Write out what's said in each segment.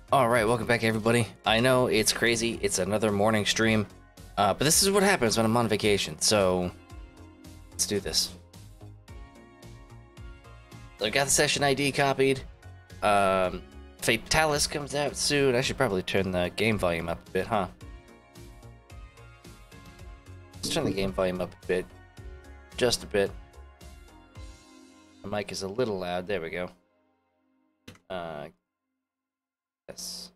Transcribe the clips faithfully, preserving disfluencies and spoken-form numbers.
Alright, welcome back everybody. I know it's crazy, it's another morning stream, uh, but this is what happens when I'm on vacation, so let's do this. So I got the session I D copied. Um, Fatalis comes out soon. I should probably turn the game volume up a bit, huh? Let's turn the game volume up a bit. Just a bit. The mic is a little loud. There we go. Uh, yes.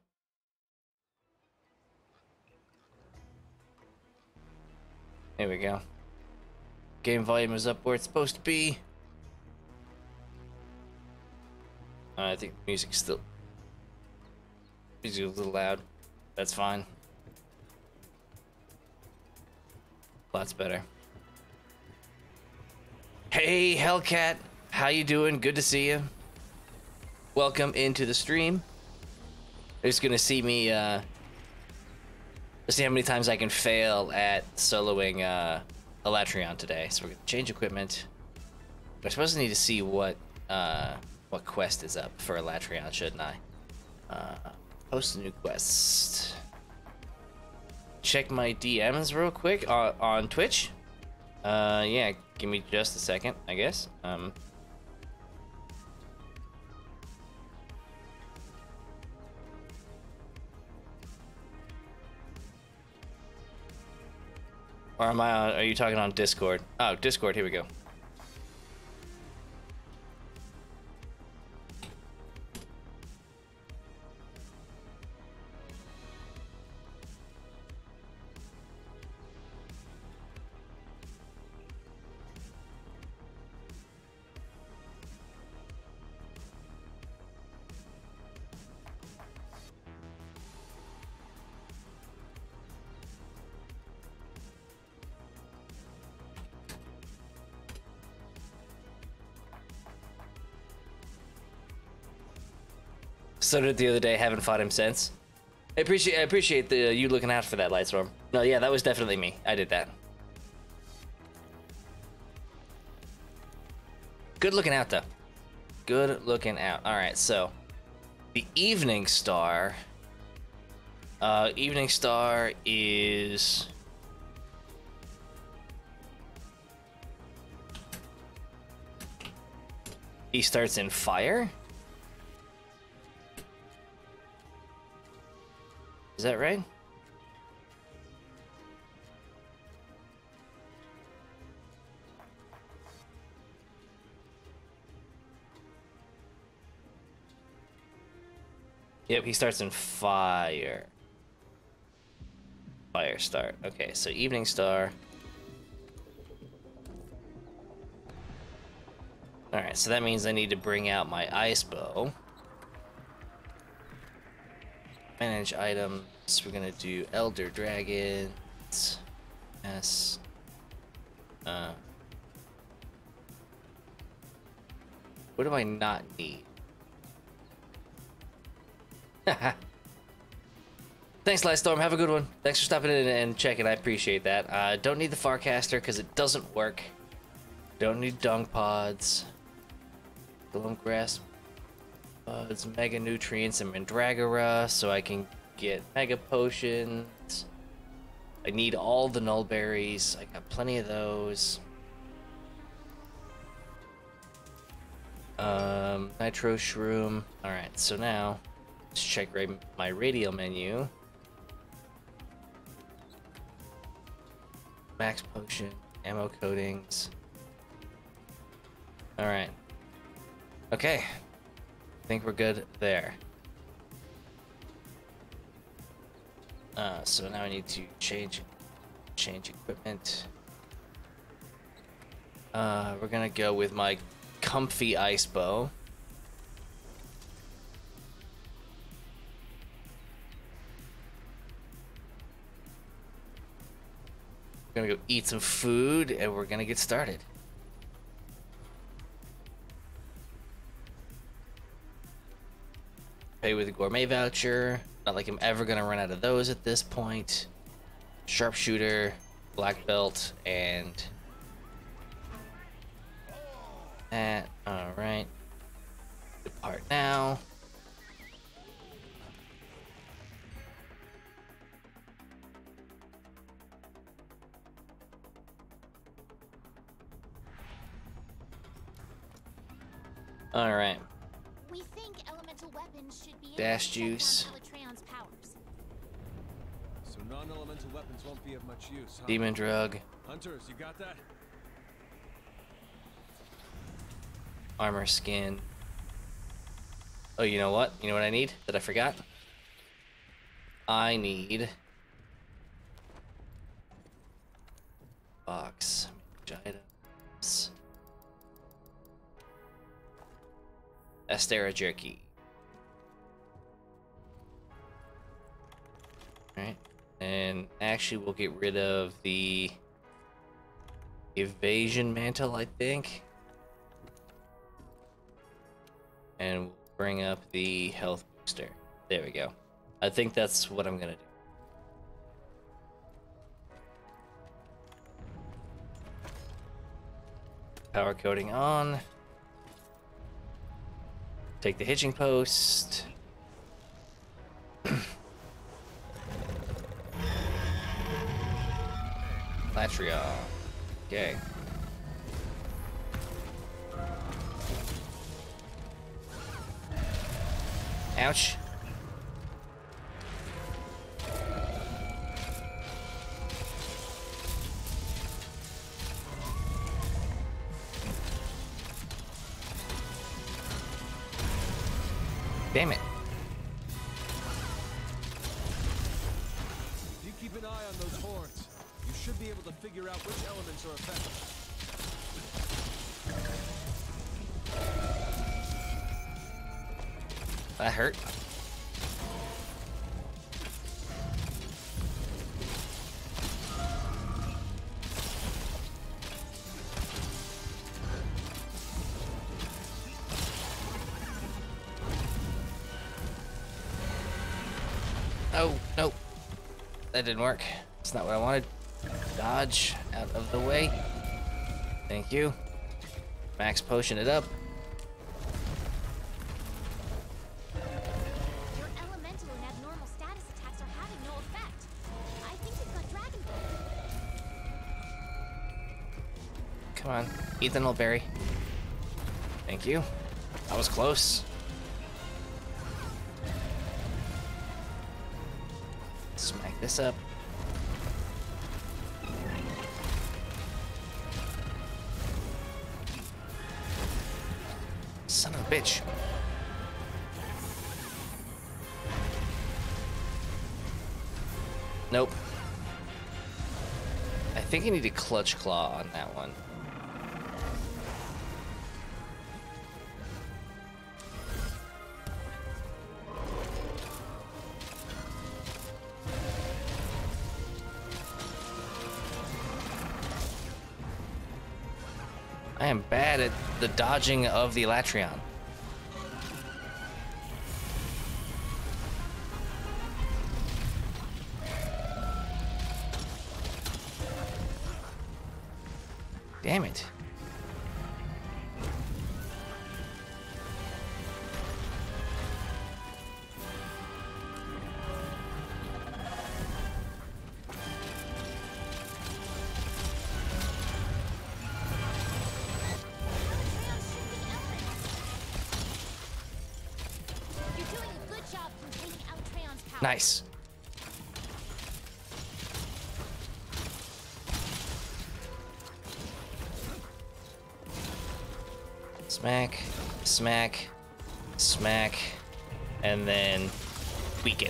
There we go. Game volume is up where it's supposed to be. Uh, I think the music's still... Music's a little loud. That's fine. Lots better. Hey, Hellcat! How you doing? Good to see you. Welcome into the stream. You're just gonna see me, uh... see how many times I can fail at soloing, uh... Alatreon today. So we're gonna change equipment. We're supposed to need to see what, uh... what quest is up for Alatreon, shouldn't I? Uh... Post a new quest. Check my D Ms real quick on, on Twitch. Uh, yeah, give me just a second, I guess. Um... Or am I on, are you talking on Discord? Oh, Discord, here we go. So did the other day, haven't fought him since. I appreciate I appreciate the uh, you looking out for that, Lightstorm. No, yeah, that was definitely me. I did that. Good looking out, though. Good looking out. All right, so the Evening Star. Uh, Evening Star is... He starts in fire? Is that right? Yep, he starts in fire. Fire start. Okay, so Evening Star. Alright, so that means I need to bring out my ice bow. Manage items. We're gonna do Elder Dragons. Yes. Uh. What do I not need? Thanks, Lightstorm. Have a good one. Thanks for stopping in and checking. I appreciate that. Uh, don't need the Farcaster because it doesn't work. Don't need dung pods. Golem grass pods, mega nutrients, and mandragora, so I can get mega potions. I need all the null berries. I got plenty of those. Um, nitro shroom. All right, so now let's check my radial menu. Max potion, ammo coatings. All right. Okay. I think we're good there. Uh, so now I need to change change equipment. Uh, we're gonna go with my comfy ice bow. We're gonna go eat some food and we're gonna get started. Pay with a gourmet voucher. Not like I'm ever gonna run out of those at this point. Sharpshooter, black belt, and that. All right. Depart now. All right. We think elemental weapons should be Dash able to juice. shut down Alatreon's powers. So non-elemental weapons won't be of much use, huh? Demon drug. Hunters, you got that? Armor skin. Oh, you know what? You know what I need that I forgot? I need box items. Astera jerky. Alright. And actually we'll get rid of the evasion mantle, I think. And we'll bring up the health booster. There we go. I think that's what I'm gonna do. Power coating on. Take the hitching post. Alatreon. Okay. Ouch. Damn it. If you keep an eye on those horns, you should be able to figure out which elements are affected. That hurt. Oh, no. That didn't work. That's not what I wanted. Dodge out of the way. Thank you. Max potion it up. Your elemental and abnormal status attacks are having no effect. I think you've got Dragon Ball. Come on. Ethan will berry. Thank you. That was close. Smack this up. Son of a bitch. Nope. I think I need a clutch claw on that one. I am bad at the dodging of the Alatreon. Damn it. You're doing a good job containing Alatreon's power. Nice. Smack, smack, smack, and then weaken.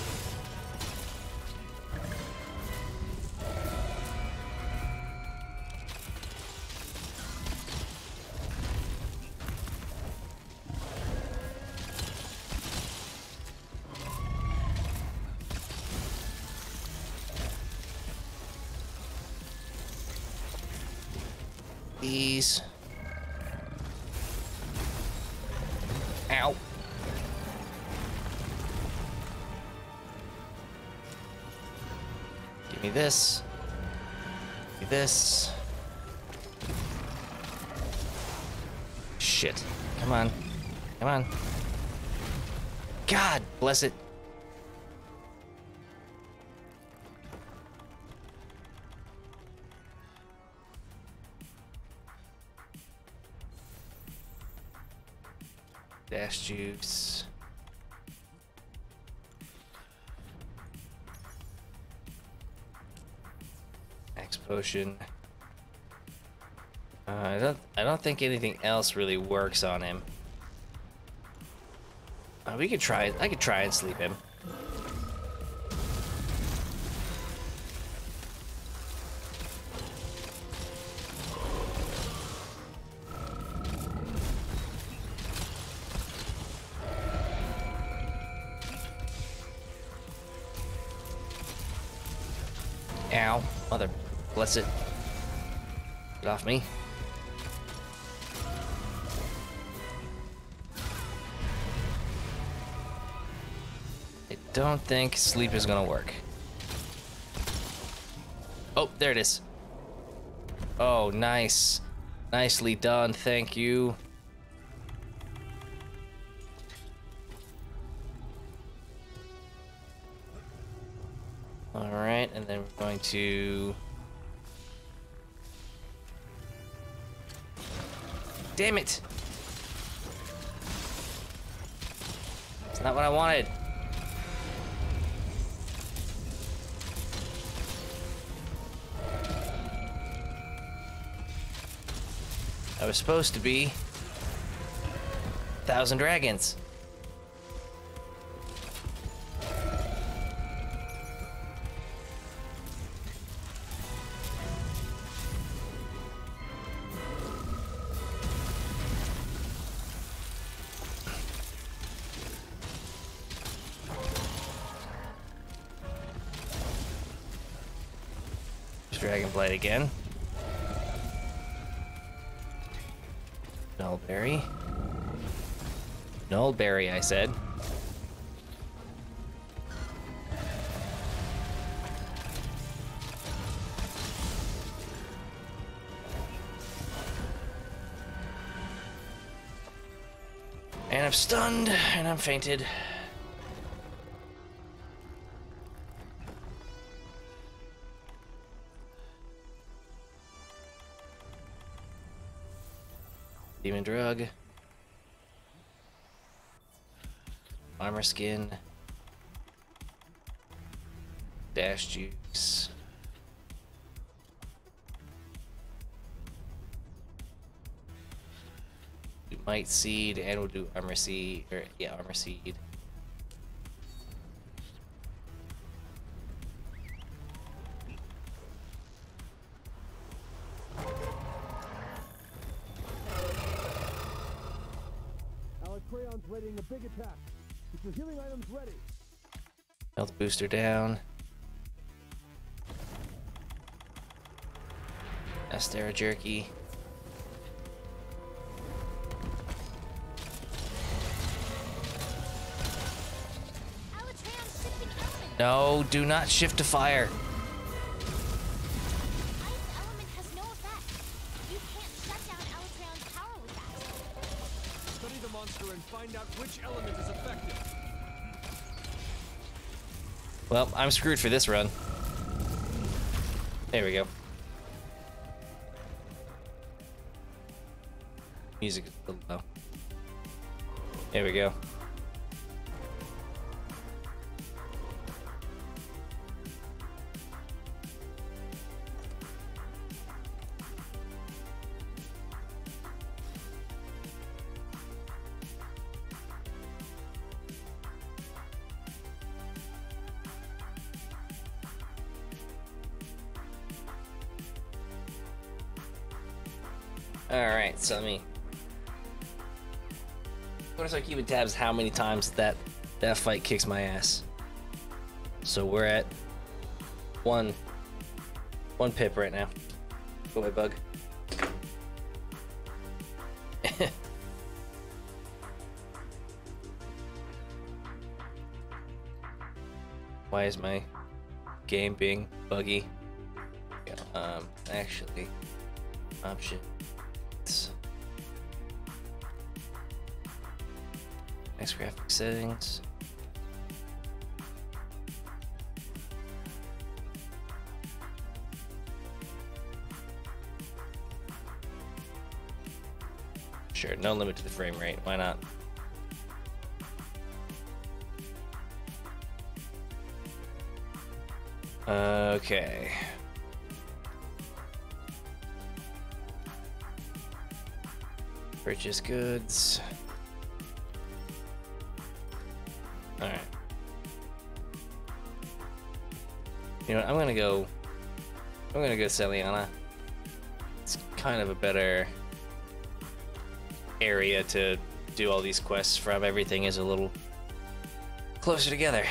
These. Ow. Give me this. Give me this. Shit. Come on. Come on. God bless it. Dash juice. Max potion. Uh, I don't. I don't think anything else really works on him. Uh, we could try. I could try and sleep him. Ow. Mother bless it. Get off me. I don't think sleep is gonna work. Oh, there it is. Oh, nice. Nicely done, thank you. Alright, and then we're going to... Damn it! It's not what I wanted. I was supposed to be Thousand Dragons. Dragon Blade again. Nullberry. Nullberry, I said. And I'm stunned, and I'm fainted. Demon drug. Armor skin. Dash juice. Do might seed, and we'll do armor seed, or yeah, armor seed. Alatreon's readying a big attack. Get your healing items ready. Health booster down. Astera jerky. Alatreon shifting element. No, do not shift to fire. Ice element has no effect. You can't shut down Alatreon's power with that. Study the monster and find out which element is effective. Well, I'm screwed for this run. There we go. Music is a little low. There we go. Alright, so let me... What if I keep in tabs how many times that that fight kicks my ass? So we're at one one pip right now. Go away, bug. Why is my game being buggy? Um, actually, option. Next graphic settings. Sure, no limit to the frame rate. Why not? Okay. Purchase goods. Alright. You know what, I'm gonna go... I'm gonna go Celiana. It's kind of a better area to do all these quests from. Everything is a little closer together.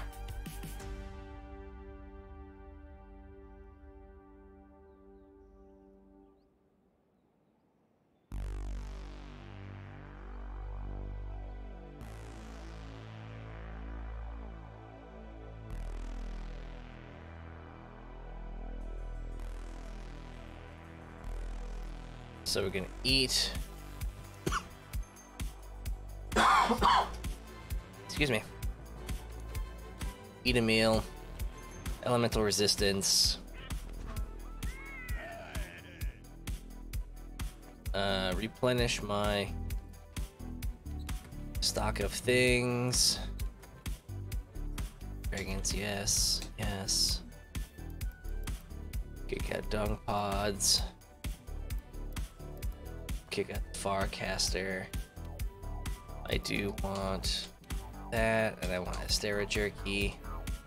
So we're gonna eat. Excuse me. Eat a meal. Elemental resistance. Uh, replenish my stock of things. Fragrance, yes, yes. Kick out dung pods. Kick out Farcaster. I do want that, and I want Astera Jerky.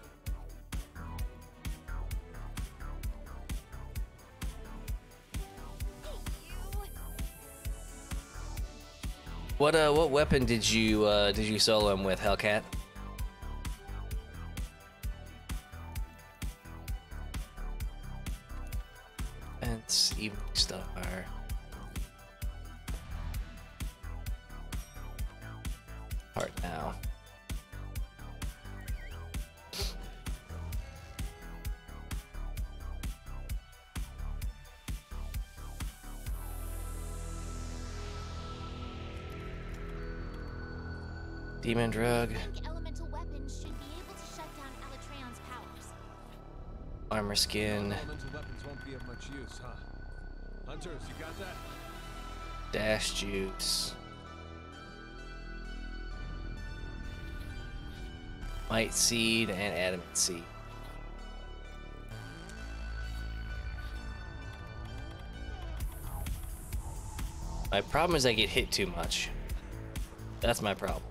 What uh, what weapon did you uh, did you solo him with, Hellcat? It's evening star. Part now. Demon drug. I think elemental weapons should be able to shut down Alatreon's powers. Armor skin. Elemental weapons won't be of much use, huh? Hunters, you got that? Dash juice. Might seed and adamant seed. My problem is I get hit too much. That's my problem.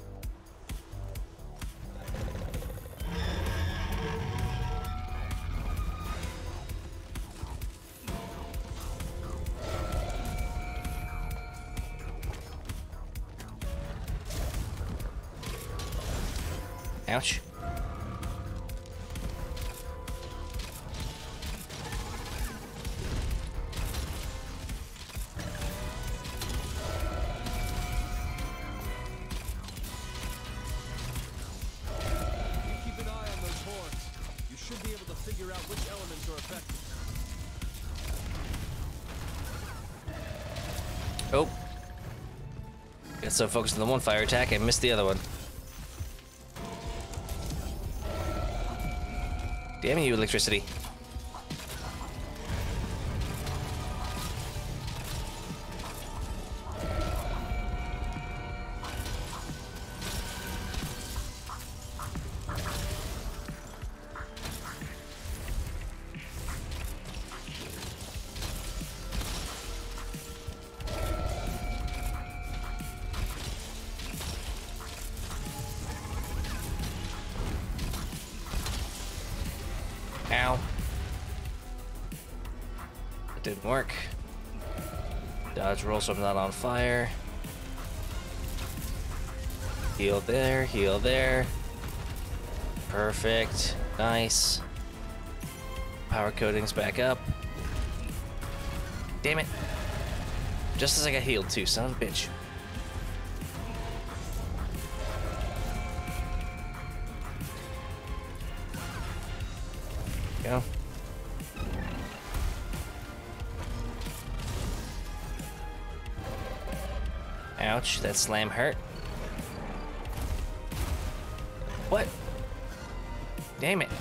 Ouch. Keep an eye on those horns. You should be able to figure out which elements are effective. Oh. Got so focused on the one fire attack, I missed the other one. Damn you, electricity. Ow. That didn't work. Dodge roll so I'm not on fire. Heal there, heal there. Perfect. Nice. Power coating's back up. Damn it. Just as I got healed too, son of a bitch. Go. Ouch, that slam hurt. What? Damn it.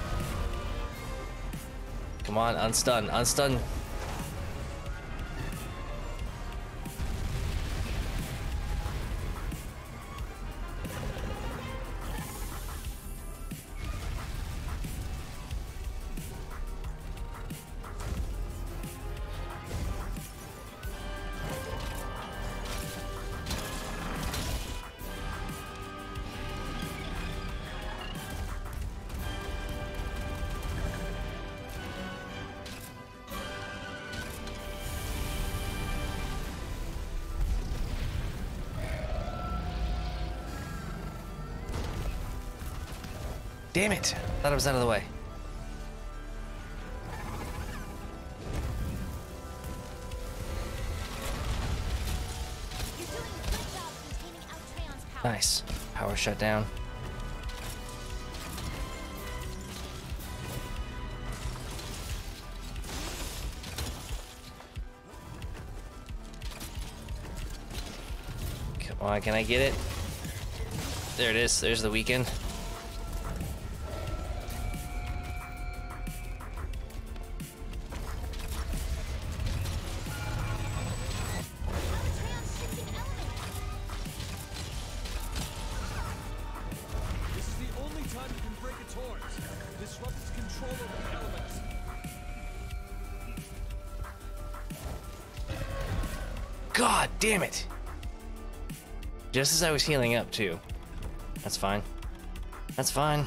Come on, unstun, unstun. Damn it! Thought I was out of the way. You're doing a good job containing Alatreon's power. Nice. Power shut down. Come on, can I get it? There it is. There's the weekend. Alatreon's shifting elements. This is the only time you can break its horns. Disrupt its control over the elements. God damn it! Just as I was healing up, too. That's fine. That's fine.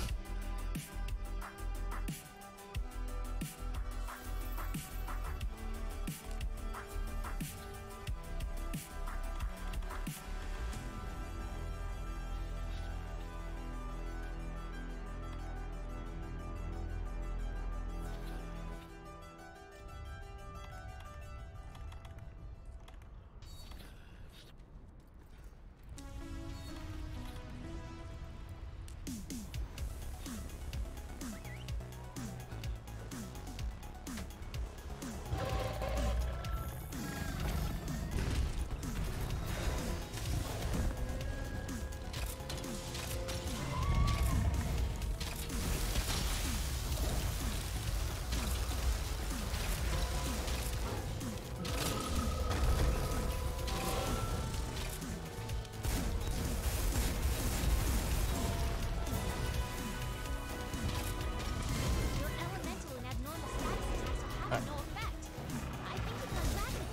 Your elemental and abnormal status attacks will have no effect. I think we come back to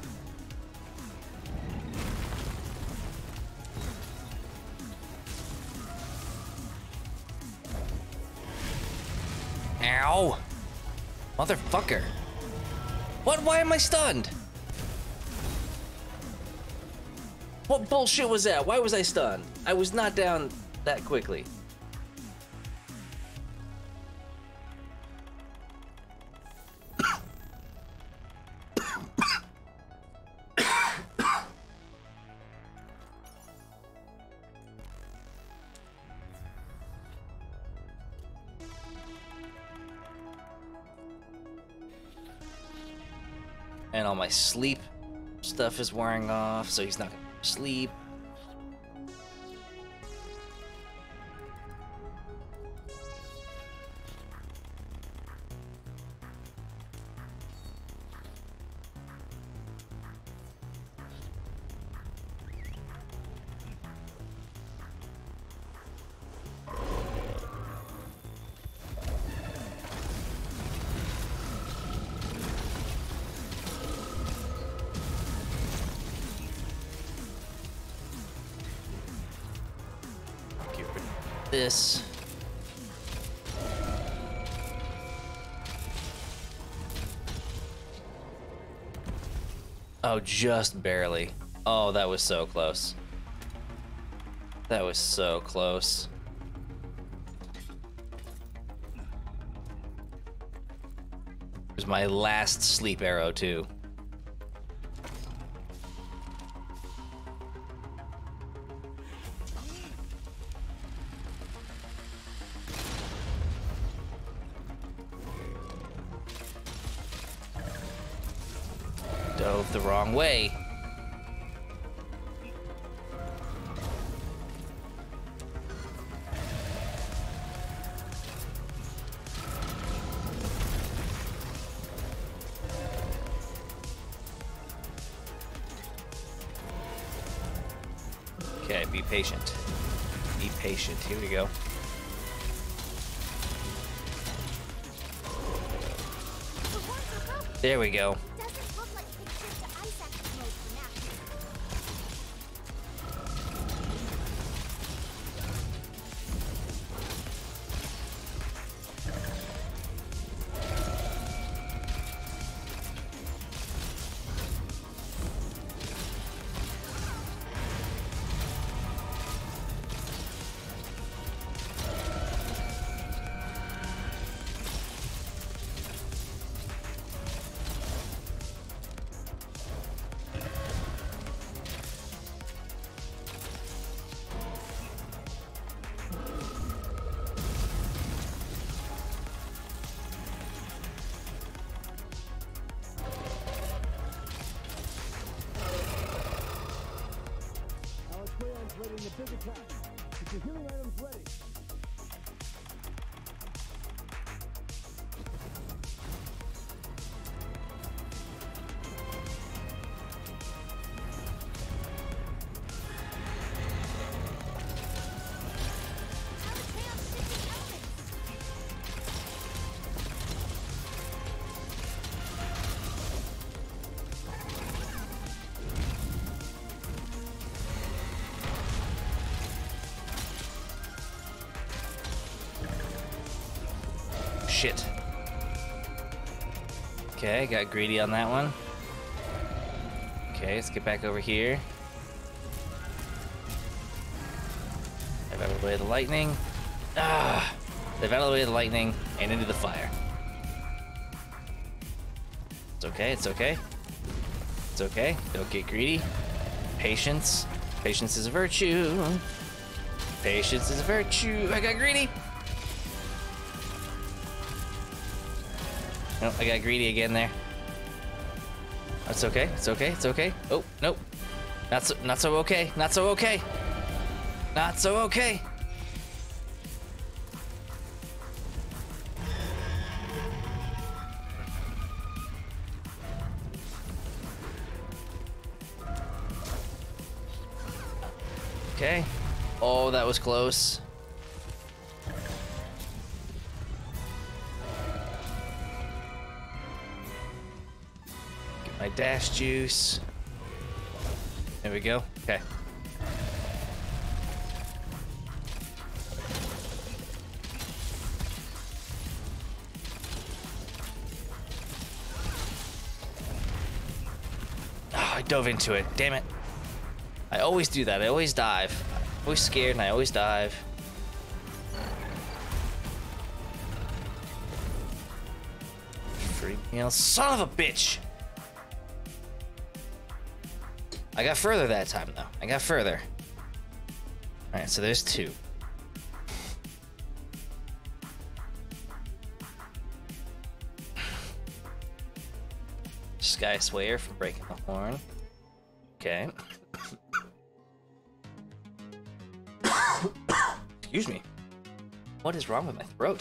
that. Ow! Motherfucker. What? Why am I stunned? What bullshit was that? Why was I stunned? I was not down that quickly. And all my sleep stuff is wearing off, so he's not gonna sleep. This. Oh, just barely. Oh, that was so close. That was so close. It was my last sleep arrow, too. Dove the wrong way. Okay, be patient. Be patient. Here we go. There we go. Doesn't look like quick shift to ice active mode for now. take attack. Get your healing items ready. Alatreon's shifting elements. Shit. Okay, got greedy on that one. Okay, let's get back over here. They've out of the way of the lightning. Ah! They've out of the way of the lightning and into the fire. It's okay, it's okay. It's okay. Don't get greedy. Patience. Patience is a virtue. Patience is a virtue. I got greedy. Nope, I got greedy again there. That's okay. It's okay. It's okay. Oh, nope. Not so, not so okay. Not so okay. Not so okay. Okay. Oh, that was close. Get my dash juice. There we go. Okay. Oh, I dove into it. Damn it. I always do that. I always dive. I'm always scared and I always dive. Free meal. Son of a bitch! I got further that time though. I got further. Alright, so there's two. Sky Swayer for breaking the horn. Okay. Excuse me. What is wrong with my throat?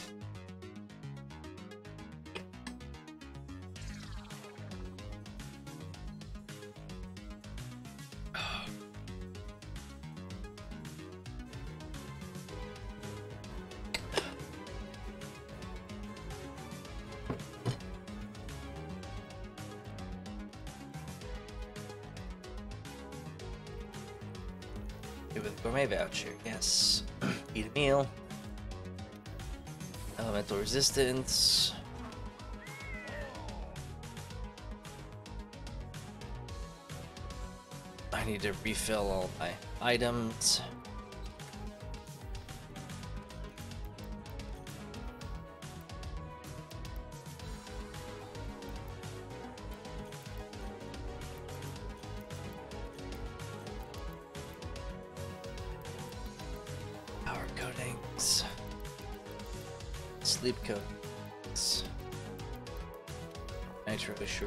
With a gourmet voucher, yes. Eat a meal. Elemental resistance. I need to refill all my items. Power coatings. Sleep coatings. Nitro assure.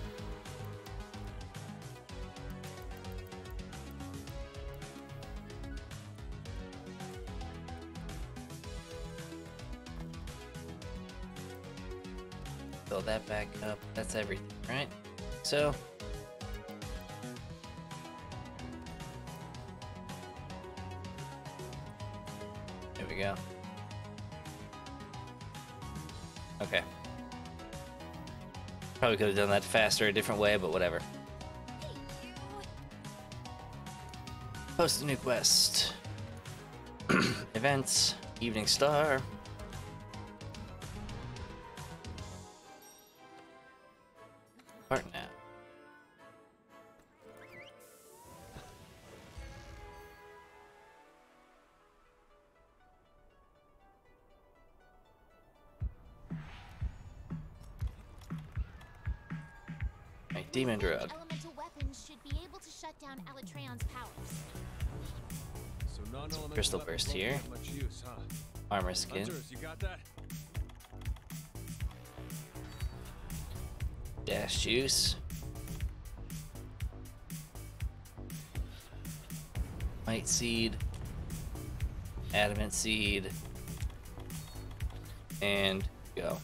Fill that back up. That's everything, right? So. There we go. Okay. Probably could have done that faster a different way, but whatever. Post a new quest. Events. Evening Star. Part now. My demon drug. Elemental weapons should be able to shut down Alatreon's powers. So non-elemental Crystal weapons burst won't here. have much use, huh? Armor skin. Hunters, you got that? Dash juice. Might seed. adamant seed, and go.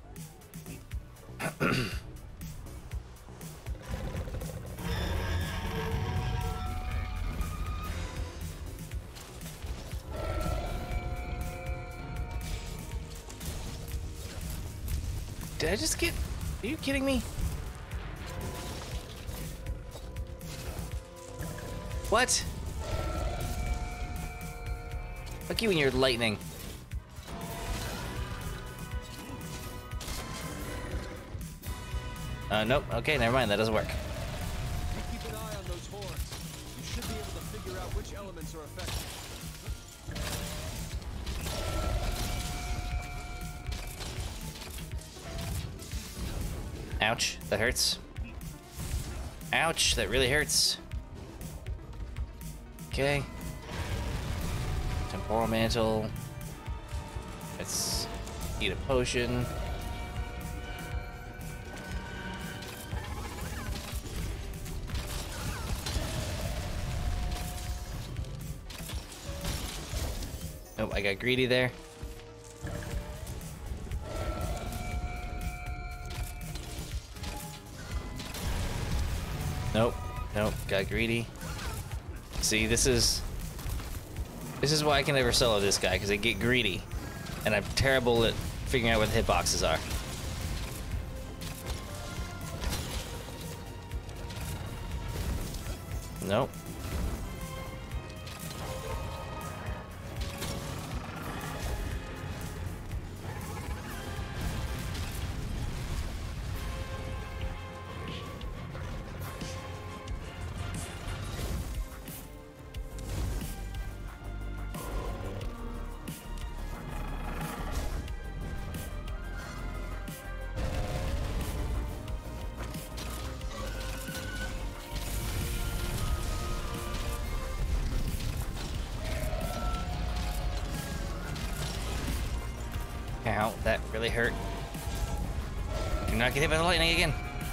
Did I just get... Are you kidding me? What? Fuck you and your lightning. Uh, nope. Okay, never mind. That doesn't work. You keep an eye on those horns. You should be able to figure out which elements are affected. Ouch, that hurts. Ouch, that really hurts. Okay. Temporal mantle. Let's eat a potion. Oh, I got greedy there. Nope, nope, got greedy. See, this is this is why I can never solo this guy, because I get greedy, and I'm terrible at figuring out where the hitboxes are. Nope. Ow, that really hurt. Do not get hit by the lightning again.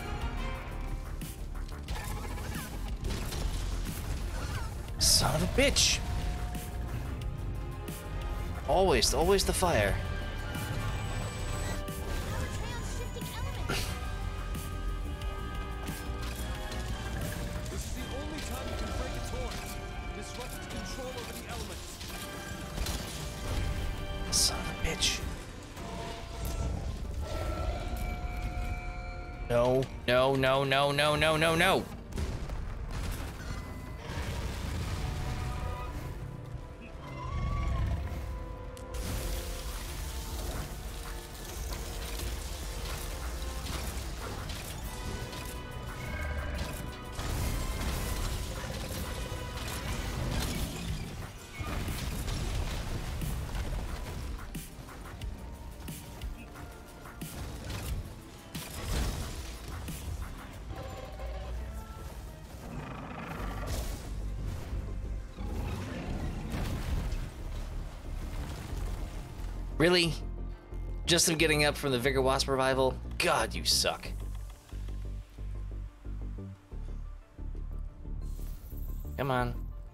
Son of a bitch. Always, always the fire. Alatreon's shifting elements. This is the only time you can break its horns. Disrupt its control over the elements. Son of a bitch. No, no, no, no, no, no, no, no. Really? Just him getting up from the Vigor Wasp revival? God, you suck. Come on.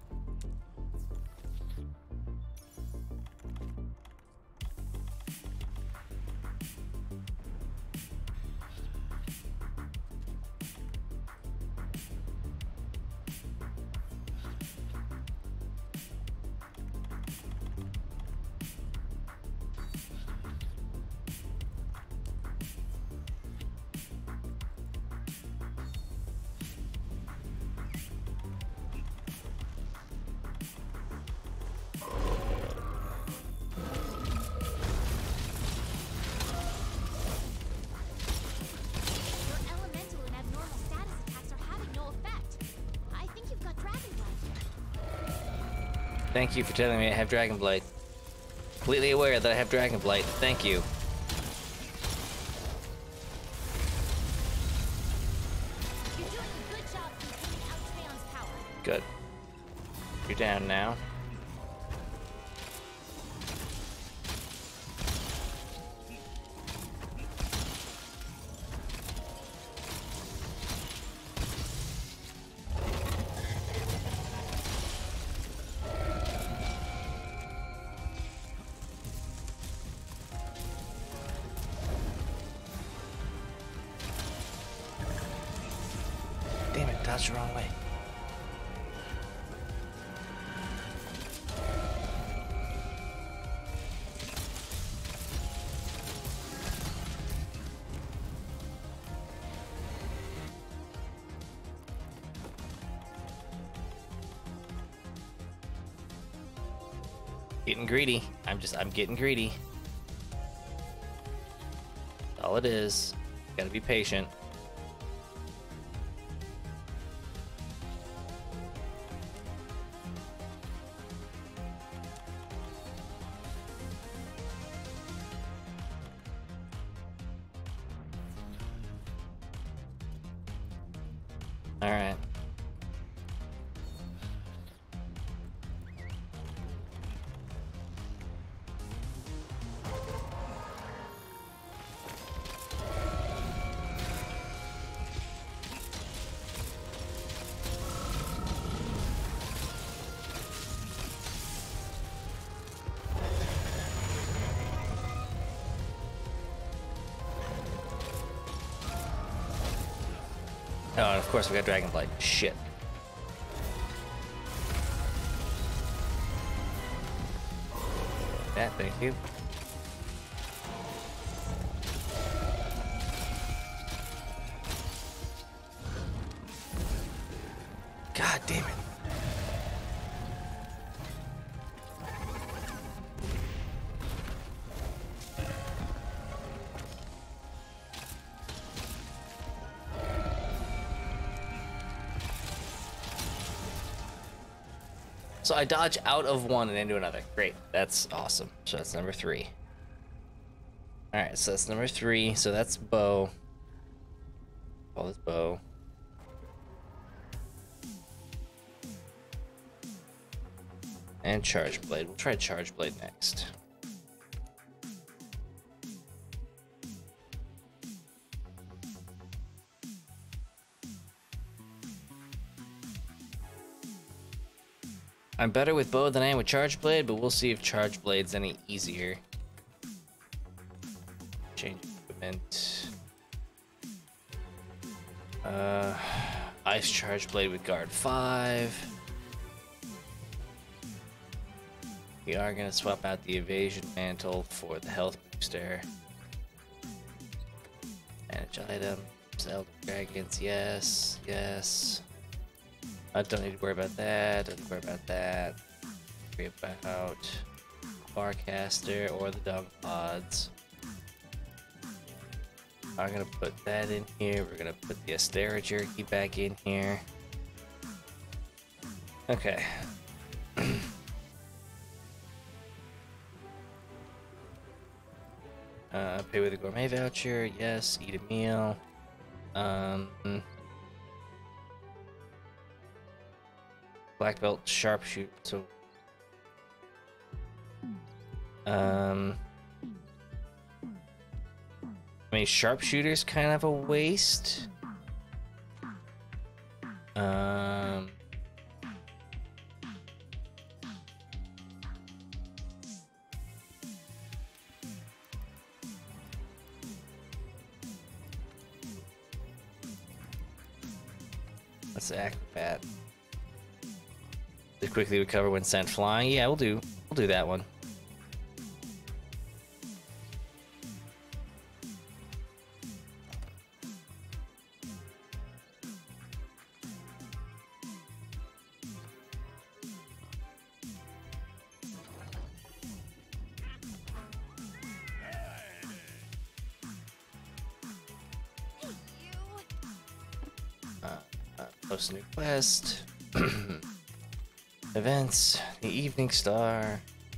Your elemental and abnormal status attacks are having no effect. I think you've got dragon blood. Thank you for telling me I have Dragon Blight. Completely aware that I have Dragon Blight. Thank you. You're doing a good job containing Alatreon's power. Good. You're down now. That's the wrong way. Getting greedy. I'm just, I'm getting greedy. That's all it is. Gotta be patient. All right. Oh, and of course we got Dragonblight. Shit. Yeah, thank you. God damn it. So I dodge out of one and into another. Great. That's awesome. So that's number three. Alright, so that's number three. So that's bow. Call this bow. And charge blade. We'll try charge blade next. I'm better with bow than I am with charge blade, but we'll see if charge blade's any easier. Change equipment. Uh, ice charge blade with guard five. We are gonna swap out the evasion mantle for the health booster. Manage items, Elder Dragons, yes, yes. I don't need to worry about that, don't need to worry about that. Worry about Barcaster or the dog pods. I'm gonna put that in here. We're gonna put the Astera Jerky back in here. Okay. uh, pay with a gourmet voucher, yes, eat a meal. Um... Black belt sharpshoot, so um I mean sharpshooter's kind of a waste. Um Let's acrobat. To quickly recover when sent flying. Yeah, we'll do. We'll do that one. Uh, uh, post a new quest. Events, the Evening Star.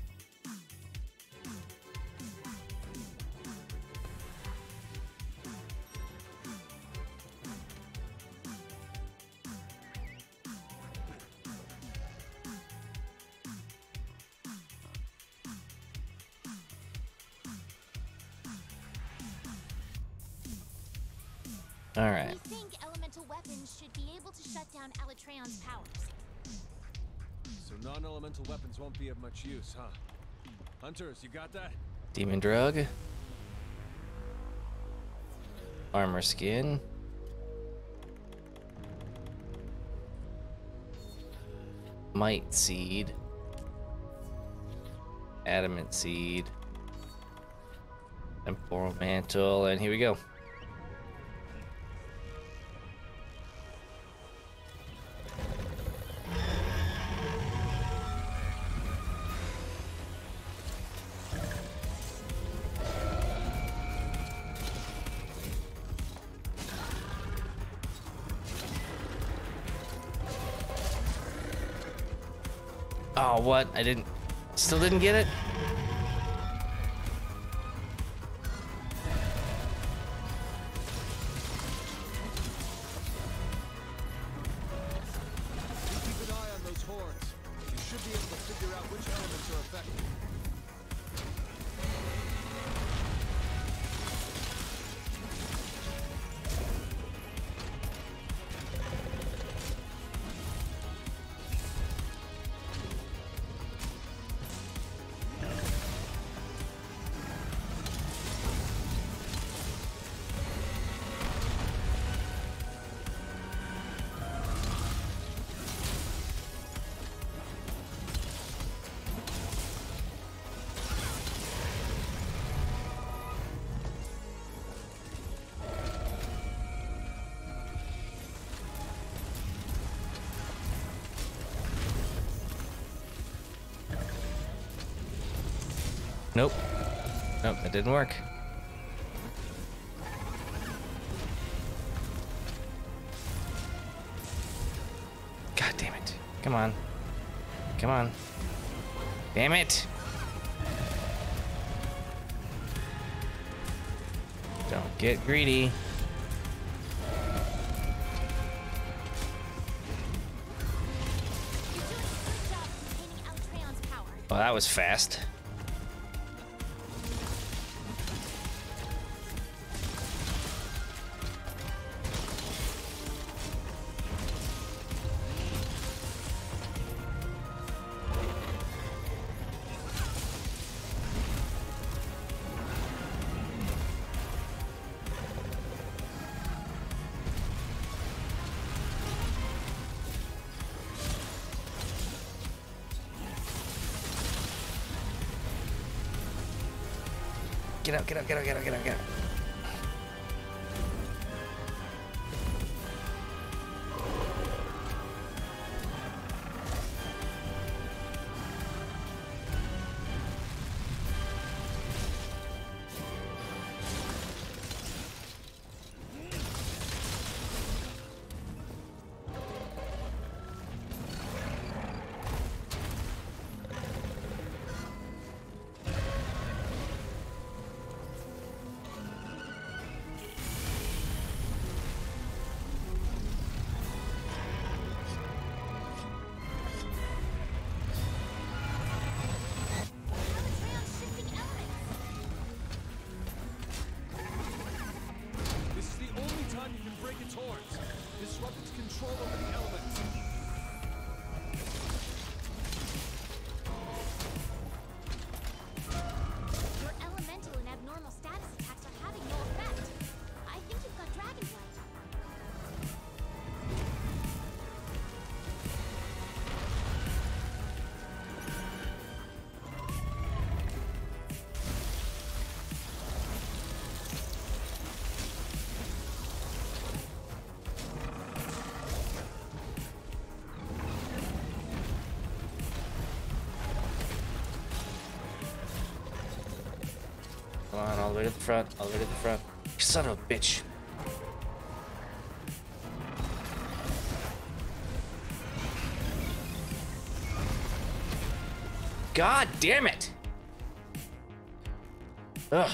All right. We think elemental weapons should be able to shut down Alatreon's powers. So non-elemental weapons won't be of much use, huh? Hunters, you got that? Demon drug. Armor skin. Might seed. Adamant seed. Temporal mantle, and here we go. Oh, what? I didn't... Still didn't get it? Keep an eye on those horns. You should be able to figure out which elements are affected. Nope. Nope, that didn't work. God damn it. Come on. Come on. Damn it! Don't get greedy. You're doing a good job containing Alatreon's power. Oh, that was fast. Get out, get out, get out, get out, get out, get out. Alatreon's shifting elements. This is the only time you can break its horns. Disrupt its control over the elements. Your elemental and abnormal status attacks are having no effect. I think you've got dragonblight. Come on, all the way to the front, all the way to the front. You son of a bitch. God damn it! Ugh.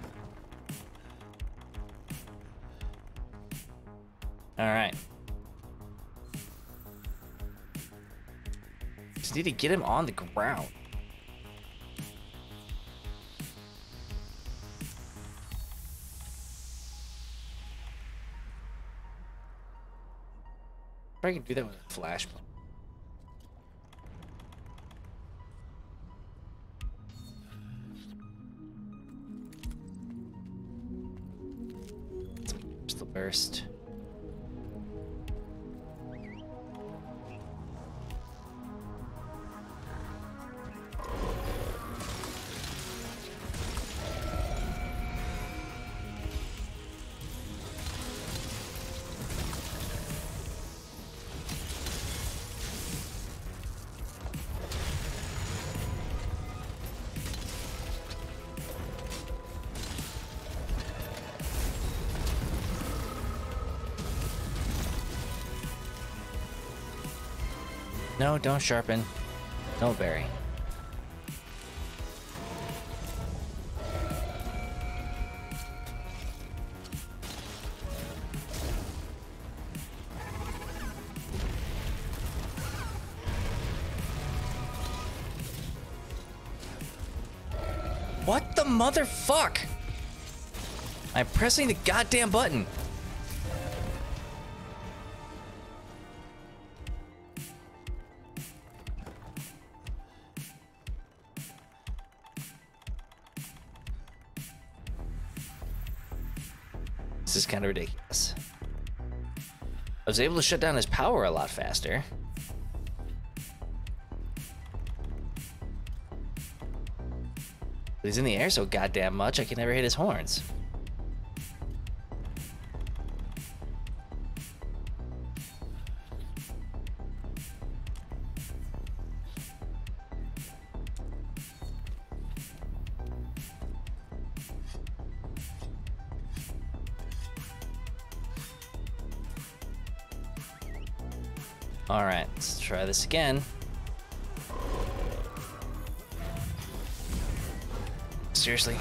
Alright. Just need to get him on the ground. I can do that with a flashlight. Just the burst. No, don't sharpen. Don't bury. What the motherfuck? I'm pressing the goddamn button. This is kind of ridiculous. I was able to shut down his power a lot faster. He's in the air so goddamn much, I can never hit his horns. All right, let's try this again. Seriously.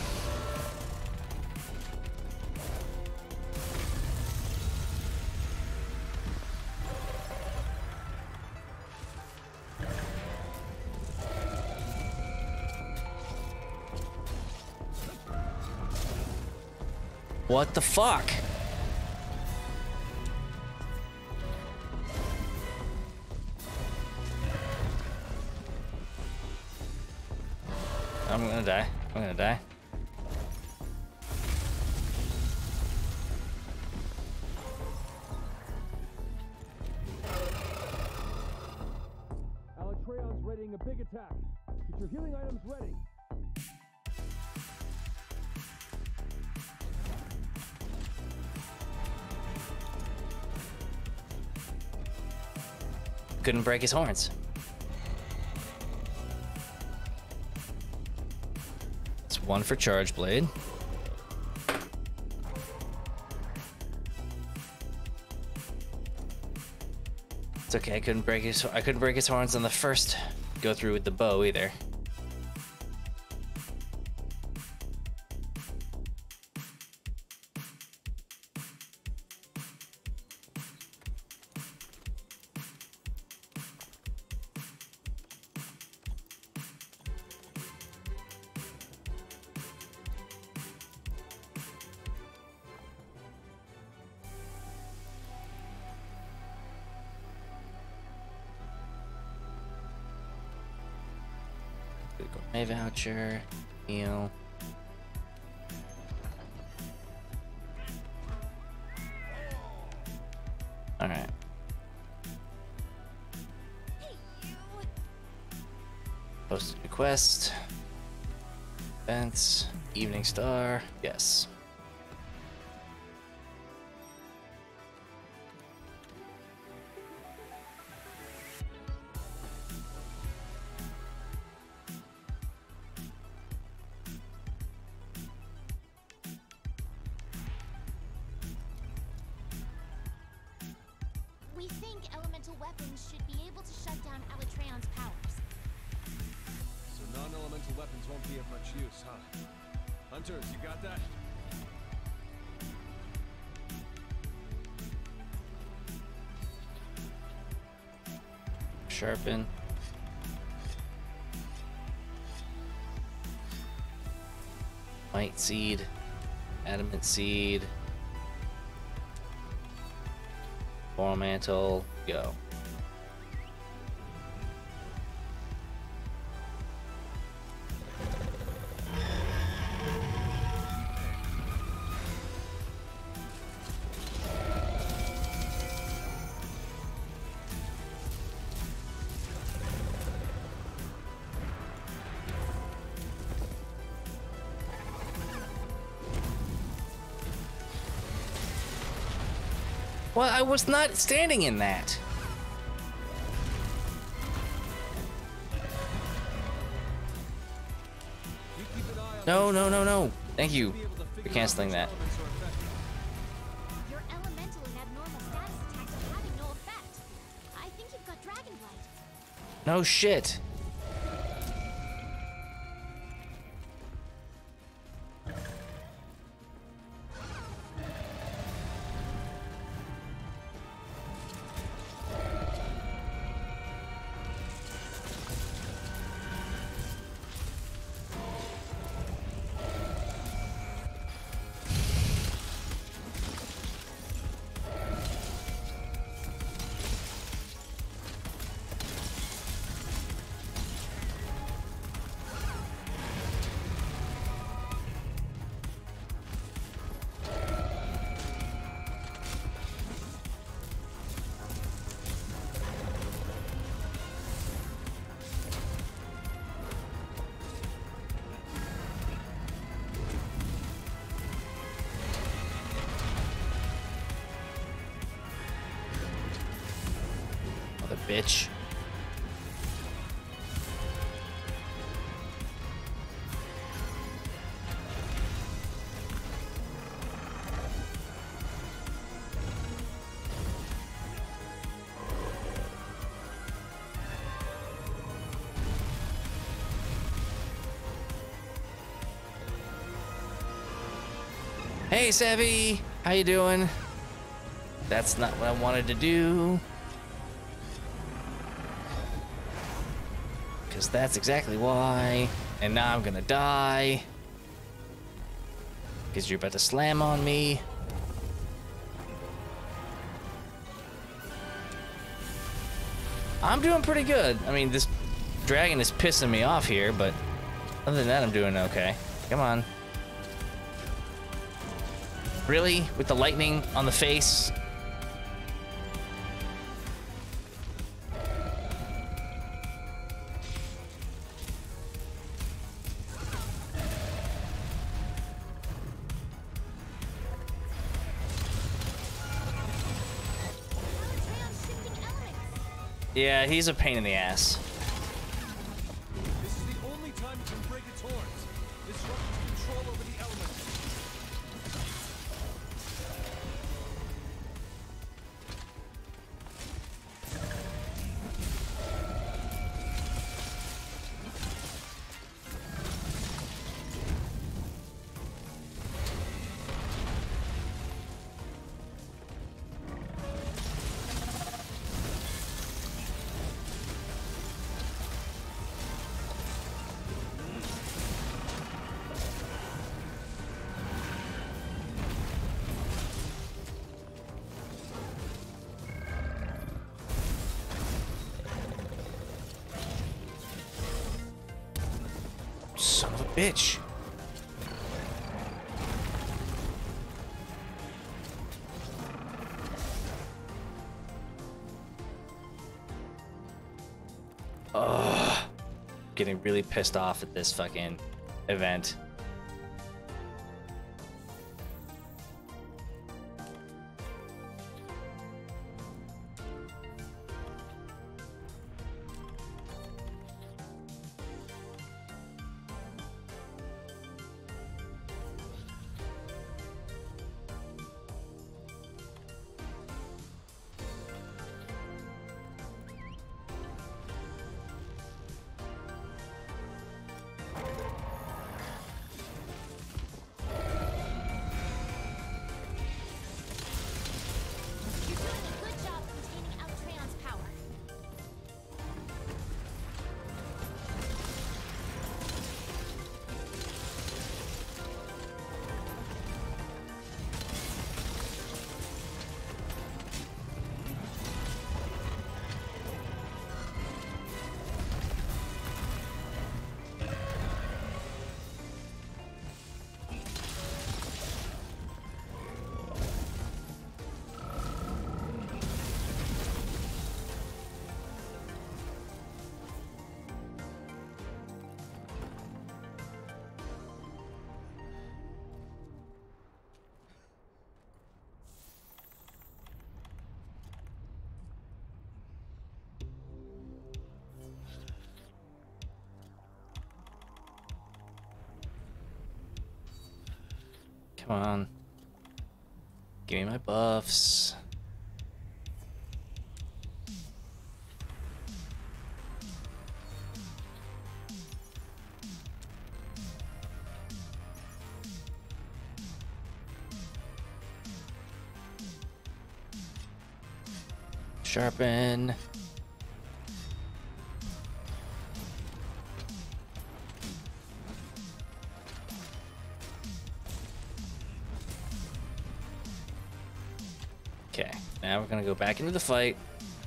What the fuck? I'm gonna die. I'm gonna die. Alatreon's readying a big attack. Get your healing items ready. Couldn't break his horns. It's one for Charge Blade. It's okay. I couldn't break his. I couldn't break his horns on the first go through with the bow either. My voucher, heal. All right. Posted a quest. Events. Evening Star. Yes. We think elemental weapons should be able to shut down Alatreon's powers. So non-elemental weapons won't be of much use, huh? Hunters, you got that? Sharpen. Might Seed. Adamant Seed. Form Mantle. Go. Well, I was not standing in that. No, no, no, no. Thank you for canceling that. Your elemental and abnormal status attacks are having no effect. I think you've got dragon blight. No shit. Bitch. Hey, Savvy, how you doing? That's not what I wanted to do. Because that's exactly why. And now I'm gonna die. Because you're about to slam on me. I'm doing pretty good. I mean, this dragon is pissing me off here, but other than that, I'm doing okay. Come on. Really? With the lightning on the face? Yeah, he's a pain in the ass. This is the only time you can break its horns. Disrupt its control over the elements. Son of a bitch. Ugh. Getting really pissed off at this fucking event. You're doing a good job containing Alatreon's power. Come on. Give me my buffs. Sharpen. Okay, now we're gonna go back into the fight.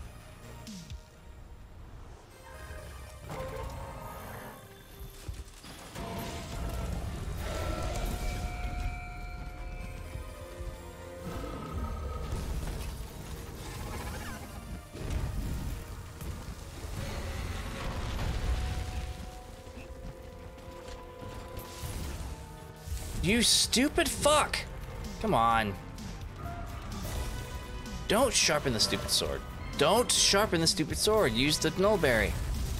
You stupid fuck! Come on. Don't sharpen the stupid sword. Don't sharpen the stupid sword. Use the nullberry.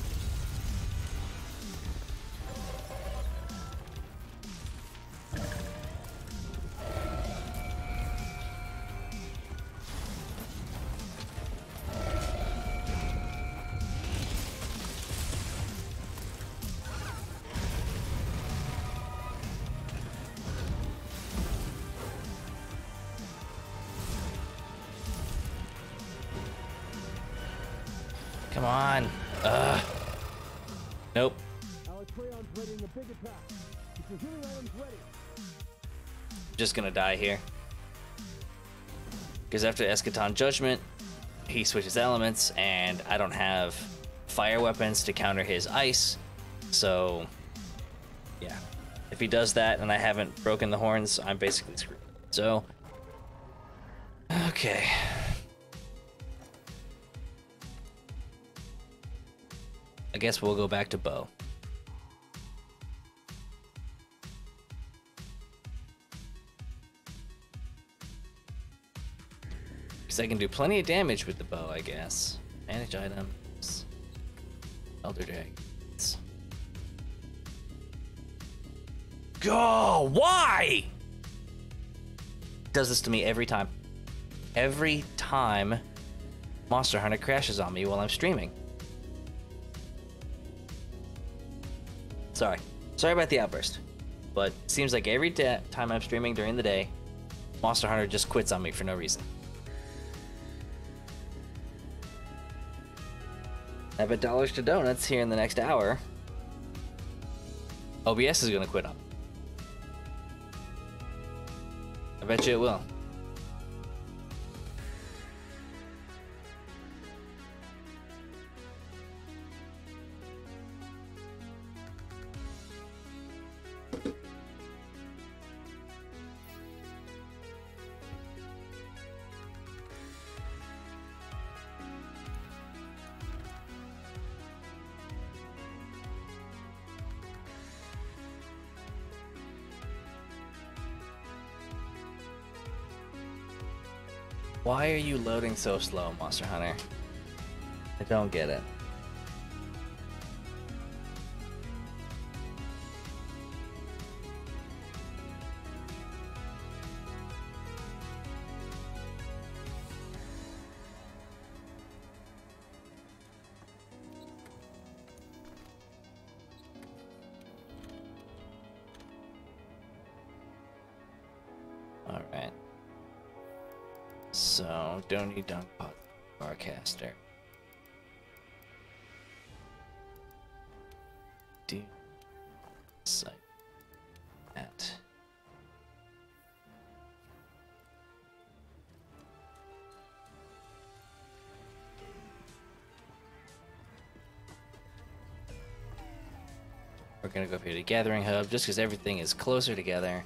Come on. Ugh. Nope. Alatreon's readying a big attack. If your healing item's ready. Just gonna die here. Because after Eschaton Judgment, he switches elements, and I don't have fire weapons to counter his ice. So, yeah. If he does that and I haven't broken the horns, I'm basically screwed. So, okay. I guess we'll go back to bow. Because I can do plenty of damage with the bow, I guess. Manage items. Elder Dragons. Go! Why? Does this to me every time. Every time Monster Hunter crashes on me while I'm streaming. Sorry. Sorry about the outburst. But it seems like every da- time I'm streaming during the day, Monster Hunter just quits on me for no reason. I bet dollars to donuts here in the next hour. O B S is gonna quit on me. I bet you it will. Why are you loading so slow, Monster Hunter? I don't get it. All right. So, don't need Dunk Pot Barcaster. Do site at we're gonna go up here to Gathering Hub just because everything is closer together.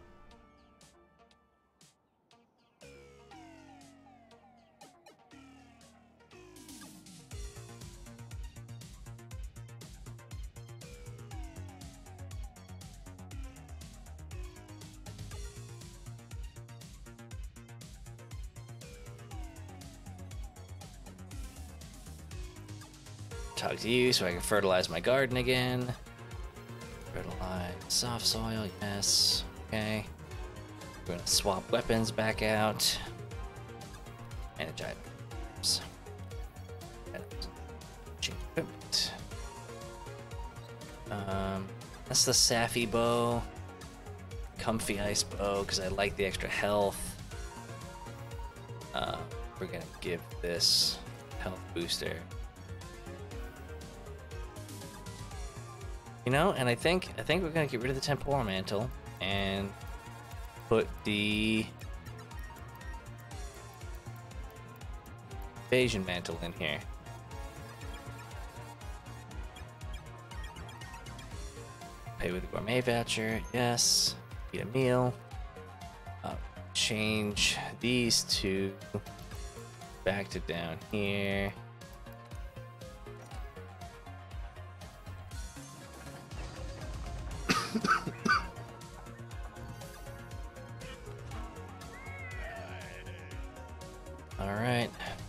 Talk to you so I can fertilize my garden again. Fertilize soft soil, yes. Okay. We're gonna swap weapons back out. Manage items. Items. Change equipment. Um, that's the Sappy bow. Comfy ice bow because I like the extra health. Uh, we're gonna give this health booster. You know, and I think I think we're gonna get rid of the temporal mantle and put the evasion mantle in here. Pay with a gourmet voucher, yes. Eat a meal. Uh, change these two back to down here. All right.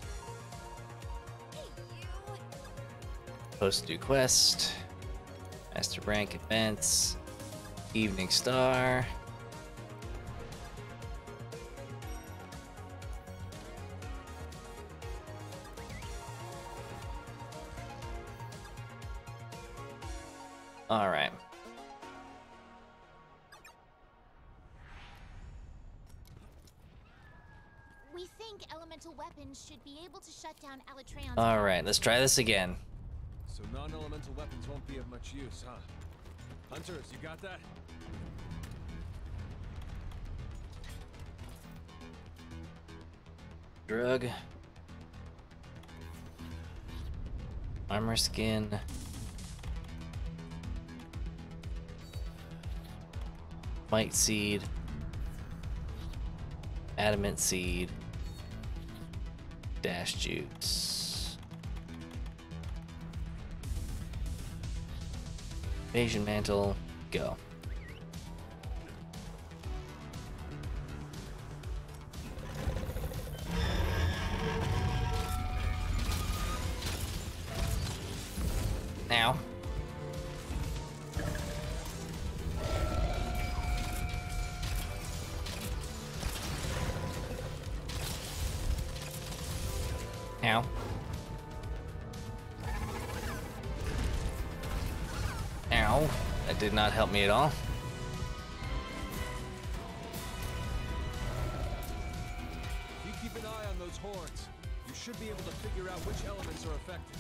Post due quest. Master rank events. Evening star. All right. We think elemental weapons should be able to shut down Alatreon's All power. right, let's try this again. So non-elemental weapons won't be of much use, huh? Hunters, you got that? Drug. Armor skin. Might seed. Adamant seed. Dash juice. Evasion mantle. Go. Now. Now. Ow. That did not help me at all. If you keep an eye on those horns, you should be able to figure out which elements are affected.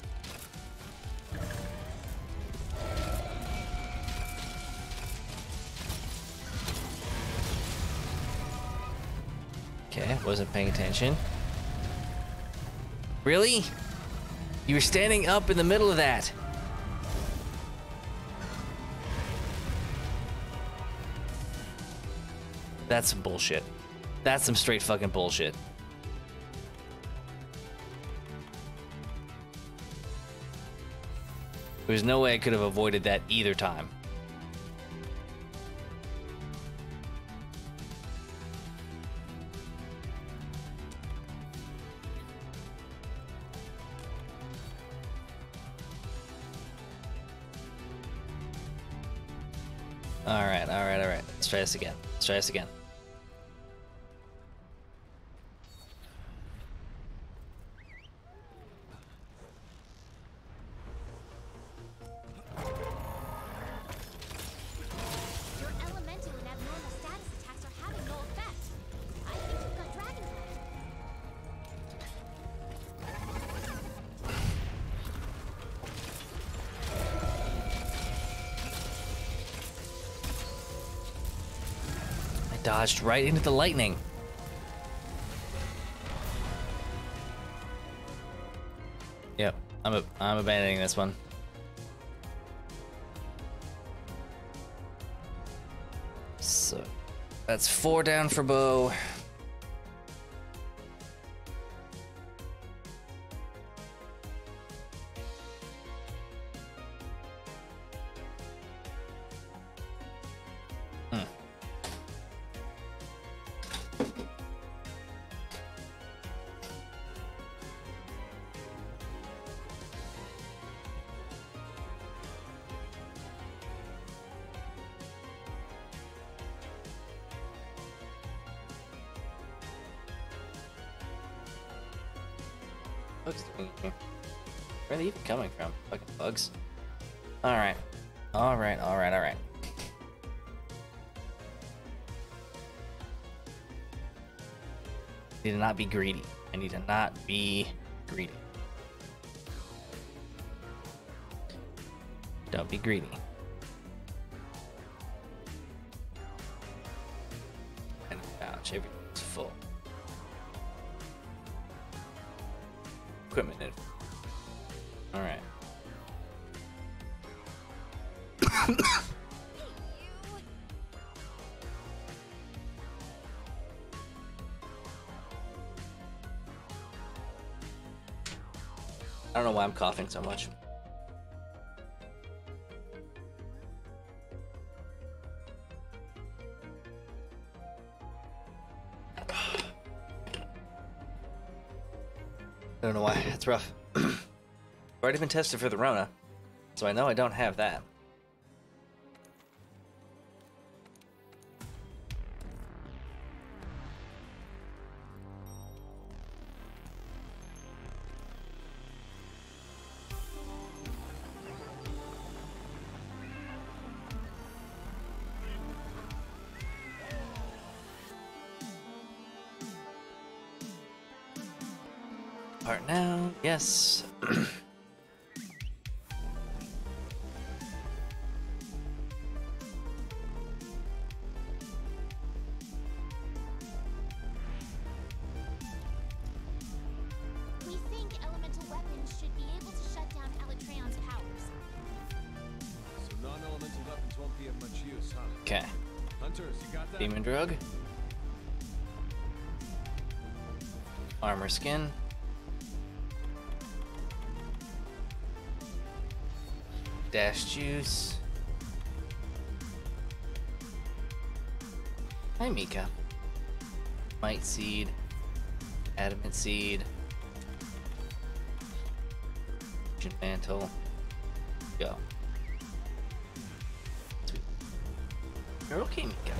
Okay, wasn't paying attention. Really? You were standing up in the middle of that. That's some bullshit. That's some straight fucking bullshit. There's no way I could have avoided that either time. All right, all right, all right. Let's try this again. Let's try this again. Your elemental and abnormal status attacks are having no effect. I think you've got dragon I dodged right into the lightning. Yep, I'm a, I'm abandoning this one. So that's four down for Bo. Hmm. Bugs doing here? Where are they even coming from? Fucking bugs. Alright. Alright, alright, alright. I need to not be greedy. I need to not be greedy. Don't be greedy. And ouch, everything's full. Equipment in. Alright. I don't know why I'm coughing so much. I don't know why. It's rough. I've already been tested for the Rona, so I know I don't have that. Part now, yes. We think elemental weapons should be able to shut down Alatreon's powers. So non-elemental weapons won't be of much use, huh? Okay. Hunters, you got that? Demon drug. Armor skin. Dash juice. Hi, Mika. Might seed. Adamant seed. Ancient mantle. Go. Sweet. You're okay, Mika.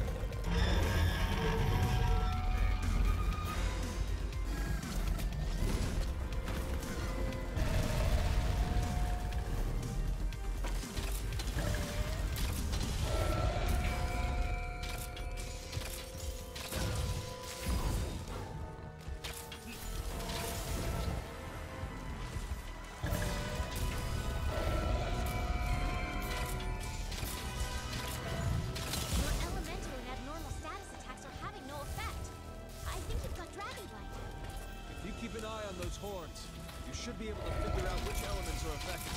Your elemental and abnormal status attacks are having no effect. I think you've got dragon blight. If you keep an eye on those horns, you should be able to figure out which elements are affected.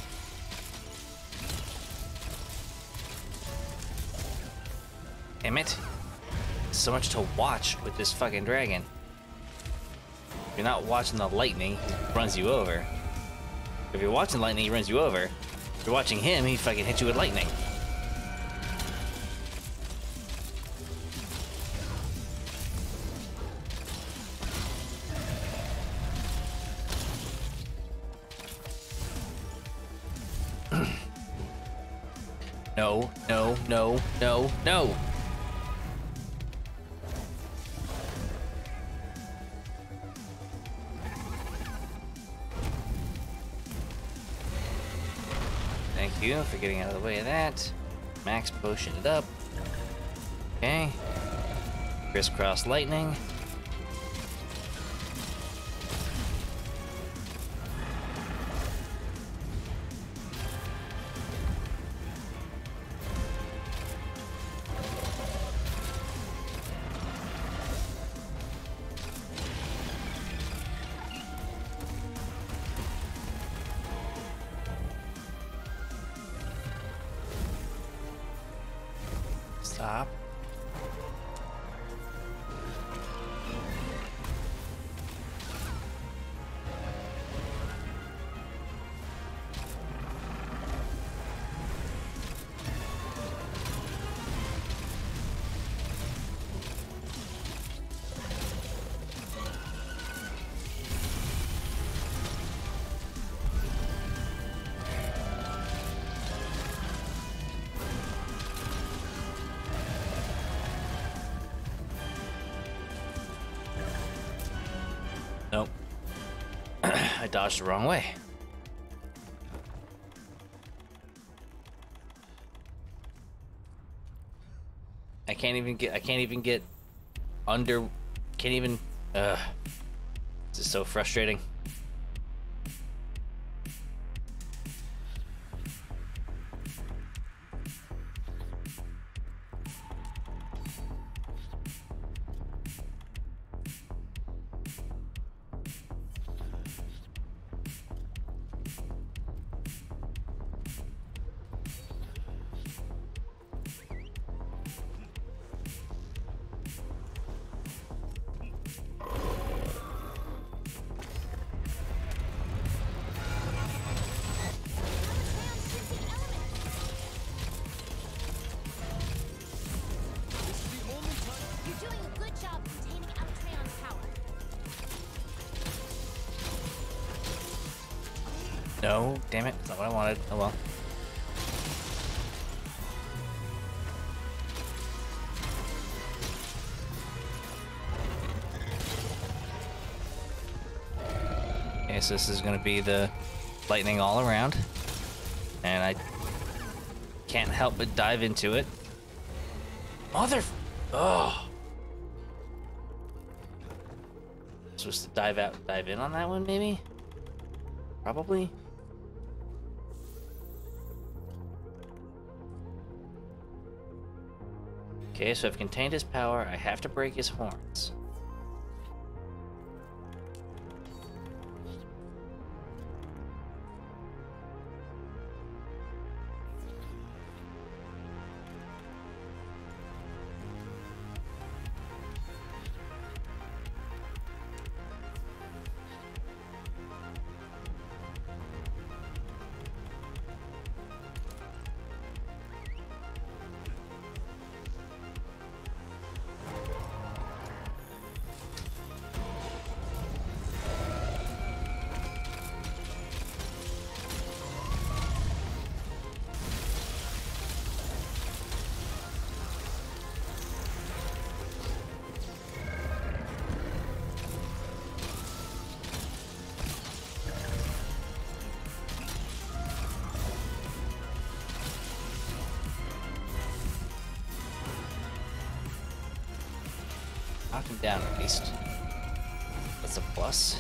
Damn it. So much to watch with this fucking dragon. If you're not watching the lightning, he runs you over. If you're watching lightning, he runs you over. If you're watching him, he fucking hits you with lightning. No, no, no, no, no. Thank you for getting out of the way of that. Max potion it up. Okay. Crisscross lightning. Stop. Nope. I dodged the wrong way. I can't even get I can't even get under can't even uh this is so frustrating. No, damn it. That's not what I wanted. Oh well. Okay, so this is going to be the lightning all around. And I can't help but dive into it. Mother... Oh. Supposed to dive out, dive in on that one, maybe? Probably. Okay, so I've contained his power. I have to break his horns. Knocked him down at least. That's a plus.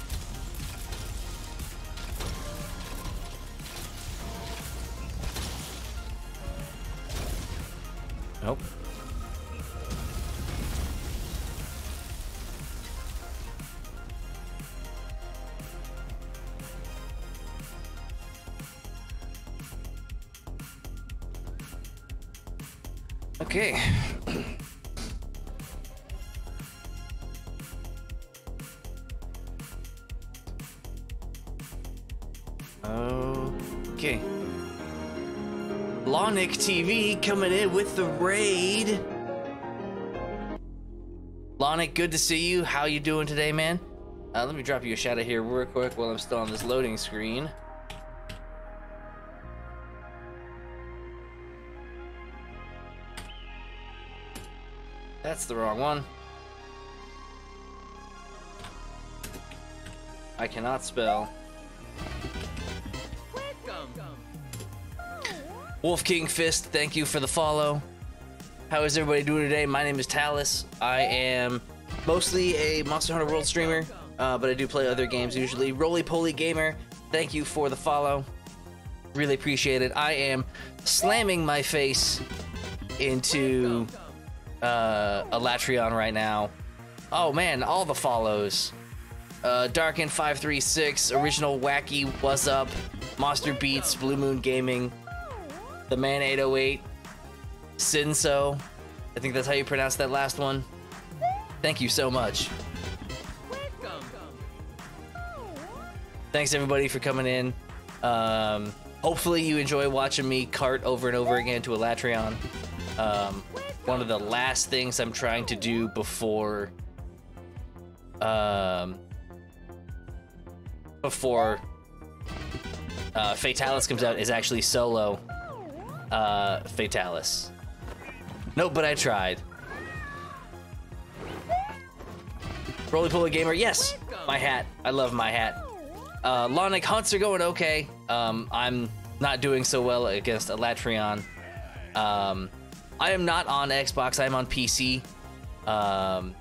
Nope. Okay. Okay. Lonic T V coming in with the raid. Lonic, good to see you. How you doing today, man? Uh, let me drop you a shout out here real quick while I'm still on this loading screen. That's the wrong one. I cannot spell. Wolf King Fist, thank you for the follow. How is everybody doing today? My name is Talus. I am mostly a Monster Hunter World streamer, uh, but I do play other games usually. Roly Poly Gamer, thank you for the follow. Really appreciate it. I am slamming my face into uh, Alatreon right now. Oh man, all the follows. Uh, Darken five three six, Original Wacky, What's Up, Monster Beats, Blue Moon Gaming, The Man eight oh eight, Sinso, I think that's how you pronounce that last one. Thank you so much. Thanks everybody for coming in. Um, hopefully you enjoy watching me cart over and over again to Alatreon. Um, one of the last things I'm trying to do before um, before uh, Fatalis comes out is actually solo uh, Fatalis. Nope, but I tried. Roly Poly Gamer, yes! My hat. I love my hat. Uh, Lonic hunts are going okay. Um, I'm not doing so well against Alatreon. Um, I am not on Xbox, I'm on P C. Um,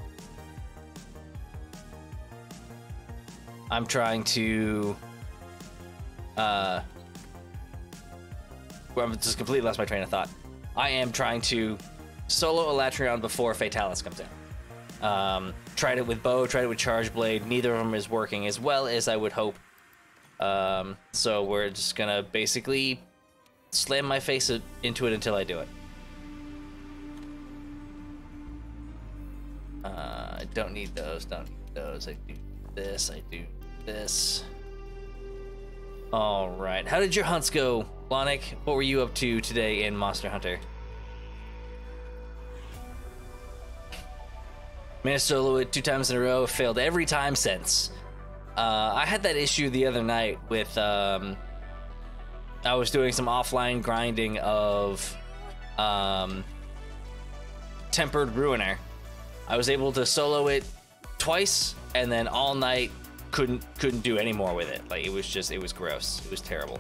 I'm trying to... Uh, well, I'm just completely lost my train of thought. I am trying to solo Alatreon before Fatalis comes in. Um, tried it with bow, tried it with charge blade. Neither of them is working as well as I would hope. Um, so we're just gonna basically slam my face into it until I do it. Uh, I don't need those, don't need those. I do this, I do this. All right, how did your hunts go, Lonic? What were you up to today in Monster Hunter? Made a solo it two times in a row, failed every time since. Uh, I had that issue the other night with, um, I was doing some offline grinding of um, Tempered Ruiner. I was able to solo it twice, and then all night couldn't couldn't do any more with it. Like, it was just, it was gross. It was terrible.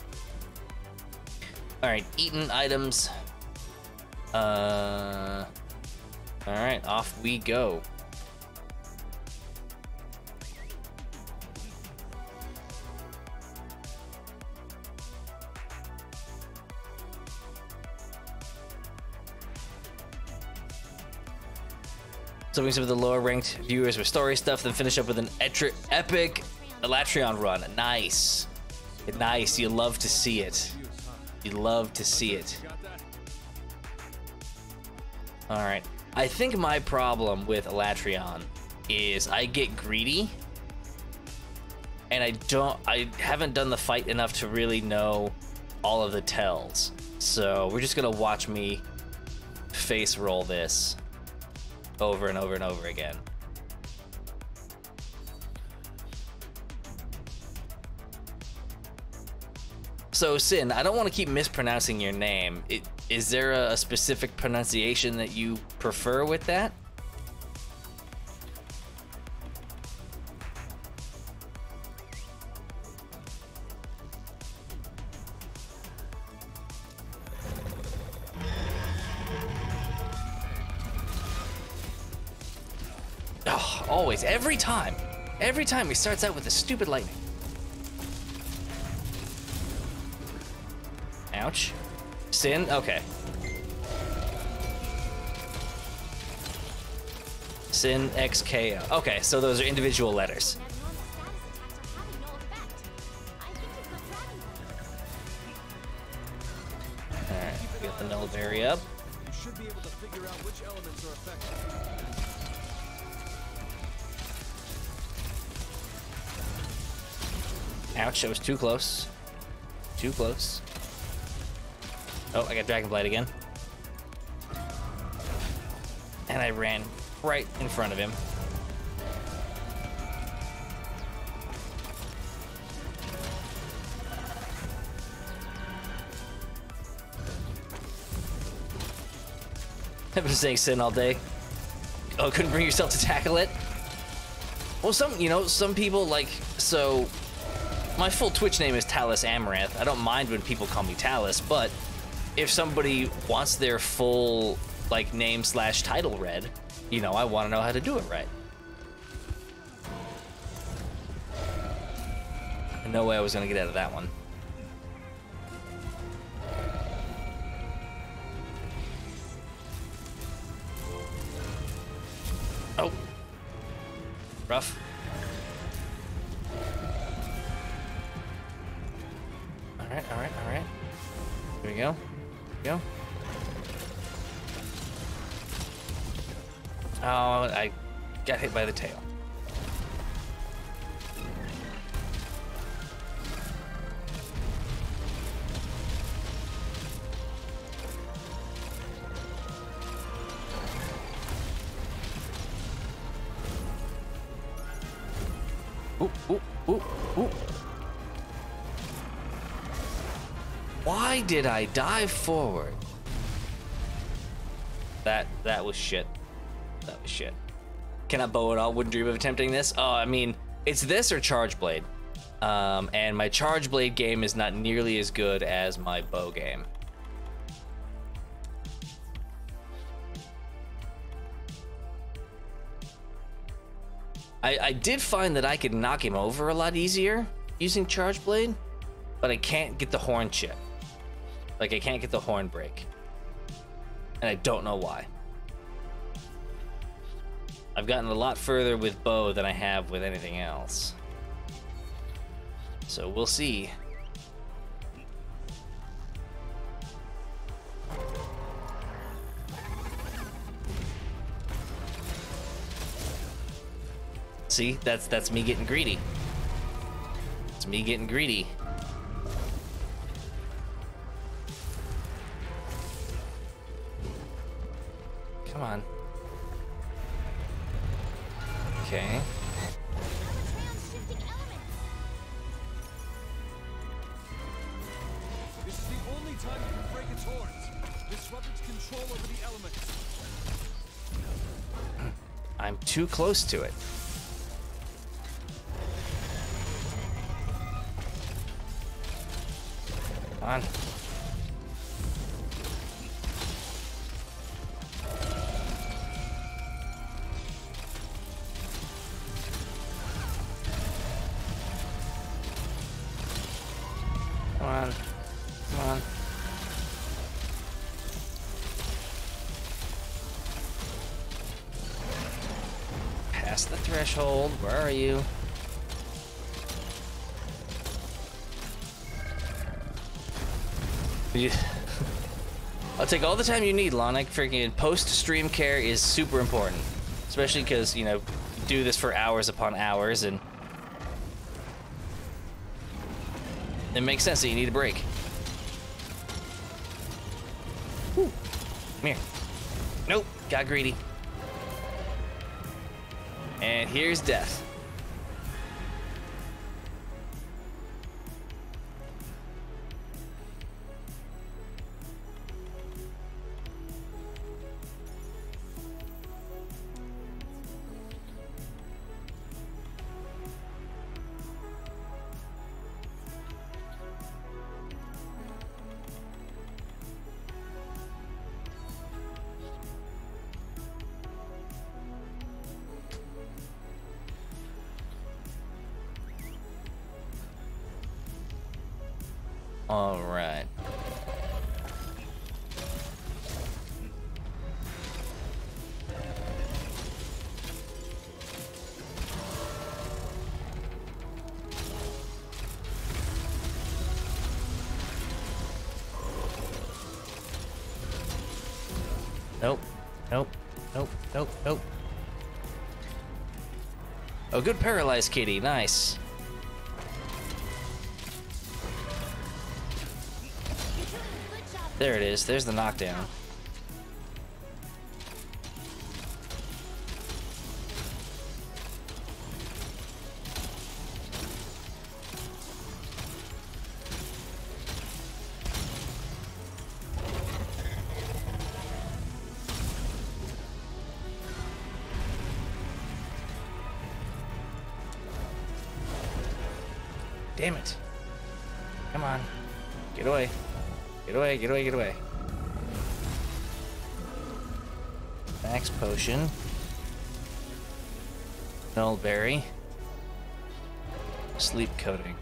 All right, eaten items. Uh, all right, off we go. So we some of the lower ranked viewers with story stuff, then finish up with an etri- epic Alatreon run. Nice. Nice. You love to see it. You love to see it. All right. I think my problem with Alatreon is I get greedy, and I don't. I haven't done the fight enough to really know all of the tells. So we're just gonna watch me face roll this over and over and over again. So, Sin, I don't want to keep mispronouncing your name. It, is there a, a specific pronunciation that you prefer with that? Oh, always, every time. Every time he starts out with the stupid lightning. Ouch. Sin? Okay. Sin X K O. Okay, so those are individual letters. Alright, we got the null berry up. You should be able to figure out which elements are affected. Ouch, that was too close. Too close. Oh, I got Dragonblight again. And I ran right in front of him. I've been saying Sin all day. Oh, couldn't bring yourself to tackle it? Well, some, you know, some people like, so my full Twitch name is Talus Amaranth. I don't mind when people call me Talus, but if somebody wants their full, like, name slash title read, you know, I want to know how to do it right. No way I was going to get out of that one. Oh. Rough. All right, all right, all right. Here we go. Here we go. Oh, I got hit by the tail. Ooh, ooh, ooh, ooh. Why did I dive forward? That that was shit. That was shit. Cannot bow at all. Wouldn't dream of attempting this. Oh, I mean, it's this or Charge Blade. Um, and my Charge Blade game is not nearly as good as my bow game. I, I did find that I could knock him over a lot easier using Charge Blade, but I can't get the horn chip. Like, I can't get the horn break. And I don't know why. I've gotten a lot further with bow than I have with anything else. So we'll see. See, that's that's me getting greedy. It's me getting greedy. Come on. Okay. Alatreon's shifting I'm too close to it. Come on. Come on. Come on. Past the threshold. Where are you? You- I'll take all the time you need, Lonic. Freaking post-stream care is super important. Especially because, you know, you do this for hours upon hours, and it makes sense that you need a break. Whew. Come here. Nope, got greedy. And here's death. All right. Nope. Nope. Nope. Nope. Nope. Oh, good paralyzed kitty. Nice. There it is. There's the knockdown. Damn it. Come on. Get away. Get away, get away, get away. Max potion. Null berry. Sleep coating.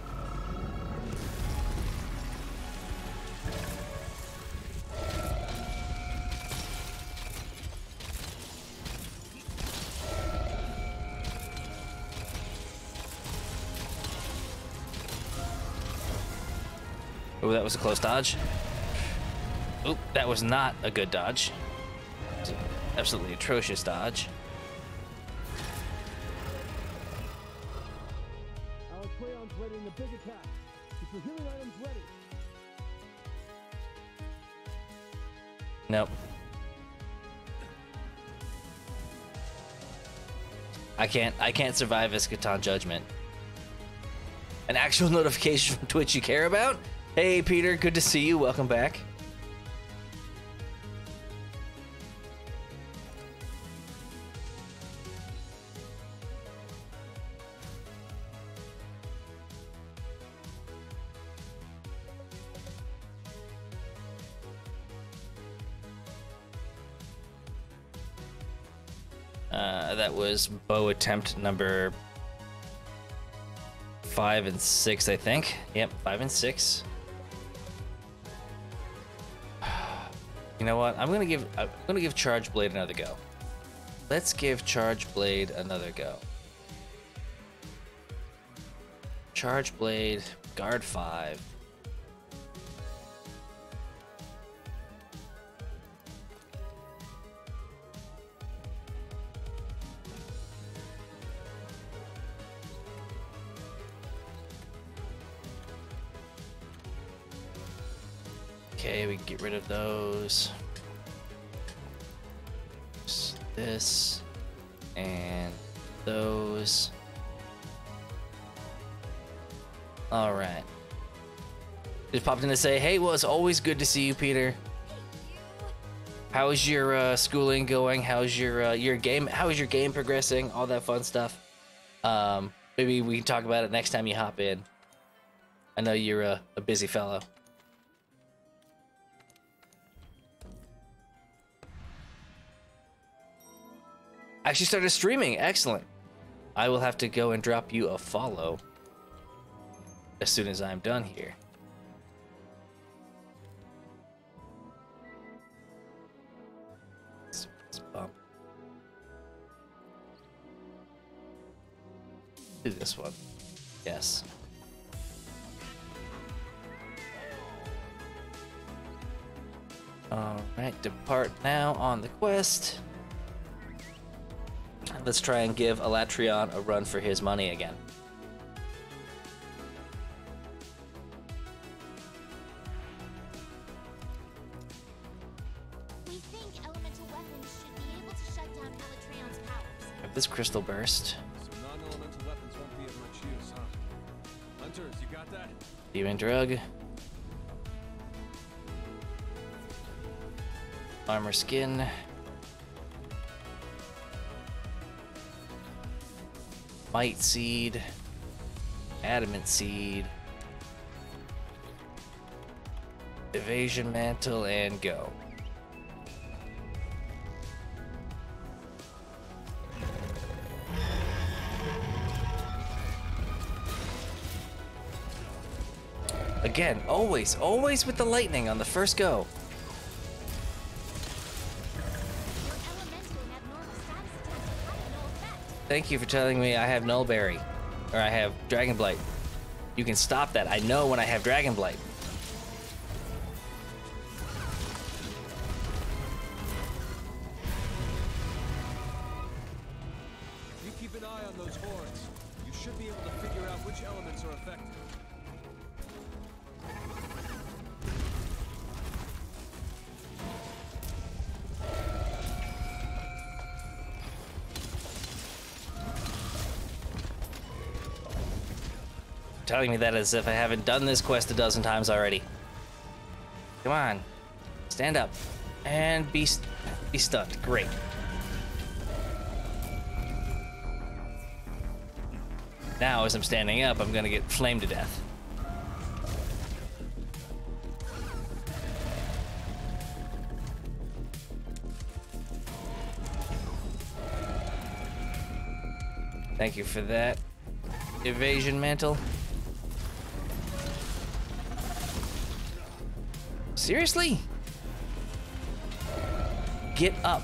Oh, that was a close dodge. Oop, that was not a good dodge. It's an absolutely atrocious dodge. Alatreon's readying a big attack. Get your healing items ready. Nope. I can't I can't survive Eschaton Judgment. An actual notification from Twitch you care about? Hey Peter, good to see you. Welcome back. Uh, that was bow attempt number five and six, I think. Yep, five and six. You know what? I'm gonna give I'm gonna give Charge Blade another go. Let's give Charge Blade another go. Charge Blade, guard five. Okay, we can get rid of those. Just this and those. All right. Just popped in to say, hey, well, it's always good to see you, Peter. How's your uh, schooling going? How's your uh, your game? How is your game progressing? All that fun stuff. Um, maybe we can talk about it next time you hop in. I know you're a, a busy fellow. Actually started streaming. Excellent. I will have to go and drop you a follow as soon as I'm done here. Let's, let's bump. Do this one. Yes. Alright, depart now on the quest. Let's try and give Alatreon a run for his money again. We think elemental weapons should be able to shut down Alatreon's powers. Have this crystal burst. Some non-elemental weapons won't be of much use, huh? Hunters, you got that? Demon drug. Armor skin. Might seed. Adamant seed. Evasion mantle and go. Again, always, always with the lightning on the first go. Your elemental and abnormal status attacks are having no effect. Thank you for telling me I have Nullberry. Or I have Dragon Blight. You can stop that. I know when I have Dragon Blight. If you keep an eye on those horns, you should be able to figure out which elements are affected. Telling me that as if I haven't done this quest a dozen times already. Come on. Stand up. And be, st be stunned. Great. Now, as I'm standing up, I'm gonna get flamed to death. Thank you for that. Evasion mantle. Seriously? Get up.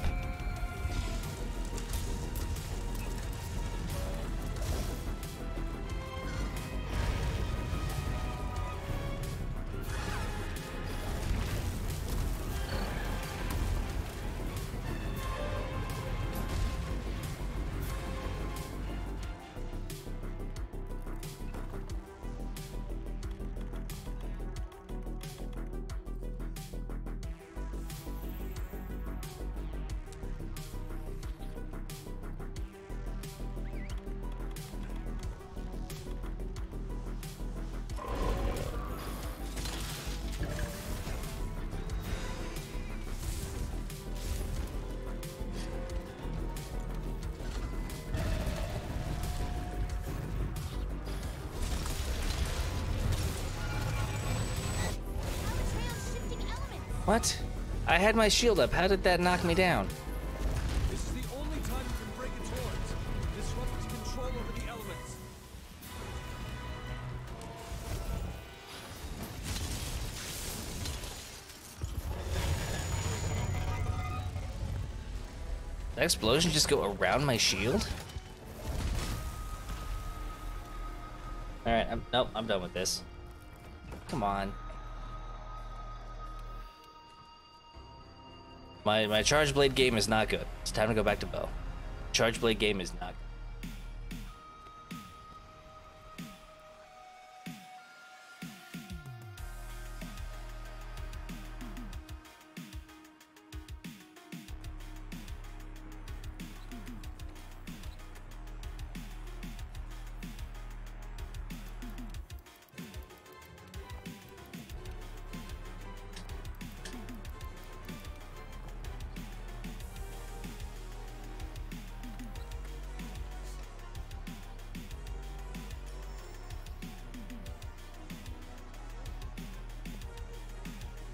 Alatreon's shifting elements. What? I had my shield up. How did that knock me down? This is the only time you can break its horns. Disrupt its control over the elements. Did that explosion just go around my shield? Alright, I'm, nope, I'm done with this. Come on. My, my Charge Blade game is not good. It's time to go back to bow. Charge Blade game is not good.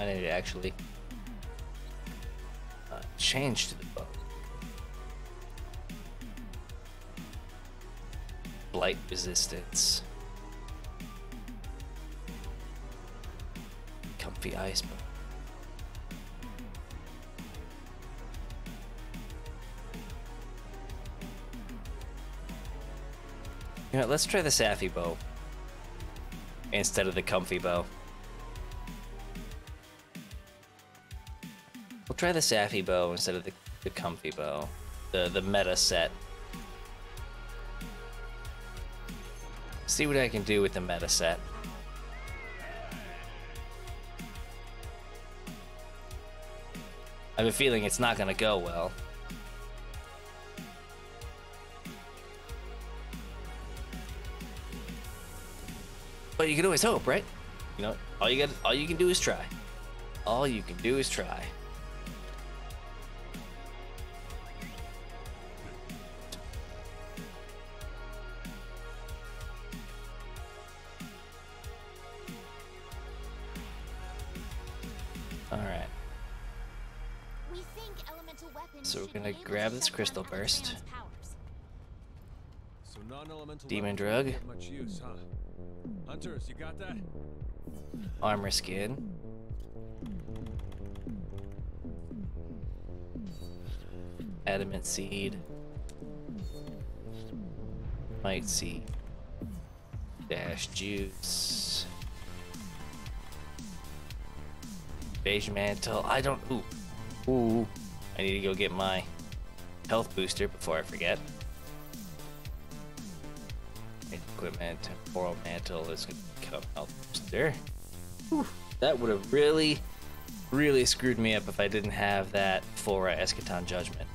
I need to actually uh, change to the bow. Blight resistance. Comfy ice bow. You know, let's try the Sappy bow instead of the comfy bow. We'll try the Sappy bow instead of the, the comfy bow. The the meta set. See what I can do with the meta set. I have a feeling it's not gonna go well. But you can always hope, right? You know, all you got, all you can do is try. All you can do is try. All right. We think elemental weapons So we're should gonna be able to grab this shut crystal down burst. Alatreon's powers. So non-elemental Demon weapons drug. don't get much use, huh? Hunters, you got that? Armor skin. Adamant seed. Might seed. Dash juice. Beige mantle. I don't. Ooh. Ooh. I need to go get my health booster before I forget. Equipment. Temporal mantle is going to become health booster. Whew. That would have really, really screwed me up if I didn't have that Fora Eschaton Judgment.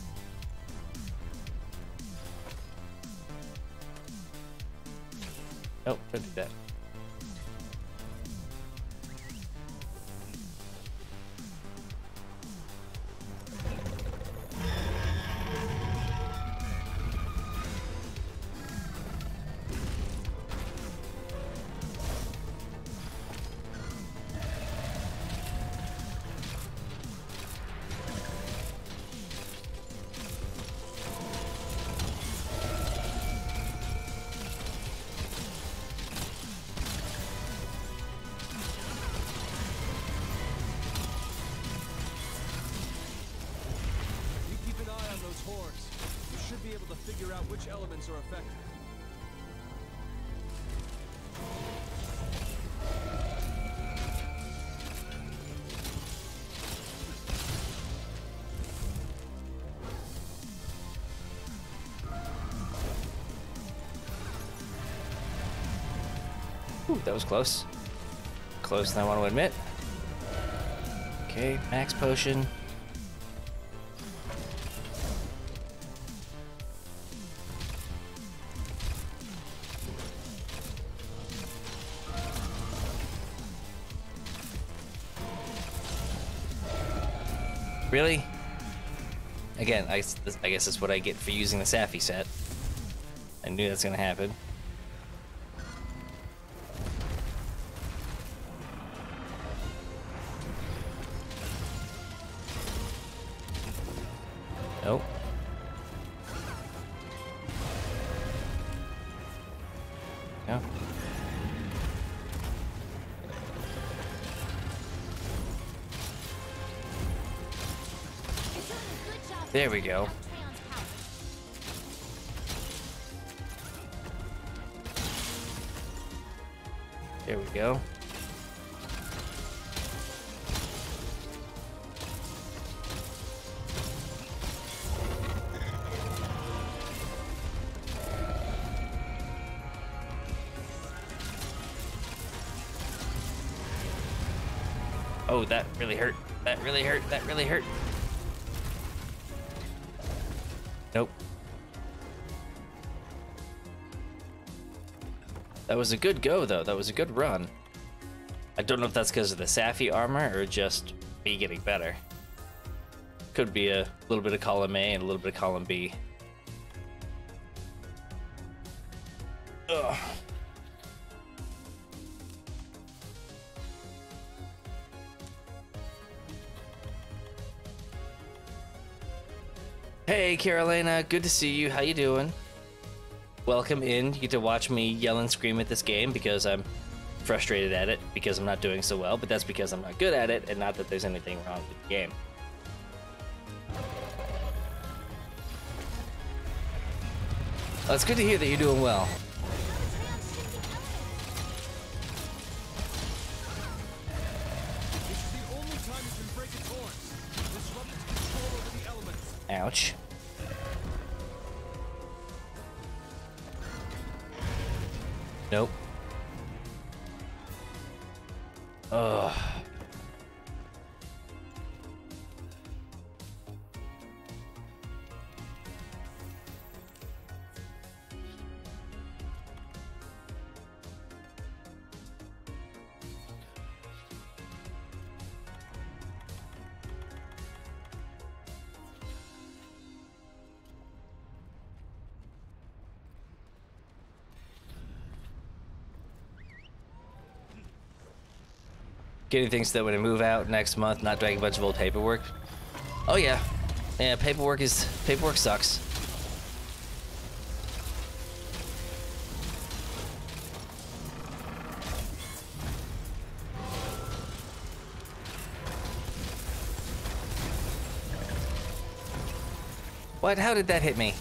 Nope, don't do that. You keep an eye on those horns. You should be able to figure out which elements are affected. Ooh, that was close. Closer than I want to admit. Okay, max potion. Really? Again, I, I guess that's what I get for using the Sappy set. I knew that's gonna happen. Nope. No. Good job. There we go. Alatreon's power. There we go. Oh, that really hurt. That really hurt. That really hurt. Nope. That was a good go, though. That was a good run. I don't know if that's because of the Sappy armor or just me getting better. Could be a little bit of column A and a little bit of column B. Ugh. Hey, Carolina, good to see you. How you doing? Welcome in. You get to watch me yell and scream at this game because I'm frustrated at it because I'm not doing so well, but that's because I'm not good at it and not that there's anything wrong with the game. Well, it's good to hear that you're doing well. This is the only time you can break its horns. Disrupt its control over the elements. Ouch. Nope. Ugh. Getting things that when I move out next month, not dragging a bunch of old paperwork. Oh yeah, yeah. Paperwork is paperwork sucks. What? How did that hit me?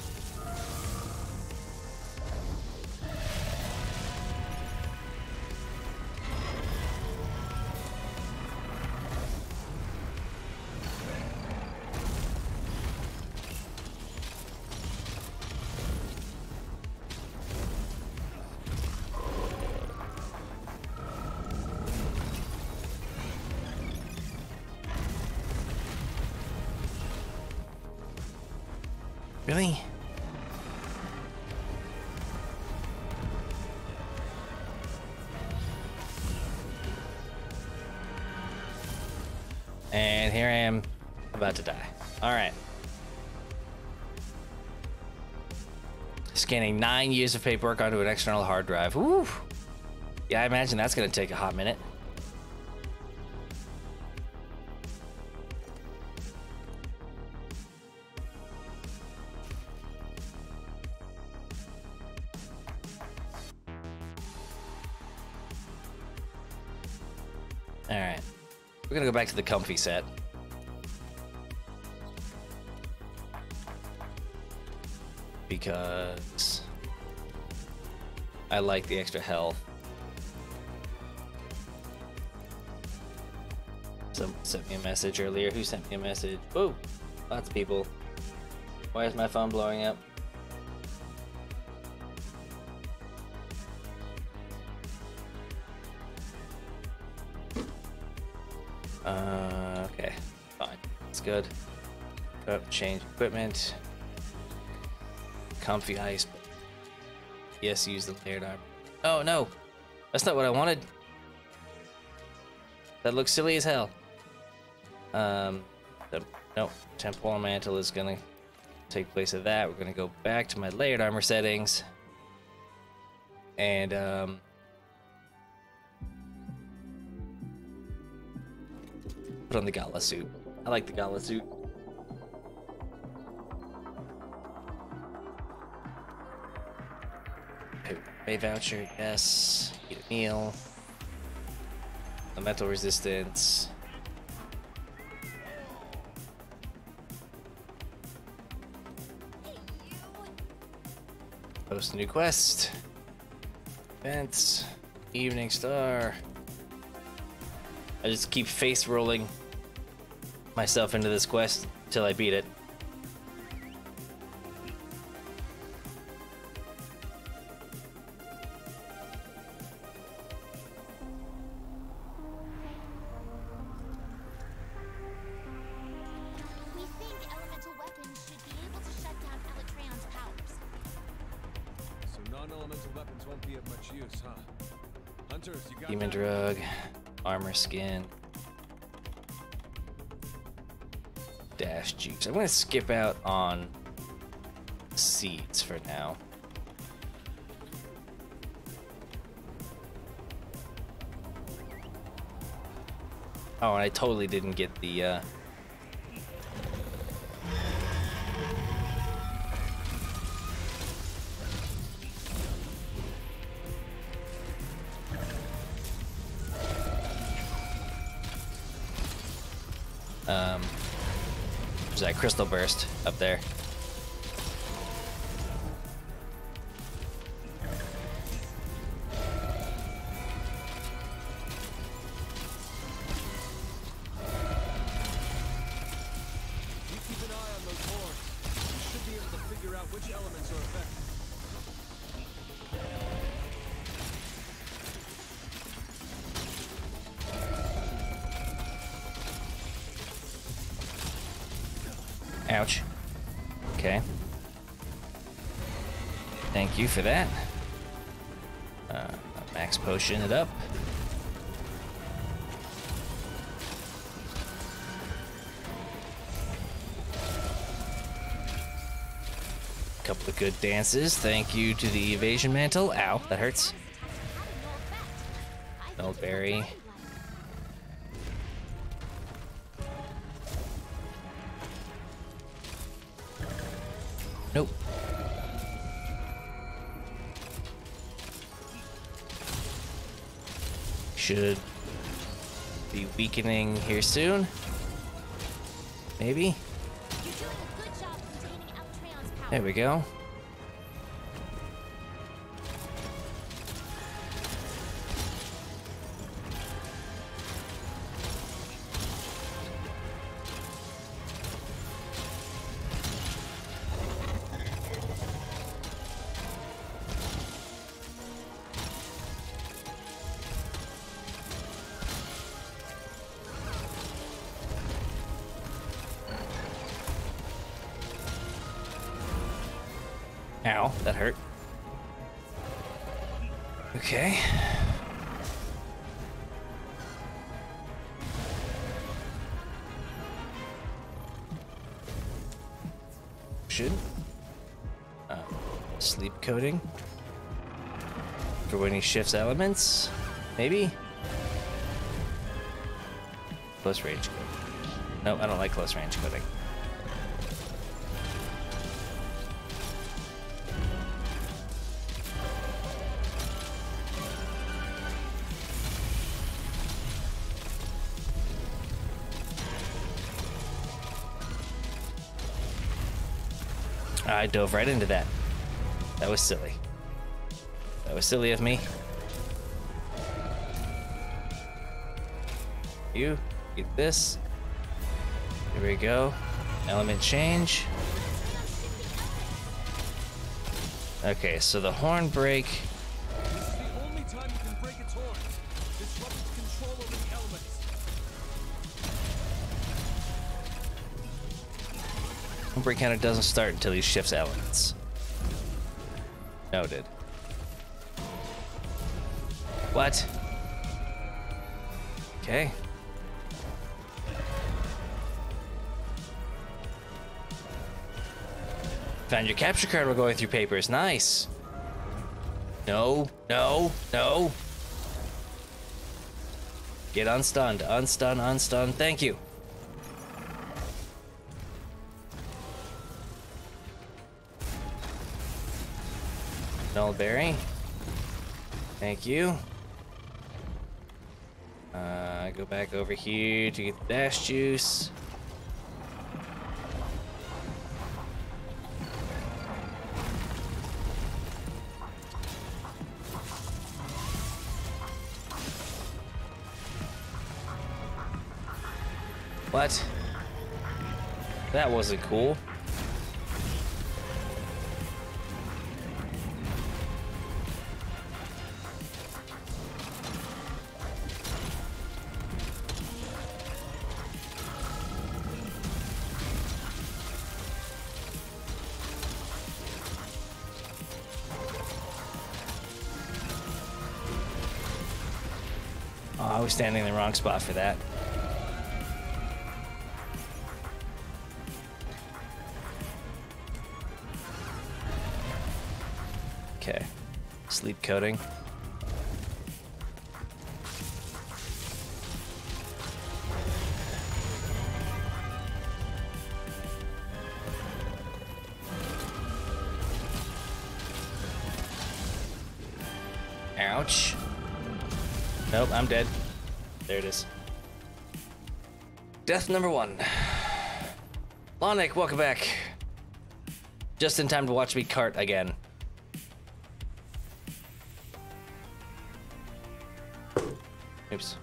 Really? And here I am, about to die. All right. Scanning nine years of paperwork onto an external hard drive. Woo! Yeah, I imagine that's gonna take a hot minute. All right, we're gonna go back to the comfy set. Because I like the extra health. Someone sent me a message earlier. Who sent me a message? Whoa, lots of people. Why is my phone blowing up? Uh, okay, fine. That's good. Oh, change equipment. Comfy ice. Yes, use the layered armor. Oh no, that's not what I wanted. That looks silly as hell. Um, the, no, temporal mantle is gonna take place of that. We're gonna go back to my layered armor settings. And um. Put on the gala suit. I like the gala suit. Pay voucher, yes. Eat a meal. Elemental resistance. Post a new quest. Events. Evening Star. I just keep face rolling myself into this quest until I beat it. We think elemental weapons should be able to shut down Alatreon's powers. So non-elemental weapons won't be of much use, huh? Hunters, you got Demon that? drug, armor skin, dash juice. I'm gonna skip out on seeds for now. Oh, and I totally didn't get the uh Um, there's that crystal burst up there. You keep an eye on those horns. You should be able to figure out which elements are affected. Ouch. Okay. Thank you for that. Uh, max potion it up. Couple of good dances. Thank you to the evasion mantle. Ow, that hurts. No berry. Nope. Should be weakening here soon. Maybe. You're doing a good job containing Alatreon's power. There we go. Ow, that hurt. Okay. Should. Uh, sleep coating. For when he shifts elements. Maybe? Close range coating. No, I don't like close range coating. I dove right into that. That was silly. That was silly of me. You get this. Here we go. Element change. Okay, so the horn break. This is the only time you can break its horns. Disrupt its control over the elements. Horn break counter doesn't start until he shifts elements. Noted. What? Okay. Found your capture card while going through papers. Nice. No, no, no. Get unstunned, unstun, unstun. Thank you. Nullberry. Thank you. Uh, go back over here to get the dash juice. What? That wasn't cool. Oh, I was standing in the wrong spot for that. Okay. Sleep coating. Ouch. Nope, I'm dead. There it is. Death number one. Lonic, welcome back. Just in time to watch me cart again. Oops.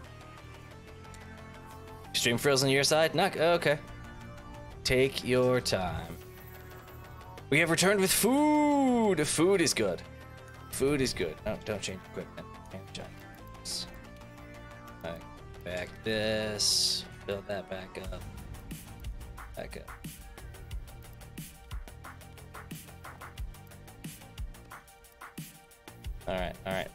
Extreme frills on your side? Not oh, okay. Take your time. We have returned with food. Food is good. Food is good. No, don't change equipment. Change. Alright, back this. Build that back up. Back up. Alright, alright.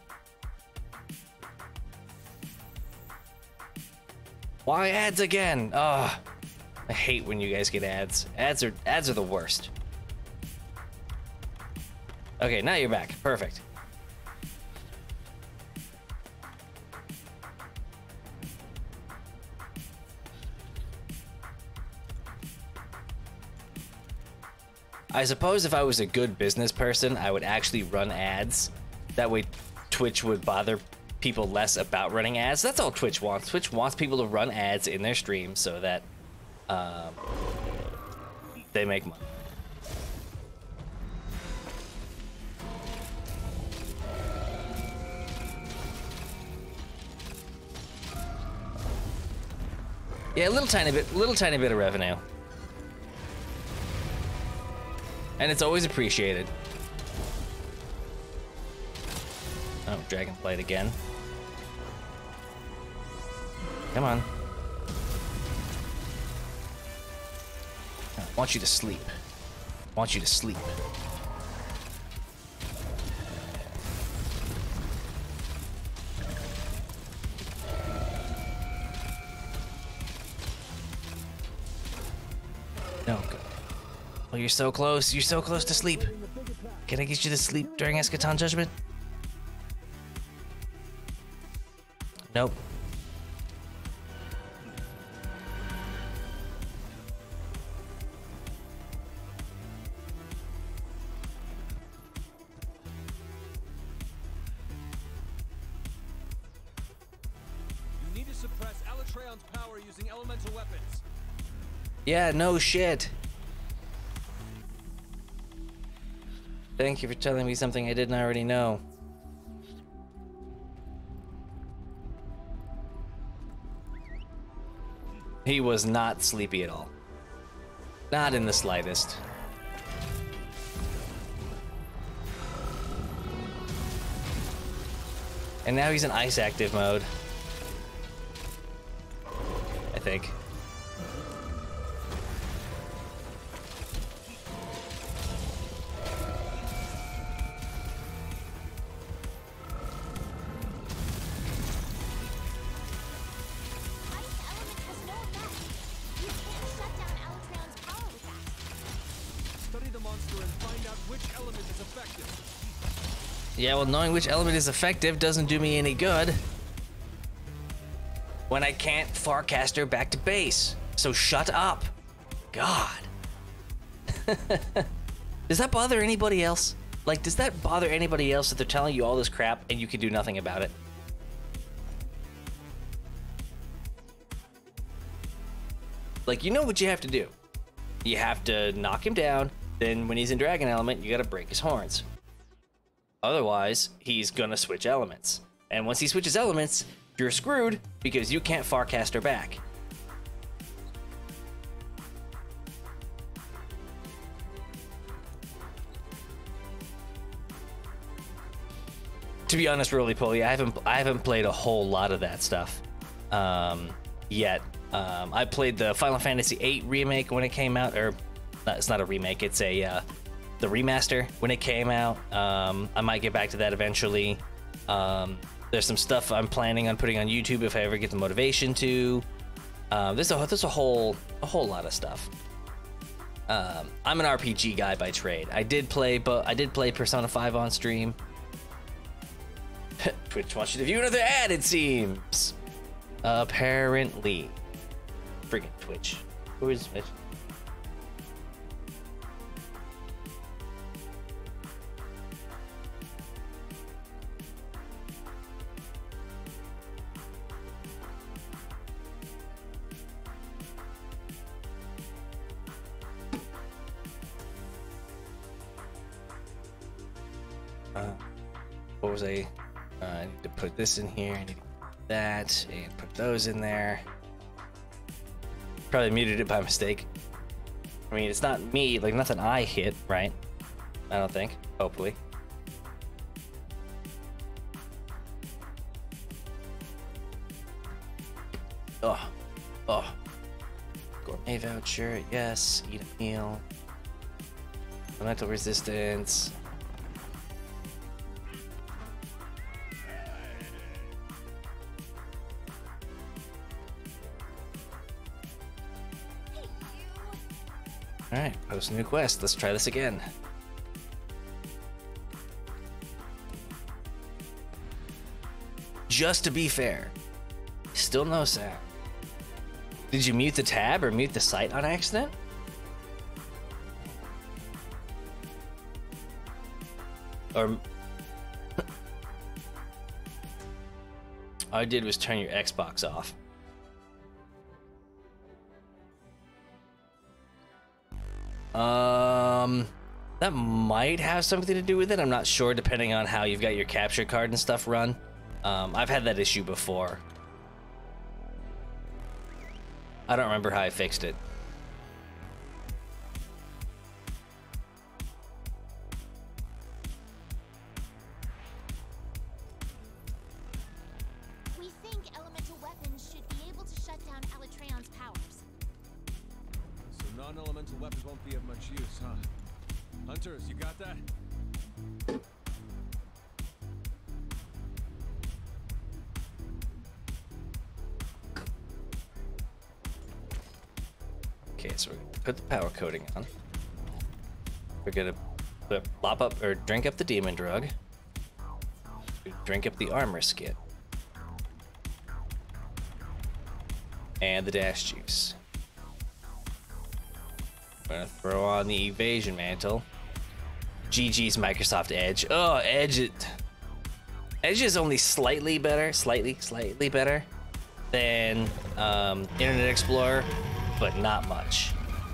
Why ads again? Oh, I hate when you guys get ads. Ads are ads are the worst. Okay, now you're back. Perfect. I suppose if I was a good business person, I would actually run ads. That way Twitch would bother people less about running ads. That's all Twitch wants. Twitch wants people to run ads in their streams so that um, they make money. Yeah, a little tiny bit, little tiny bit of revenue. And it's always appreciated. Oh, Dragon Blade again. Come on. I want you to sleep. I want you to sleep. No, go. Oh, you're so close. You're so close to sleep. Can I get you to sleep during Eschaton Judgment? Nope. You need to suppress Alatreon's power using elemental weapons. Yeah, no shit. Thank you for telling me something I didn't already know. He was not sleepy at all. Not in the slightest. And now he's in ice active mode. I think. Yeah, well, knowing which element is effective doesn't do me any good when I can't Farcaster back to base. So shut up. God. Does that bother anybody else? Like, does that bother anybody else that they're telling you all this crap and you can do nothing about it? Like, you know what you have to do. You have to knock him down, then when he's in Dragon Element, you gotta break his horns. Otherwise, he's gonna switch elements. And once he switches elements, you're screwed because you can't Farcaster back. To be honest, roly-poly, I haven't I haven't played a whole lot of that stuff um, yet. Um, I played the Final Fantasy eight remake when it came out, or uh, it's not a remake, it's a uh, the remaster when it came out. Um, I might get back to that eventually. Um, there's some stuff I'm planning on putting on YouTube if I ever get the motivation to. Um, there's a there's a whole a whole lot of stuff. Um, I'm an R P G guy by trade. I did play, but I did play Persona five on stream. Twitch wants you to view another ad, it seems. Apparently. Friggin' Twitch. Who is Twitch? what was I? Uh, I need to put this in here. I need to put that and put those in there. Probably muted it by mistake. I mean, it's not me, like nothing I hit, right? I don't think. Hopefully. Oh, oh. Gourmet voucher, yes. Eat a meal. Elemental resistance. Alright, post new quest. Let's try this again. Just to be fair, still no sound. Did you mute the tab or mute the site on accident? Or all I did was turn your Xbox off. Um, that might have something to do with it. I'm not sure, depending on how you've got your capture card and stuff run. Um, I've had that issue before. I don't remember how I fixed it. We think elemental weapons should be able to shut down Alatreon's powers. So non-elemental weapons won't be of much use, huh? Hunters, you got that? Okay, so we're gonna put the power coating on. We're gonna put, lop up or drink up the demon drug. Drink up the armor skit. And the dash juice. We're gonna throw on the evasion mantle. G G's Microsoft Edge. Oh, Edge it. Edge is only slightly better, slightly, slightly better than um, Internet Explorer, but not much.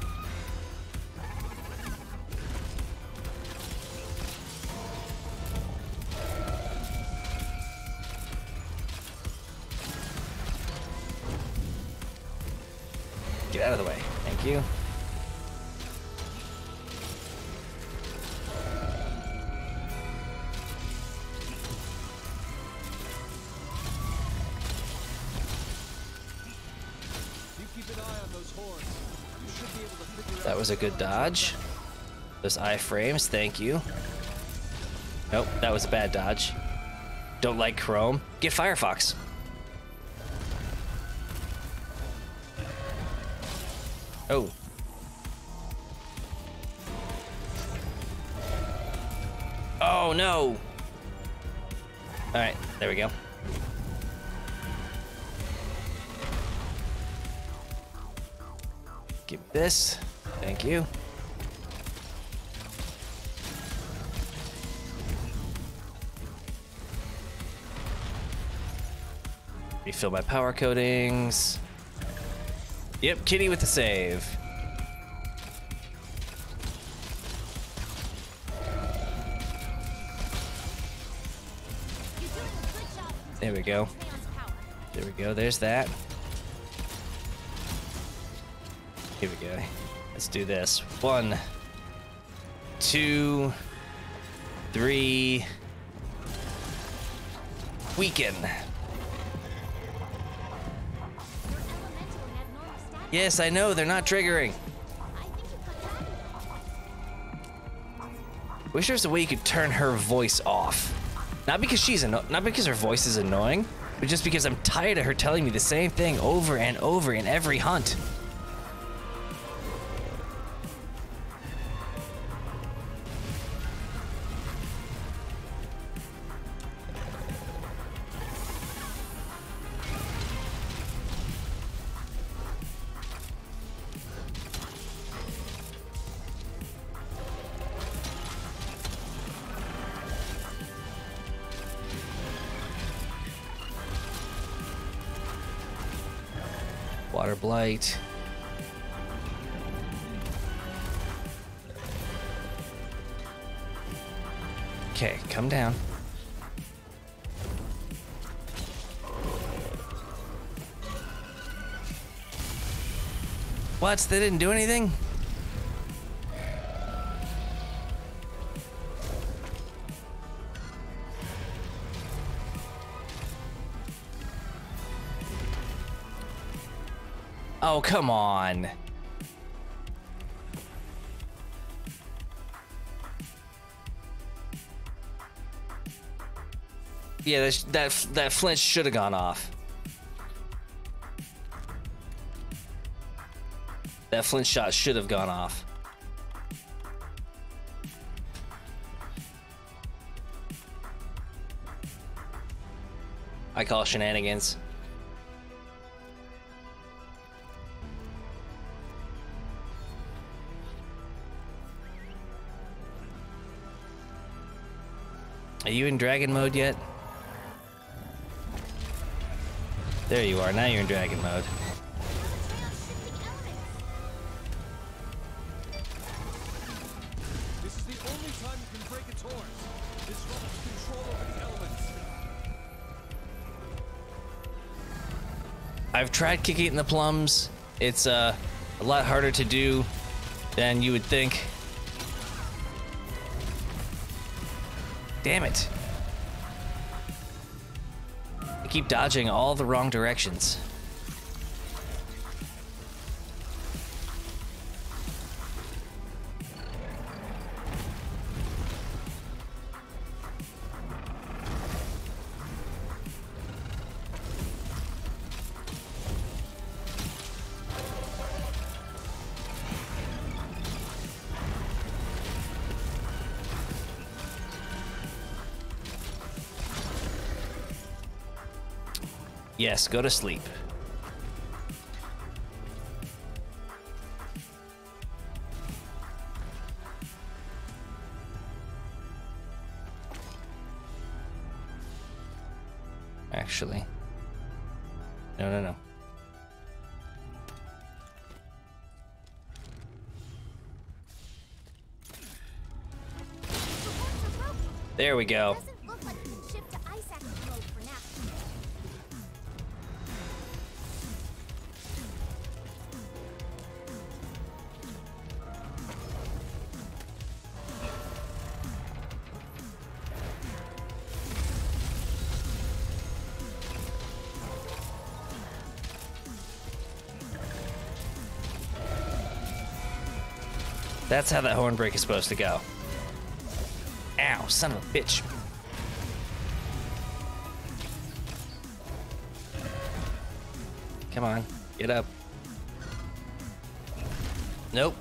Get out of the way. Thank you. That was a good dodge. Those iframes, thank you. Nope, that was a bad dodge. Don't like Chrome. Get Firefox. Oh. Oh no. All right, there we go. Give me this. Thank you. Refill my power coatings. Yep, Kitty with the save. There we go. There we go. There's that. Here we go. Let's do this. One, two, three. Weaken. Yes, I know, they're not triggering. Wish there was a way you could turn her voice off. Not because she's anno- not because her voice is annoying, but just because I'm tired of her telling me the same thing over and over in every hunt. Water blight. Okay, come down. What? They didn't do anything? Oh, come on. Yeah, that that, that flinch should have gone off. That flinch shot should have gone off. I call shenanigans. Are you in dragon mode yet? There you are, now you're in dragon mode. This is the only time you can break its horns. Disrupt its control over the elements. I've tried kicking it in the plums. It's uh, a lot harder to do than you would think. Damn it. I keep dodging all the wrong directions. Yes, go to sleep. Actually, no, no, no. There we go. Doesn't look like we can shift to ice active mode for now. That's how that horn break is supposed to go. Ow, son of a bitch. Come on, get up. Nope.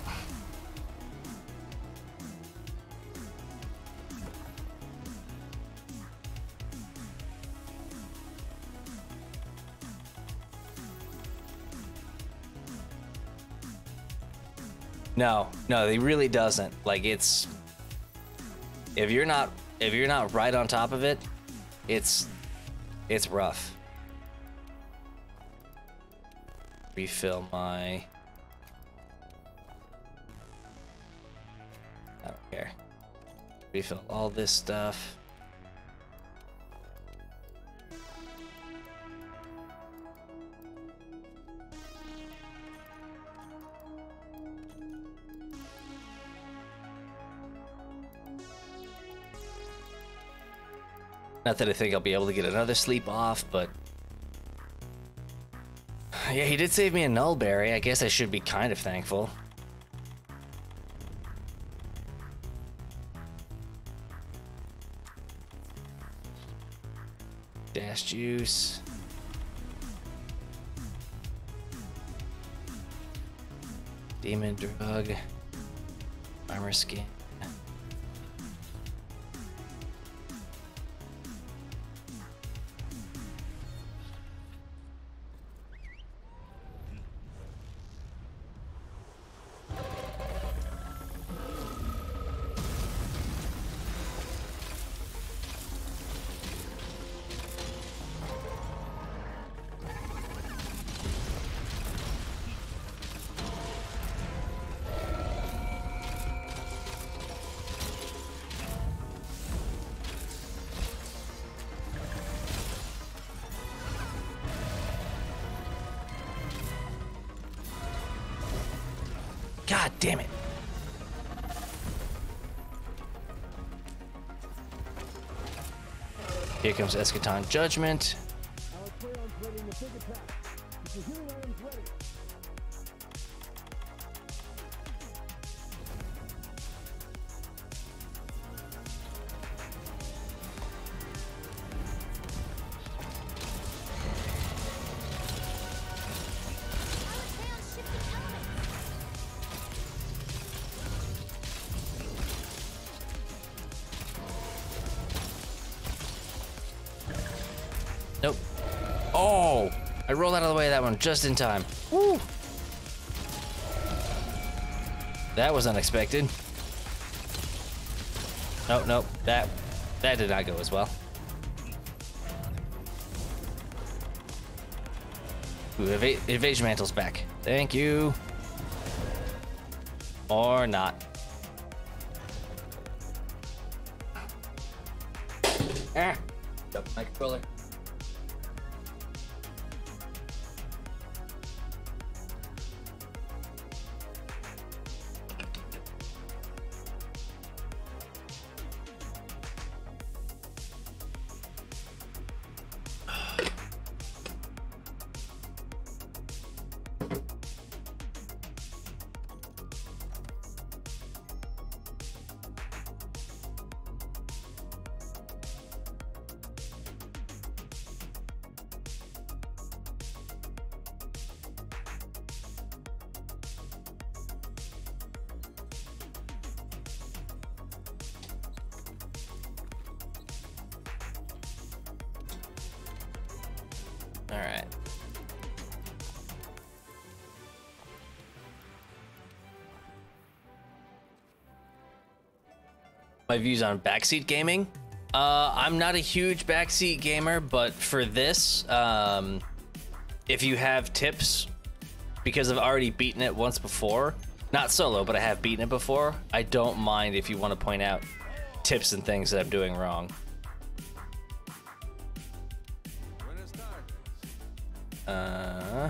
No, no, he really doesn't. Like, it's if you're not if you're not right on top of it, it's it's rough. Refill my I don't care. Refill all this stuff. Not that I think I'll be able to get another sleep off, but yeah, he did save me a nullberry. I guess I should be kind of thankful. Dash juice. Demon drug. Armor skin. God damn it. Here comes Eschaton Judgment. Alatreon's ready in the big attack. If your healing item's ready. Alatreon's shifting elements. Nope. Oh! I rolled out of the way of that one just in time. Woo! That was unexpected. Nope, nope. That that did not go as well. Ooh, eva evasion mantle's back. Thank you. Or not. Ah! Nope, my controller. All right. My views on backseat gaming. Uh, I'm not a huge backseat gamer, but for this, um, if you have tips, because I've already beaten it once before, not solo, but I have beaten it before, I don't mind if you want to point out tips and things that I'm doing wrong. Uh...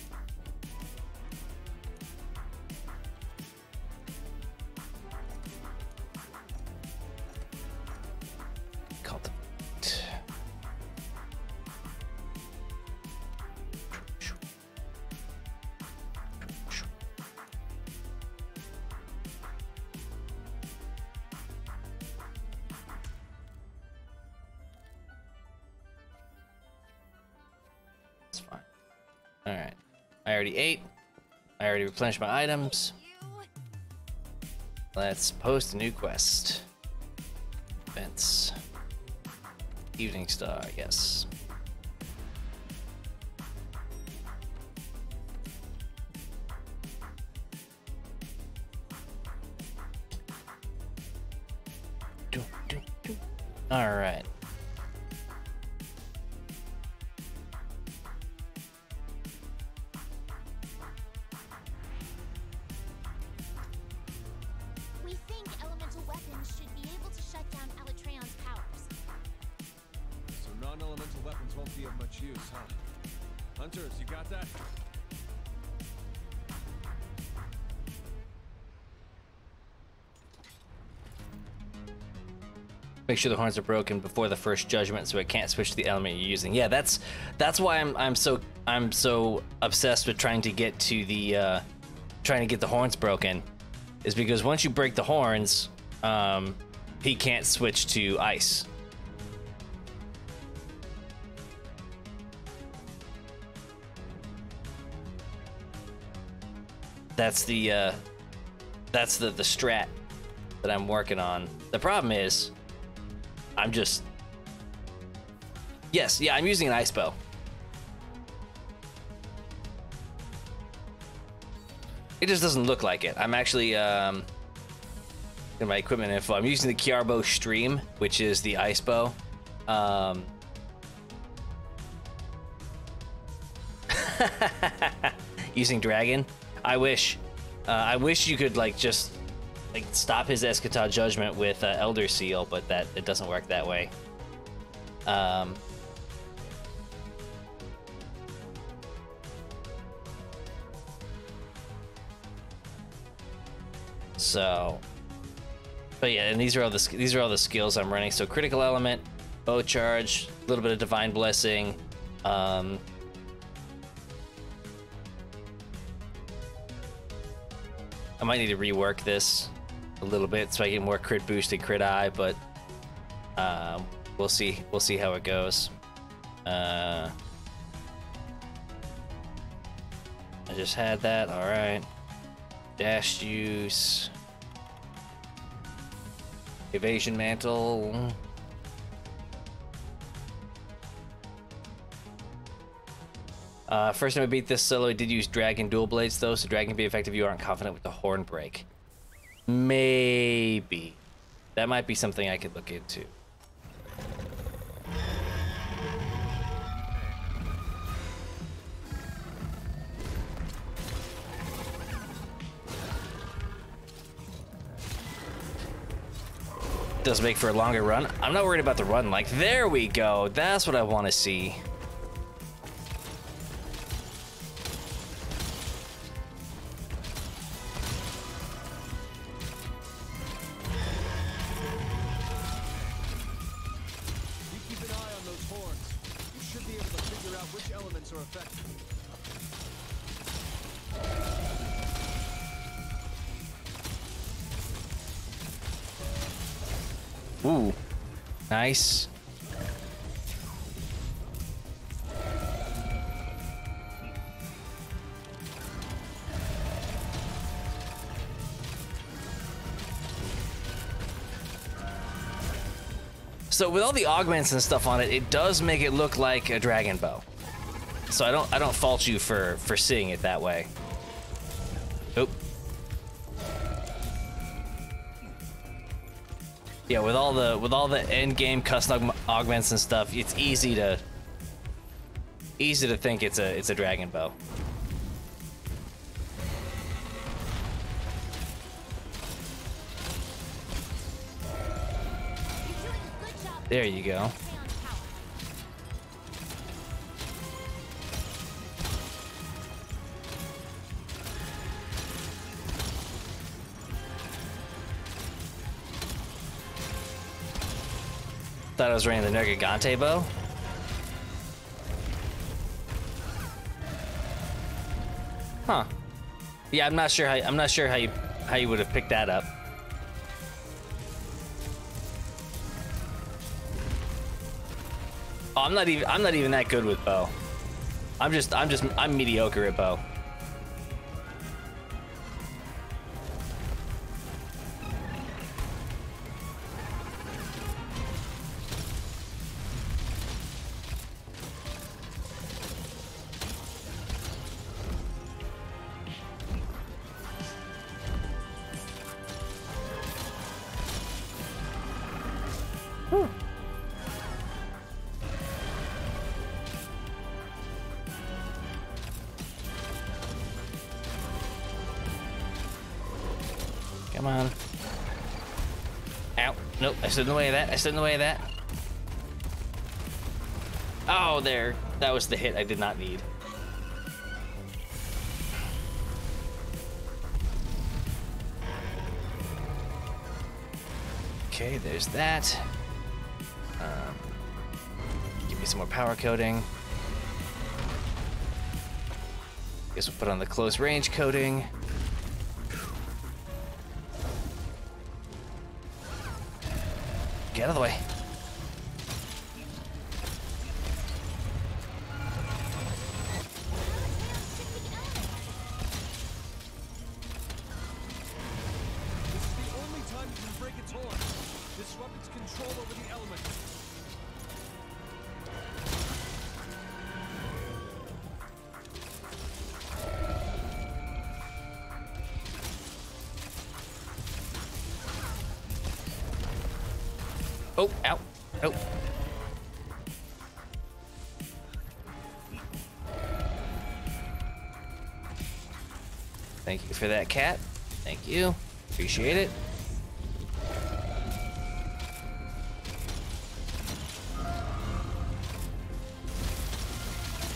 Cultivate. That's fine. All right. I already ate. I already replenished my items. Let's post a new quest. Events. Evening Star, yes. All right. We think elemental weapons should be able to shut down Alatreon's powers. So non-elemental weapons won't be of much use, huh? Hunters, you got that? Make sure the horns are broken before the first judgment, so it can't switch to the element you're using. Yeah, that's that's why I'm I'm so I'm so obsessed with trying to get to the uh, trying to get the horns broken, is because once you break the horns, um, he can't switch to ice. That's the uh, that's the the strat that I'm working on. The problem is, I'm just... Yes, yeah, I'm using an ice bow. It just doesn't look like it. I'm actually, um... in my equipment info, I'm using the Kiarbo Stream, which is the ice bow. Um... using Dragon. I wish. Uh, I wish you could, like, just... like stop his Eschaton Judgment with uh, Elder Seal, but that it doesn't work that way. Um, So, but yeah, and these are all the these are all the skills I'm running. So critical element, bow charge, a little bit of divine blessing. Um, I might need to rework this a little bit so I get more crit boost and crit eye, but um, we'll see. We'll see how it goes. Uh, I just had that. All right. Dash juice. Evasion mantle. Uh, first time I beat this solo, I did use dragon dual blades though, so dragon can be effective if you aren't confident with the horn break. Maybe. That might be something I could look into. Does make for a longer run. I'm not worried about the run. Like, there we go. That's what I want to see. You keep an eye on those horns. You should be able to figure out which elements are affected. Ooh, nice. So with all the augments and stuff on it, it does make it look like a dragon bow. So I don't I don't fault you for for seeing it that way. Oop. Yeah, with all the with all the end game custom augments and stuff, it's easy to easy to think it's a it's a dragon bow. There you go. Thought I was running the Nergigante bow. Huh. Yeah, I'm not sure how I'm not sure how you how you would have picked that up. Oh, I'm not even I'm not even that good with bow. I'm just I'm just I'm mediocre at bow. Come on. Ow. Nope, I stood in the way of that. I stood in the way of that. Oh, there. That was the hit I did not need. Okay, there's that. Um, give me some more power coating. Guess we'll put on the close range coating. Get out of the way. This is the only time you can break its horn. Disrupt its control over the element. Oh, ow. Oh. Thank you for that, cat. Thank you. Appreciate it.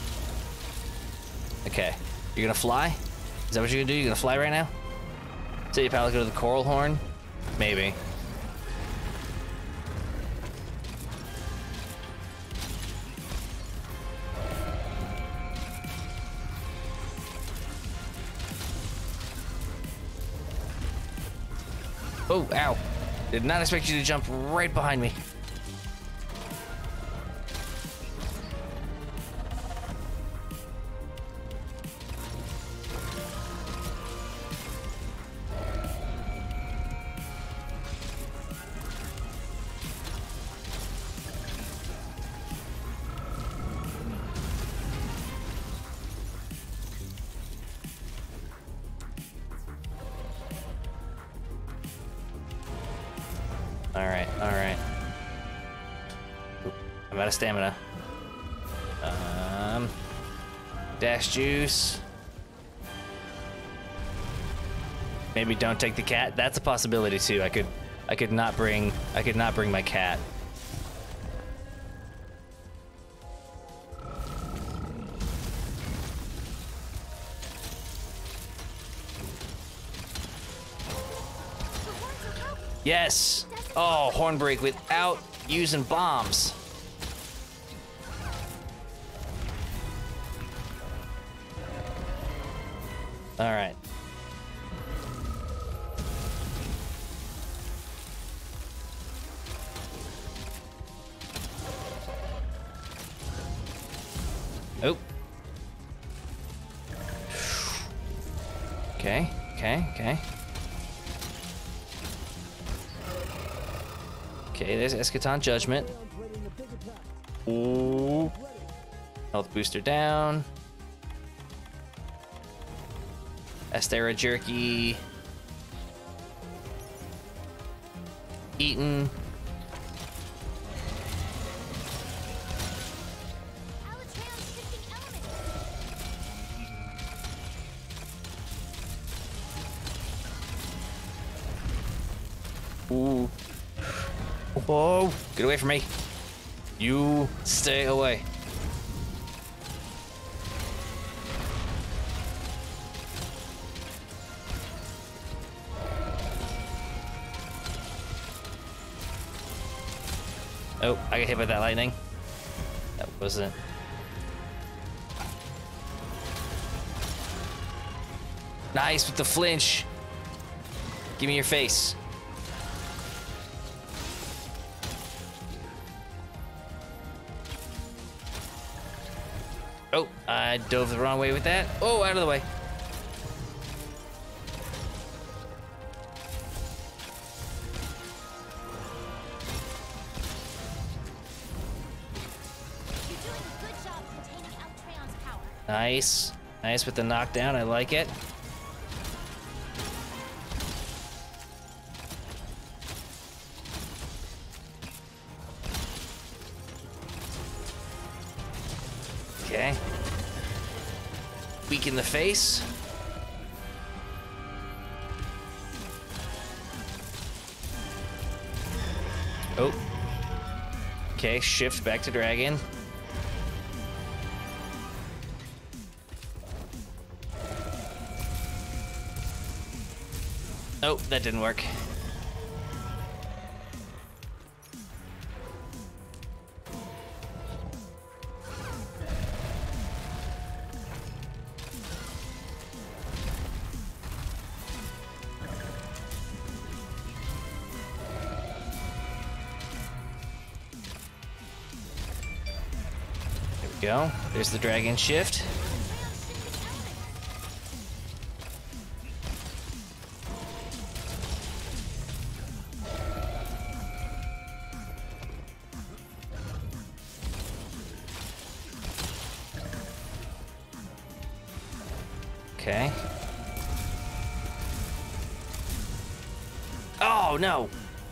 Okay. You're gonna fly? Is that what you're gonna do? You're gonna fly right now? City Palace go to the Coral Horn? Maybe. Oh, ow. Did not expect you to jump right behind me. Alright, alright. I'm out of stamina. Um, dash juice. Maybe don't take the cat. That's a possibility too. I could, I could not bring, I could not bring my cat. Yes! Oh, horn break without using bombs. All right. Oh. Okay, okay, okay. Okay, there's Eschaton Judgment. Ooh. Health booster down. Astera Jerky. Eaten. Alatreon's shifting elements. Ooh. Whoa! Get away from me. You stay away. Oh, I got hit by that lightning. That wasn't. Nice with the flinch. Give me your face. Oh, I dove the wrong way with that. Oh, out of the way. You're doing a good job containing Alatreon's power. Nice. Nice with the knockdown. I like it. Okay. Weak in the face. Oh. Okay, shift back to dragon. Oh, that didn't work. Go. There's the dragon shift. Okay. Oh no.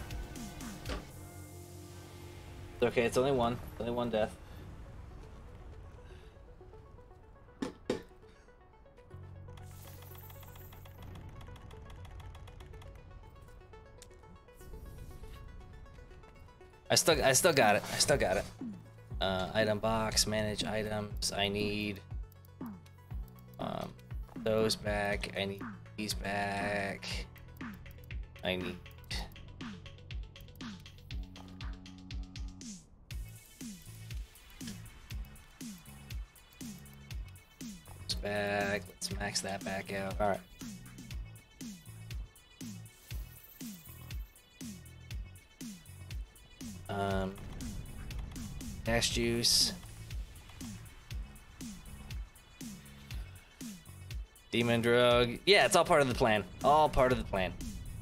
Okay, it's only one. It's only one death. I still, I still got it. I still got it. Uh, item box, manage items. I need um, those back. I need these back. I need... It's back. Let's max that back out. All right. Um, dash juice. Demon drug. Yeah, it's all part of the plan. All part of the plan.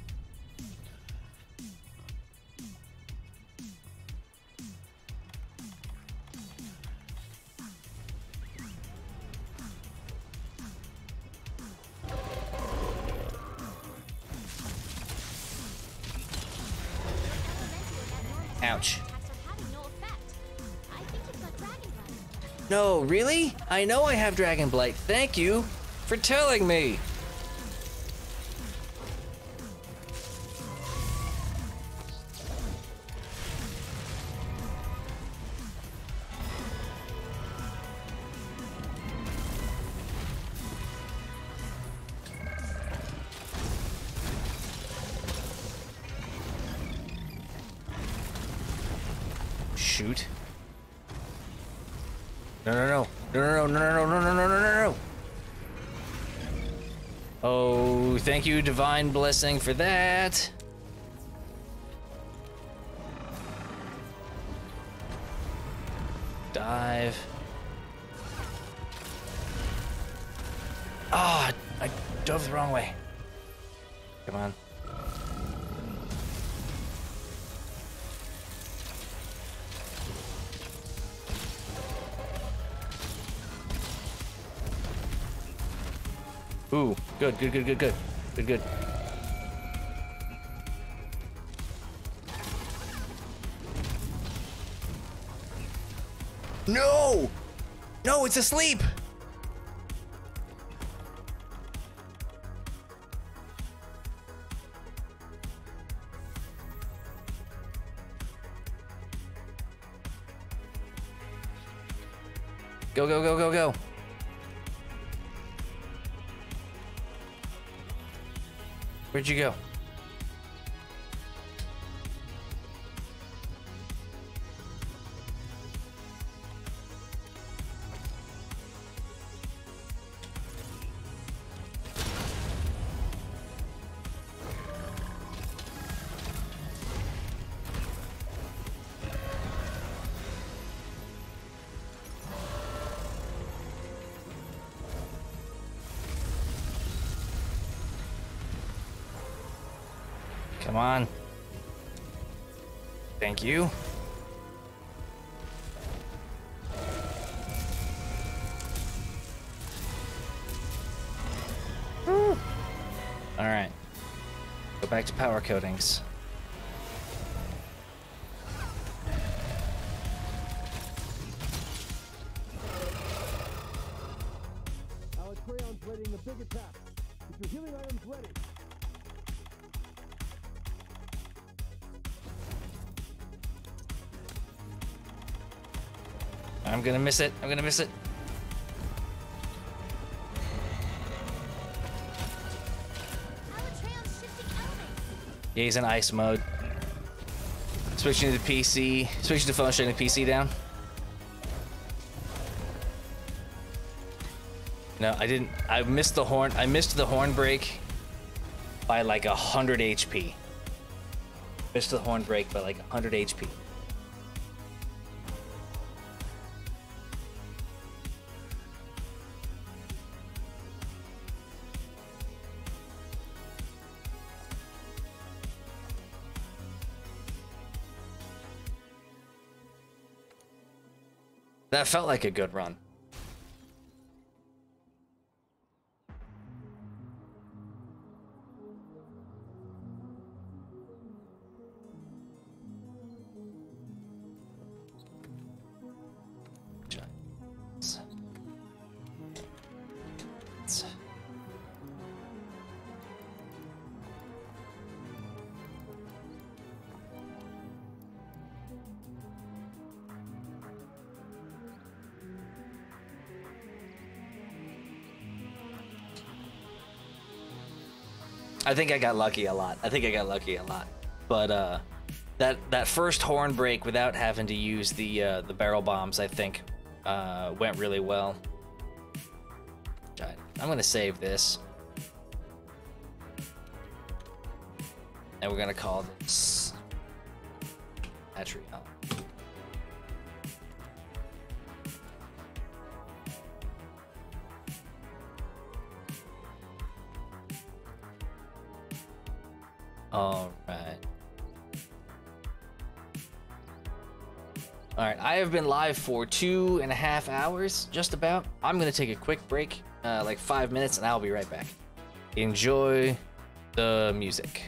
Ouch. No, really? I know I have Dragon Blight. Thank you for telling me. Shoot. No, no, no. No, no, no, no, no, no, no, no, no, no. Oh, thank you, Divine Blessing, for that. Dive. Ah, oh, I dove the wrong way. Come on. Ooh, good, good, good, good, good. Good, good. No! No, it's asleep! Go, go, go, go, go. Where'd you go? Come on. Thank you. All right. Go back to power coatings. Alatreon's readying a big attack. Get your healing items ready. I'm gonna miss it. I'm gonna miss it. Alatreon's shifting elements. Yeah, he's in ice mode. Switching to the P C. Switching to phone, shutting the P C down. No, I didn't. I missed the horn. I missed the horn break by like a hundred H P. Missed the horn break by like a hundred H P. That felt like a good run. I think I got lucky a lot. I think I got lucky a lot. But uh, that that first horn break without having to use the uh, the barrel bombs, I think, uh, went really well. Right, I'm gonna save this, and we're gonna call this Alatreon. All right. All right, I have been live for two and a half hours, just about. I'm gonna take a quick break, uh, like five minutes, and I'll be right back. Enjoy the music.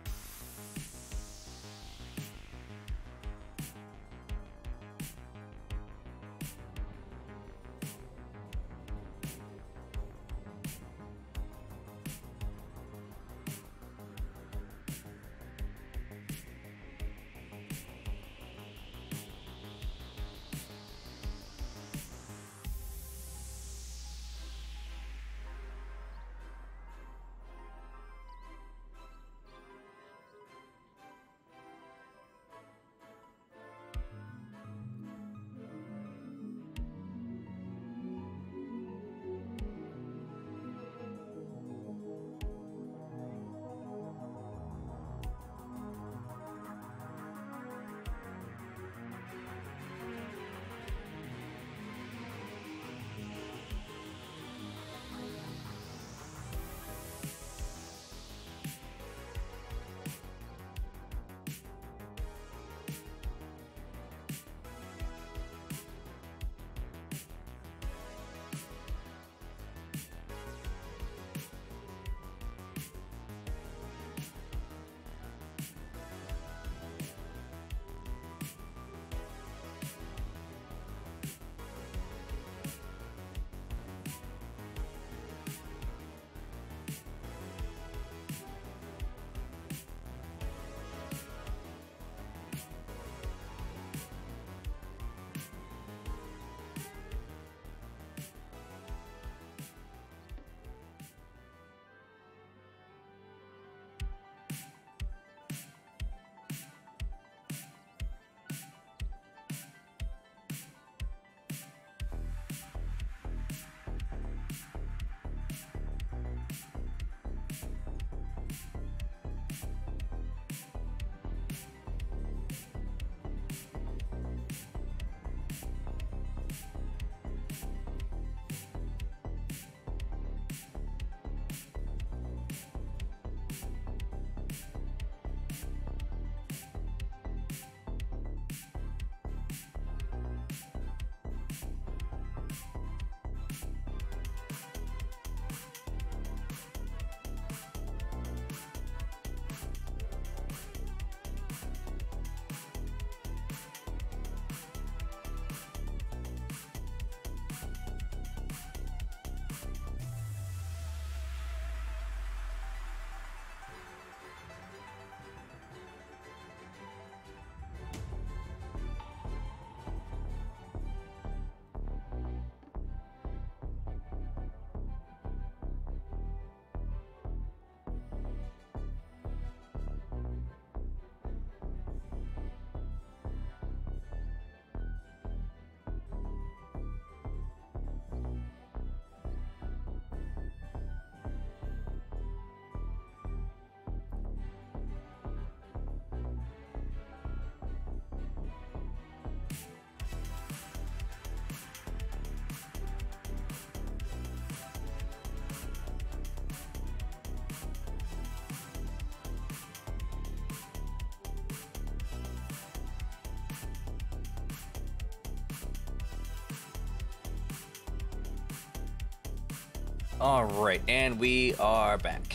All right, and we are back.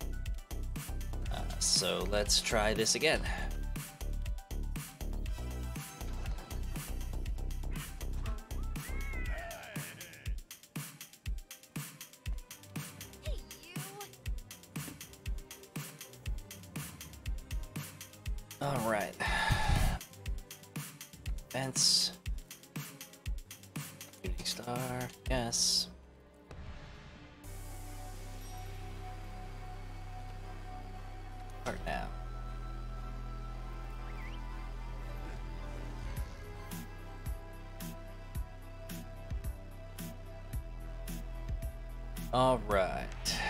Uh, so let's try this again. Hey, you. All right. Fence. Shooting star. Yes. All right.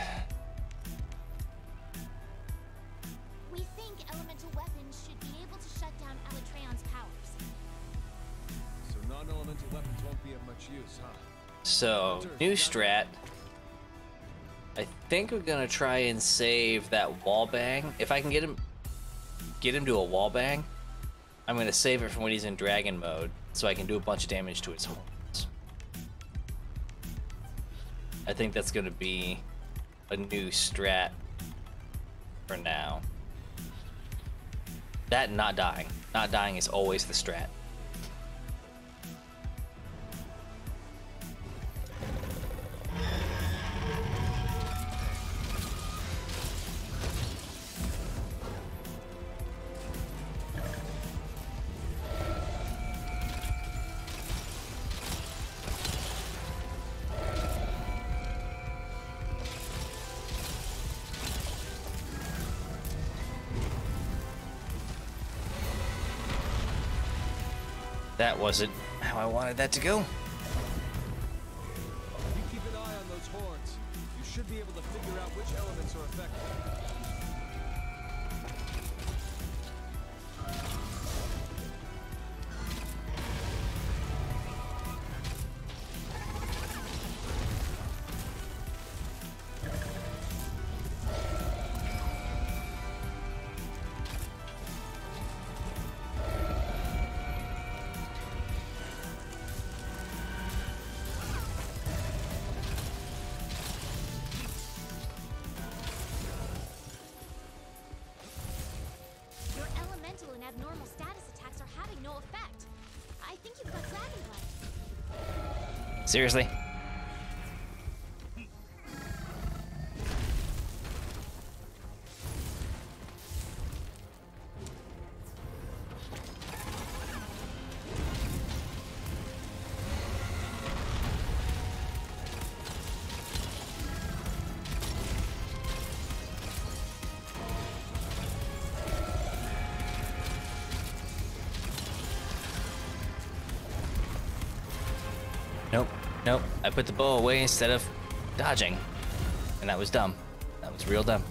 We think elemental weapons should be able to shut down Alatreon's powers. So non-elemental weapons won't be of much use, huh? So, new strat. I think we're gonna try and save that wall bang. If I can get him get him to a wall bang, I'm gonna save it from when he's in dragon mode, so I can do a bunch of damage to his horns. I think that's gonna be a new strat for now. That and not dying. Not dying is always the strat. That wasn't how I wanted that to go. If you keep an eye on those horns, you should be able to figure out which elements are affected. Your elemental and abnormal status attacks are having no effect. I think you've got dragon blood. Seriously? Nope, nope. I put the bow away instead of dodging. And that was dumb. That was real dumb.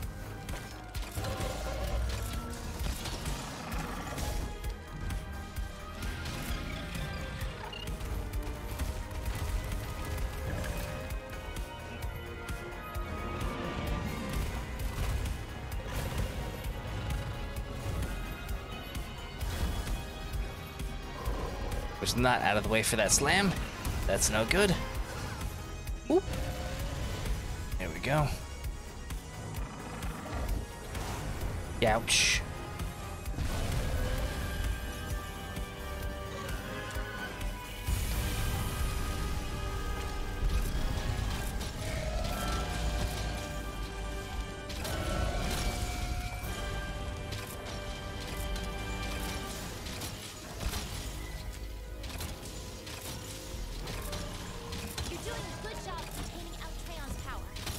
Was not out of the way for that slam. That's no good. Whoop. There we go. Ouch. You're doing a good job containing Alatreon's power.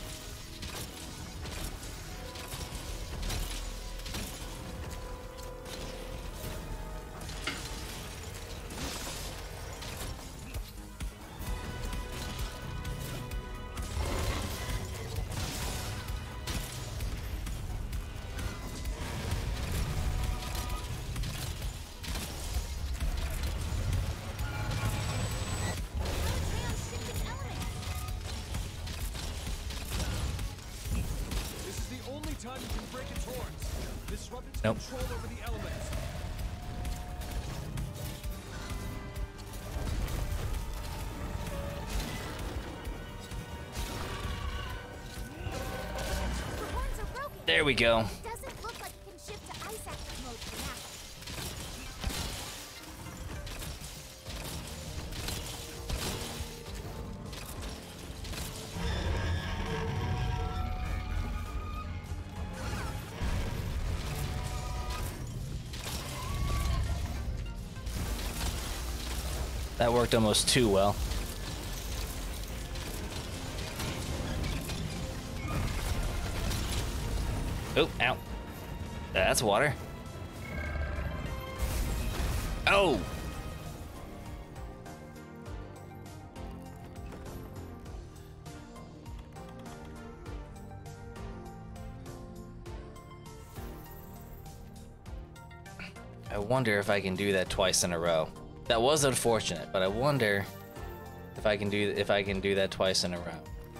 Alatreon's shifting elements. This is the only time you can break its horns. Disrupt its Nope. control over the elements. The horns are broken. There we go. It doesn't look like it can shift to ice active mode for now. That worked almost too well. Oh, ow. That's water. Oh! I wonder if I can do that twice in a row. That was unfortunate, but I wonder if I can do if I can do that twice in a row.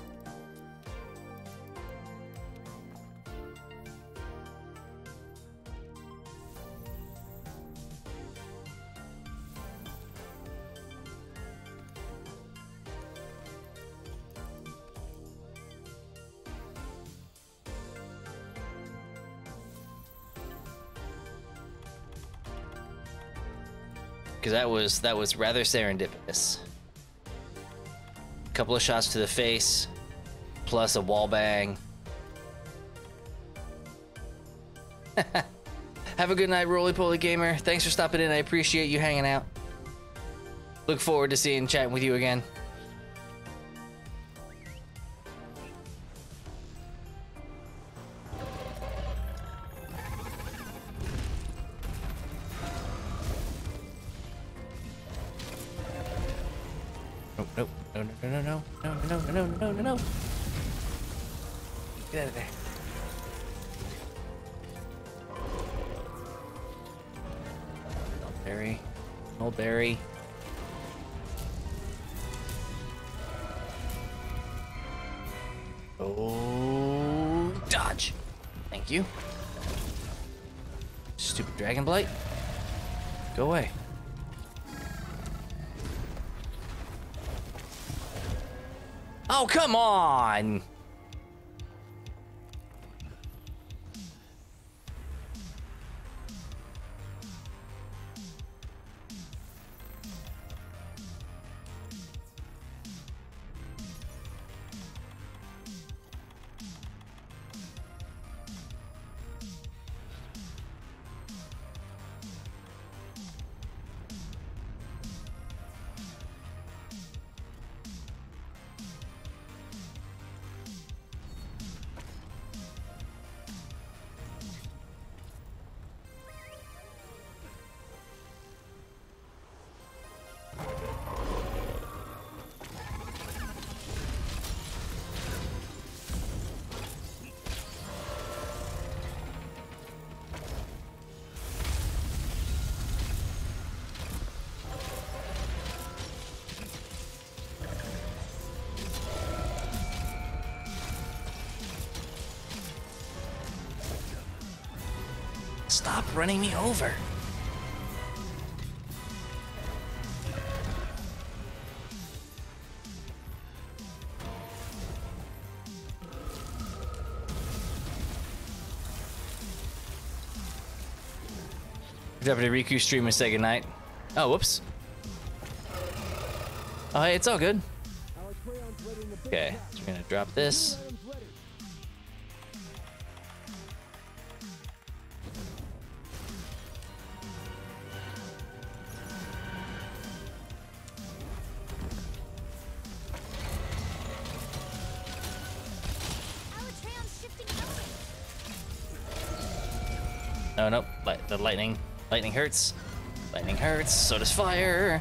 Because that was that was rather serendipitous. A couple of shots to the face, plus a wall bang. Have a good night, Roly Poly Gamer. Thanks for stopping in. I appreciate you hanging out. Look forward to seeing and chatting with you again. Nope, nope, no, no, no, no, no, no, no, no, no, no, no. Get out of there. Mulberry, mulberry. Oh, dodge. Thank you. Stupid dragon blight. Go away. Oh, come on! Stop running me over. Deputy Riku stream and say goodnight. Oh, whoops. Oh, hey, it's all good. Okay, so we're gonna drop this. Oh, nope. Light, the lightning. Lightning hurts. Lightning hurts. So does fire.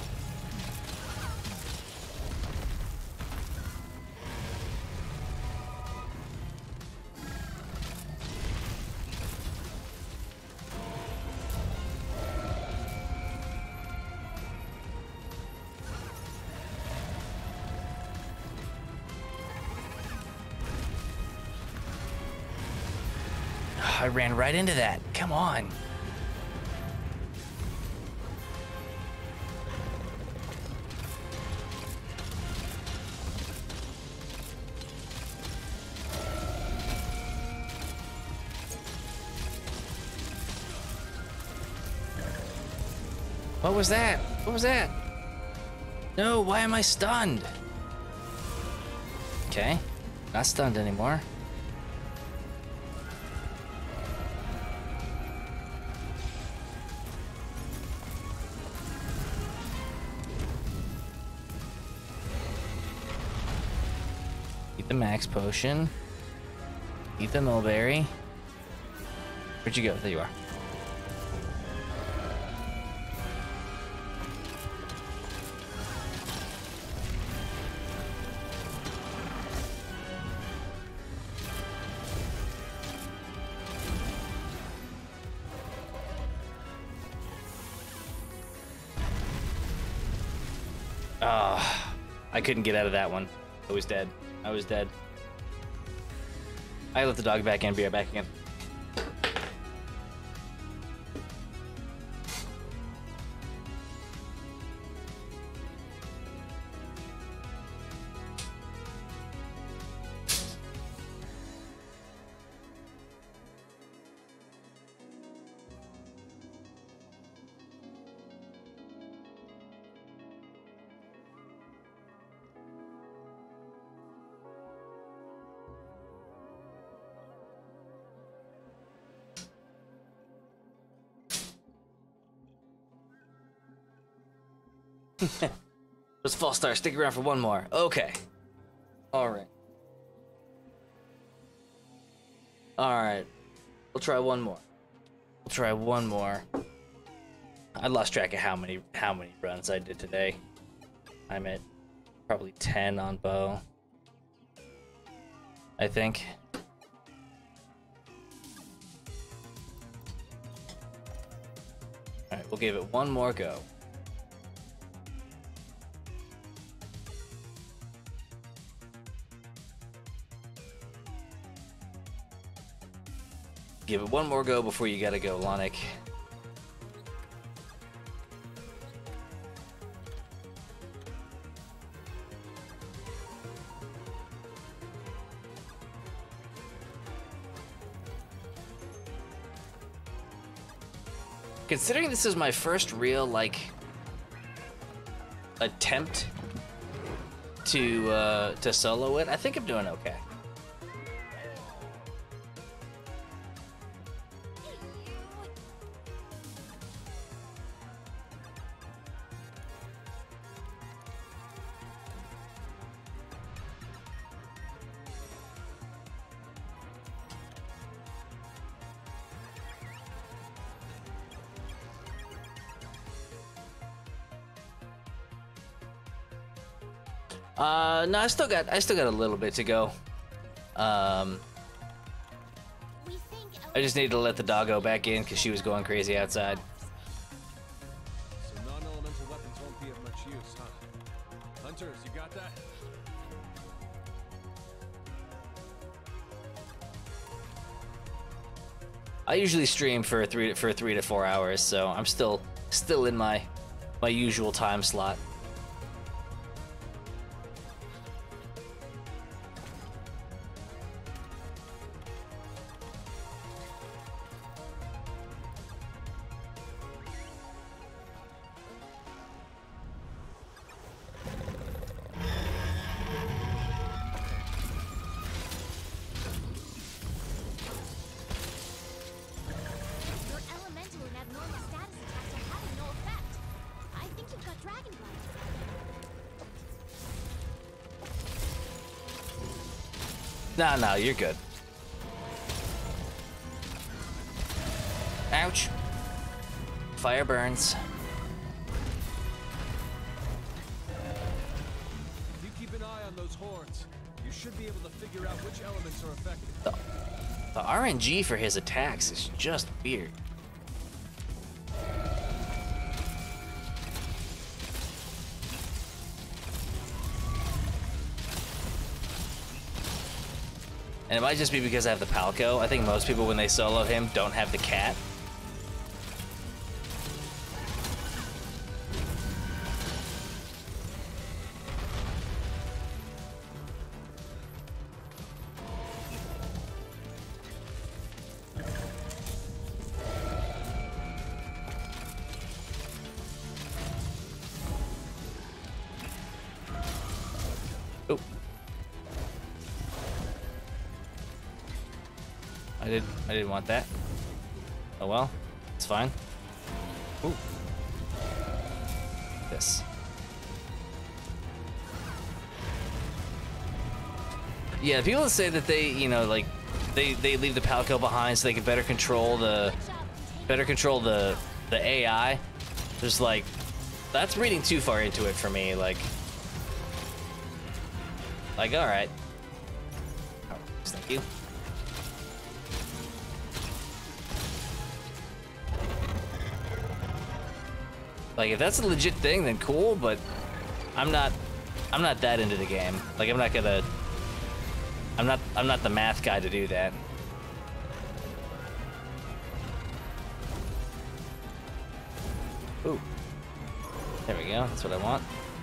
I ran right into that. Come on. What was that? What was that? No, why am I stunned? Okay, not stunned anymore. Eat the max potion. Eat the mulberry. Where'd you go? There you are. I couldn't get out of that one. I was dead. I was dead. I let the dog back in. Be right back again. Let's false start. Stick around for one more. Okay. All right. All right. We'll try one more. We'll try one more. I lost track of how many how many runs I did today. I'm at probably ten on bow, I think. All right. We'll give it one more go. Give it one more go before you gotta go, Lonic. Considering this is my first real, like, attempt to, uh, to solo it, I think I'm doing okay. Uh, no, I still got, I still got a little bit to go. Um, We think I just need to let the doggo back in because she was going crazy outside. So non-elemental weapons won't be of much use, huh? Hunters, you got that? I usually stream for three for three to four hours, so I'm still still in my my usual time slot. your elemental and abnormal status attacks are having no effect. I think you've got dragon blood. Nah, nah, you're good. Ouch. Fire burns. If you keep an eye on those horns, you should be able to figure out which elements are affected. The, the R N G for his attacks is just weird. And it might just be because I have the Palco. I think most people, when they solo him, don't have the cat. Oh. I did I didn't want that. Oh well. It's fine. Ooh. This. Yeah, people say that they, you know, like they they leave the Palco behind so they can better control the better control the the A I. There's like that's reading too far into it for me, like like all right. Oh, thank you. Like, if that's a legit thing, then cool, but I'm not I'm not that into the game. Like, I'm not gonna... I'm not, I'm not the math guy to do that. Ooh. There we go, that's what I want.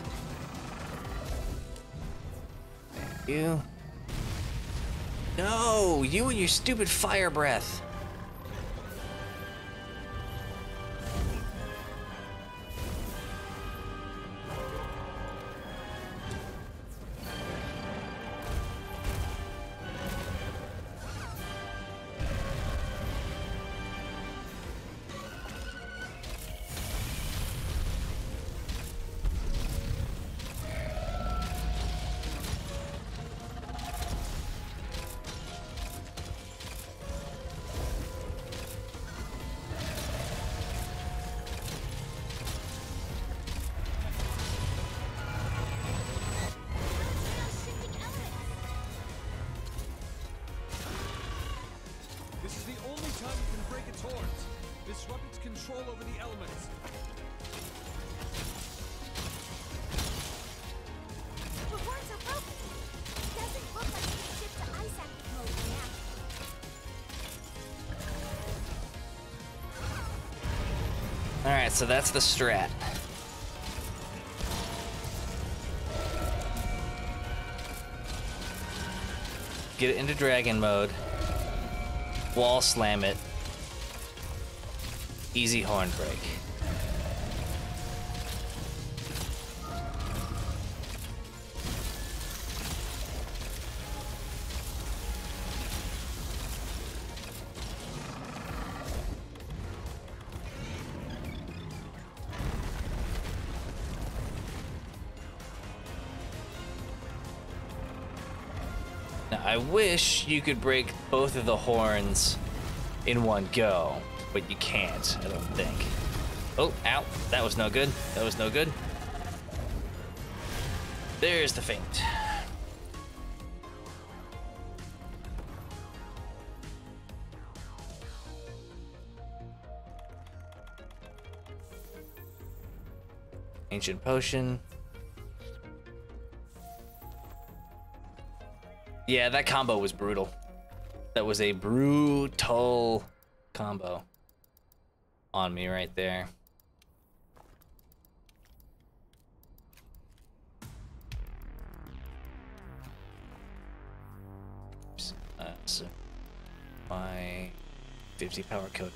Thank you. No, you and your stupid fire breath. This is the only time you can break its horns. Disrupt its control over the elements. The horns are broken. It doesn't look like we can shift to ice active mode now. Alright, so that's the strat. Get it into dragon mode. Wall slam it. Easy horn break. Now, I wish you could break both of the horns in one go, but you can't, I don't think. Oh, ow. That was no good. That was no good. There's the feint. Ancient potion. Yeah, that combo was brutal. That was a brutal combo on me right there. Uh, so my fifty power code.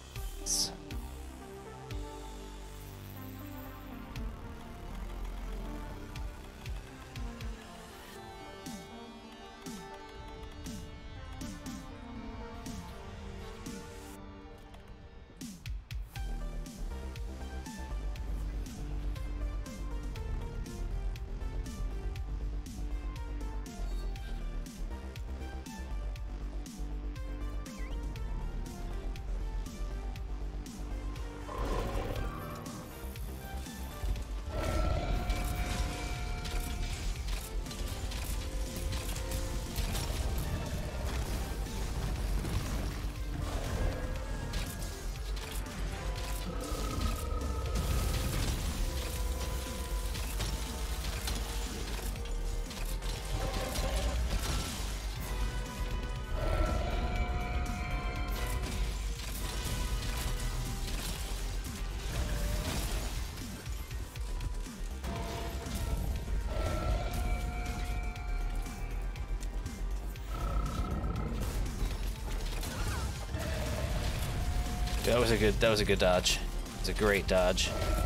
That was a good, that was a good dodge. It was a great dodge.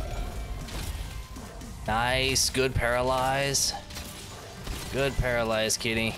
Nice, good paralyze. Good paralyze, kitty.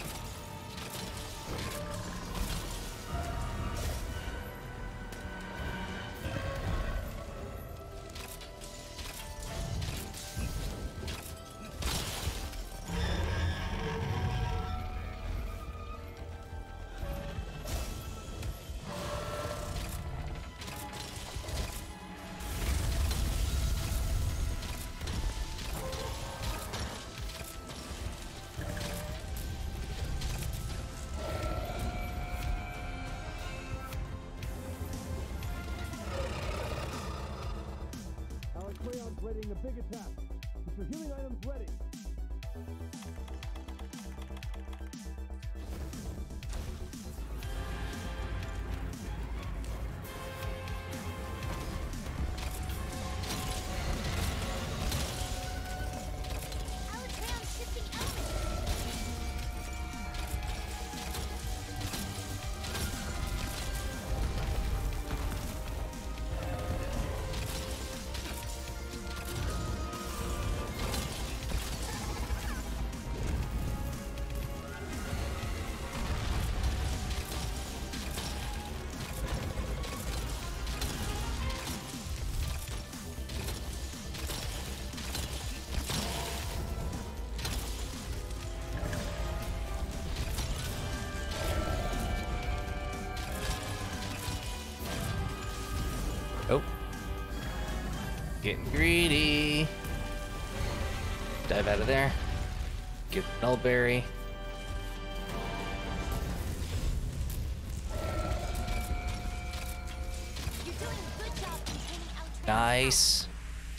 Alatreon's readying a big attack. Get your healing items ready. Alatreon shifting elements. Oh. Getting greedy. Dive out of there. Get Nullberry. You're doing a good job containing Alatreon. Nice.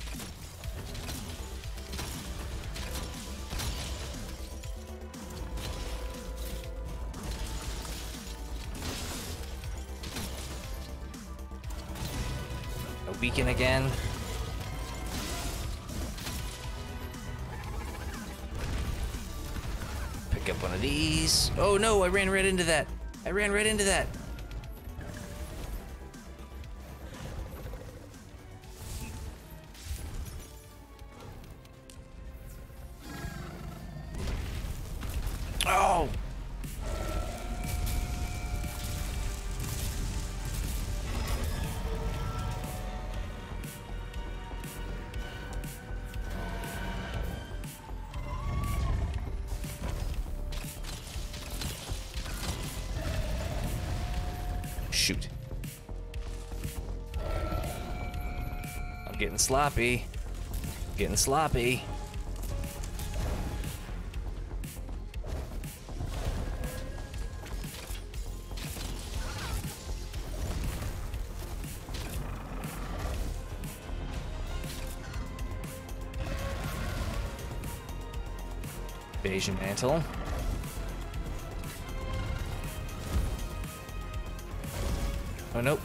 A weaken again. Pick up one of these. Oh no, I ran right into that. I ran right into that. Oh! Shoot. I'm getting sloppy. Getting sloppy. Evasion mantle. Oh, nope.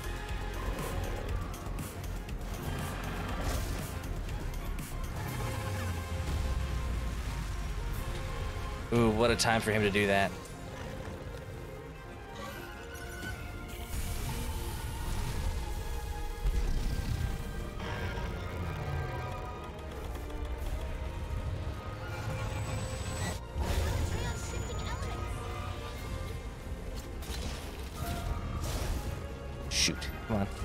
Ooh, what a time for him to do that. Alatreon shifting elements. Shoot, come on.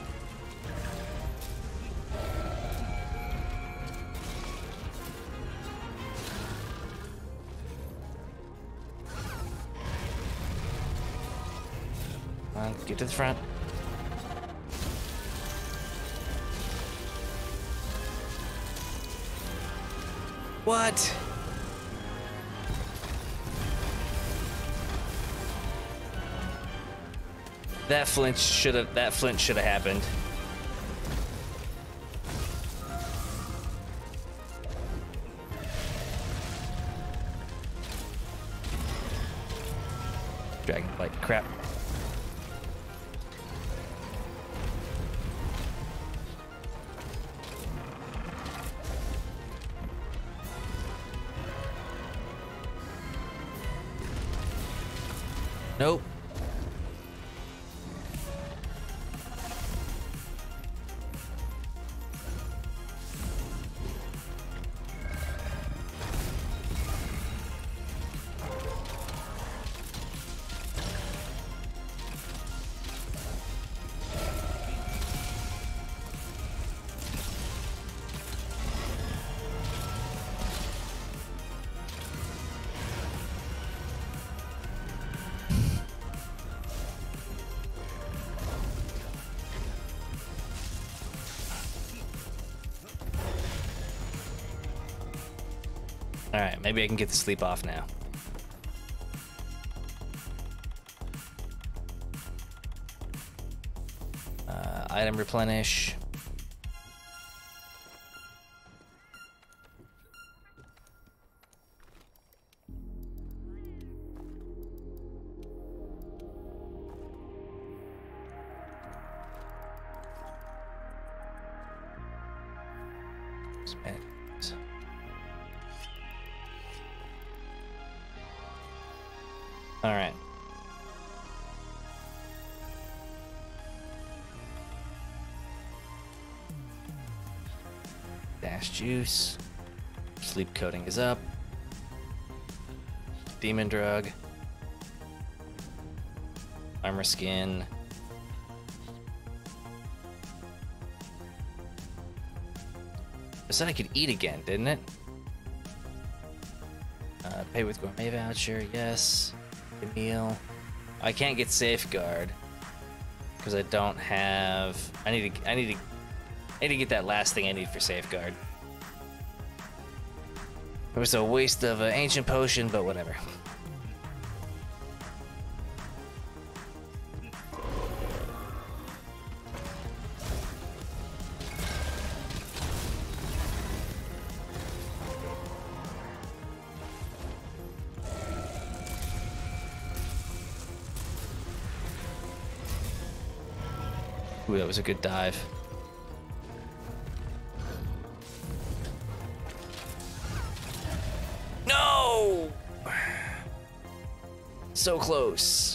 Come on, get to the front. What? That flinch should have that flinch should have happened. Dragonblight, crap. Nope. All right, maybe I can get the sleep off now. Uh, item replenish. All right. Dash juice. Sleep coating is up. Demon drug. Armor skin. It said I could eat again, didn't it? Uh, pay with gourmet voucher, yes. Good meal. I can't get safeguard because I don't have. I need to. I need to. I need to get that last thing I need for safeguard. It was a waste of an ancient potion, but whatever. Ooh, that was a good dive. No! So close.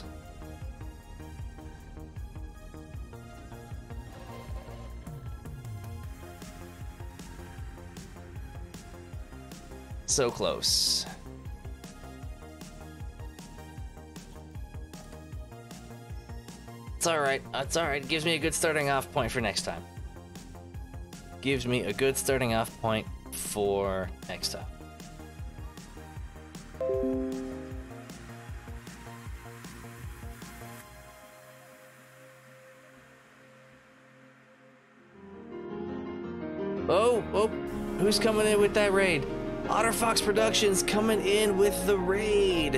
So close. It's alright. It's alright. Gives me a good starting off point for next time. Gives me a good starting off point for next time. Oh, oh, who's coming in with that raid? Otterfox Productions coming in with the raid.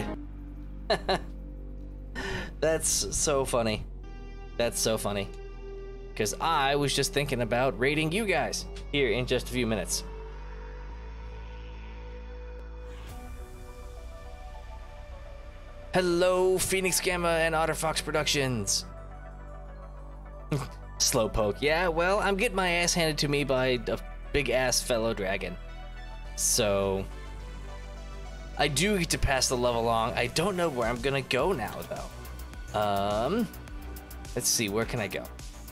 That's so funny. That's so funny. Because I was just thinking about raiding you guys here in just a few minutes. Hello, Phoenix Gamma and Otterfox Productions. Slowpoke. Yeah, well, I'm getting my ass handed to me by a big-ass fellow dragon. So, I do get to pass the level along. I don't know where I'm gonna go now, though. Um, let's see, where can I go?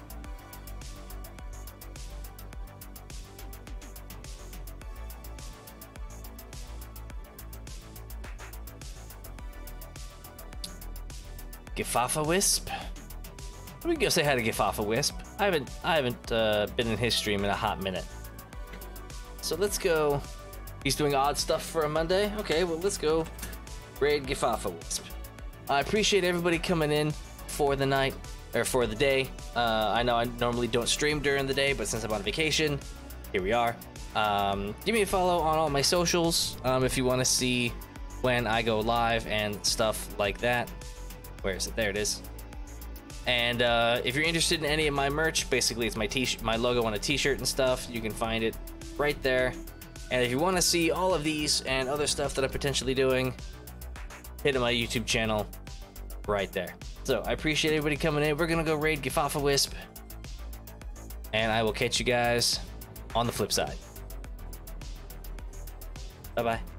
Gifafa Wisp? We can go say hi to Gifafa Wisp. I haven't, I haven't uh, been in his stream in a hot minute. So let's go. He's doing odd stuff for a Monday? Okay, well, let's go raid Gifafa Wisp. I appreciate everybody coming in for the night, or for the day. Uh, I know I normally don't stream during the day, but since I'm on vacation, here we are. Um, give me a follow on all my socials um, if you want to see when I go live and stuff like that. Where is it? There it is. And uh, if you're interested in any of my merch, basically it's my t my logo on a t-shirt and stuff. You can find it right there. And if you want to see all of these and other stuff that I'm potentially doing, hit my YouTube channel right there. So I appreciate everybody coming in. We're gonna go raid Gifafa Wisp, and I will catch you guys on the flip side. Bye bye.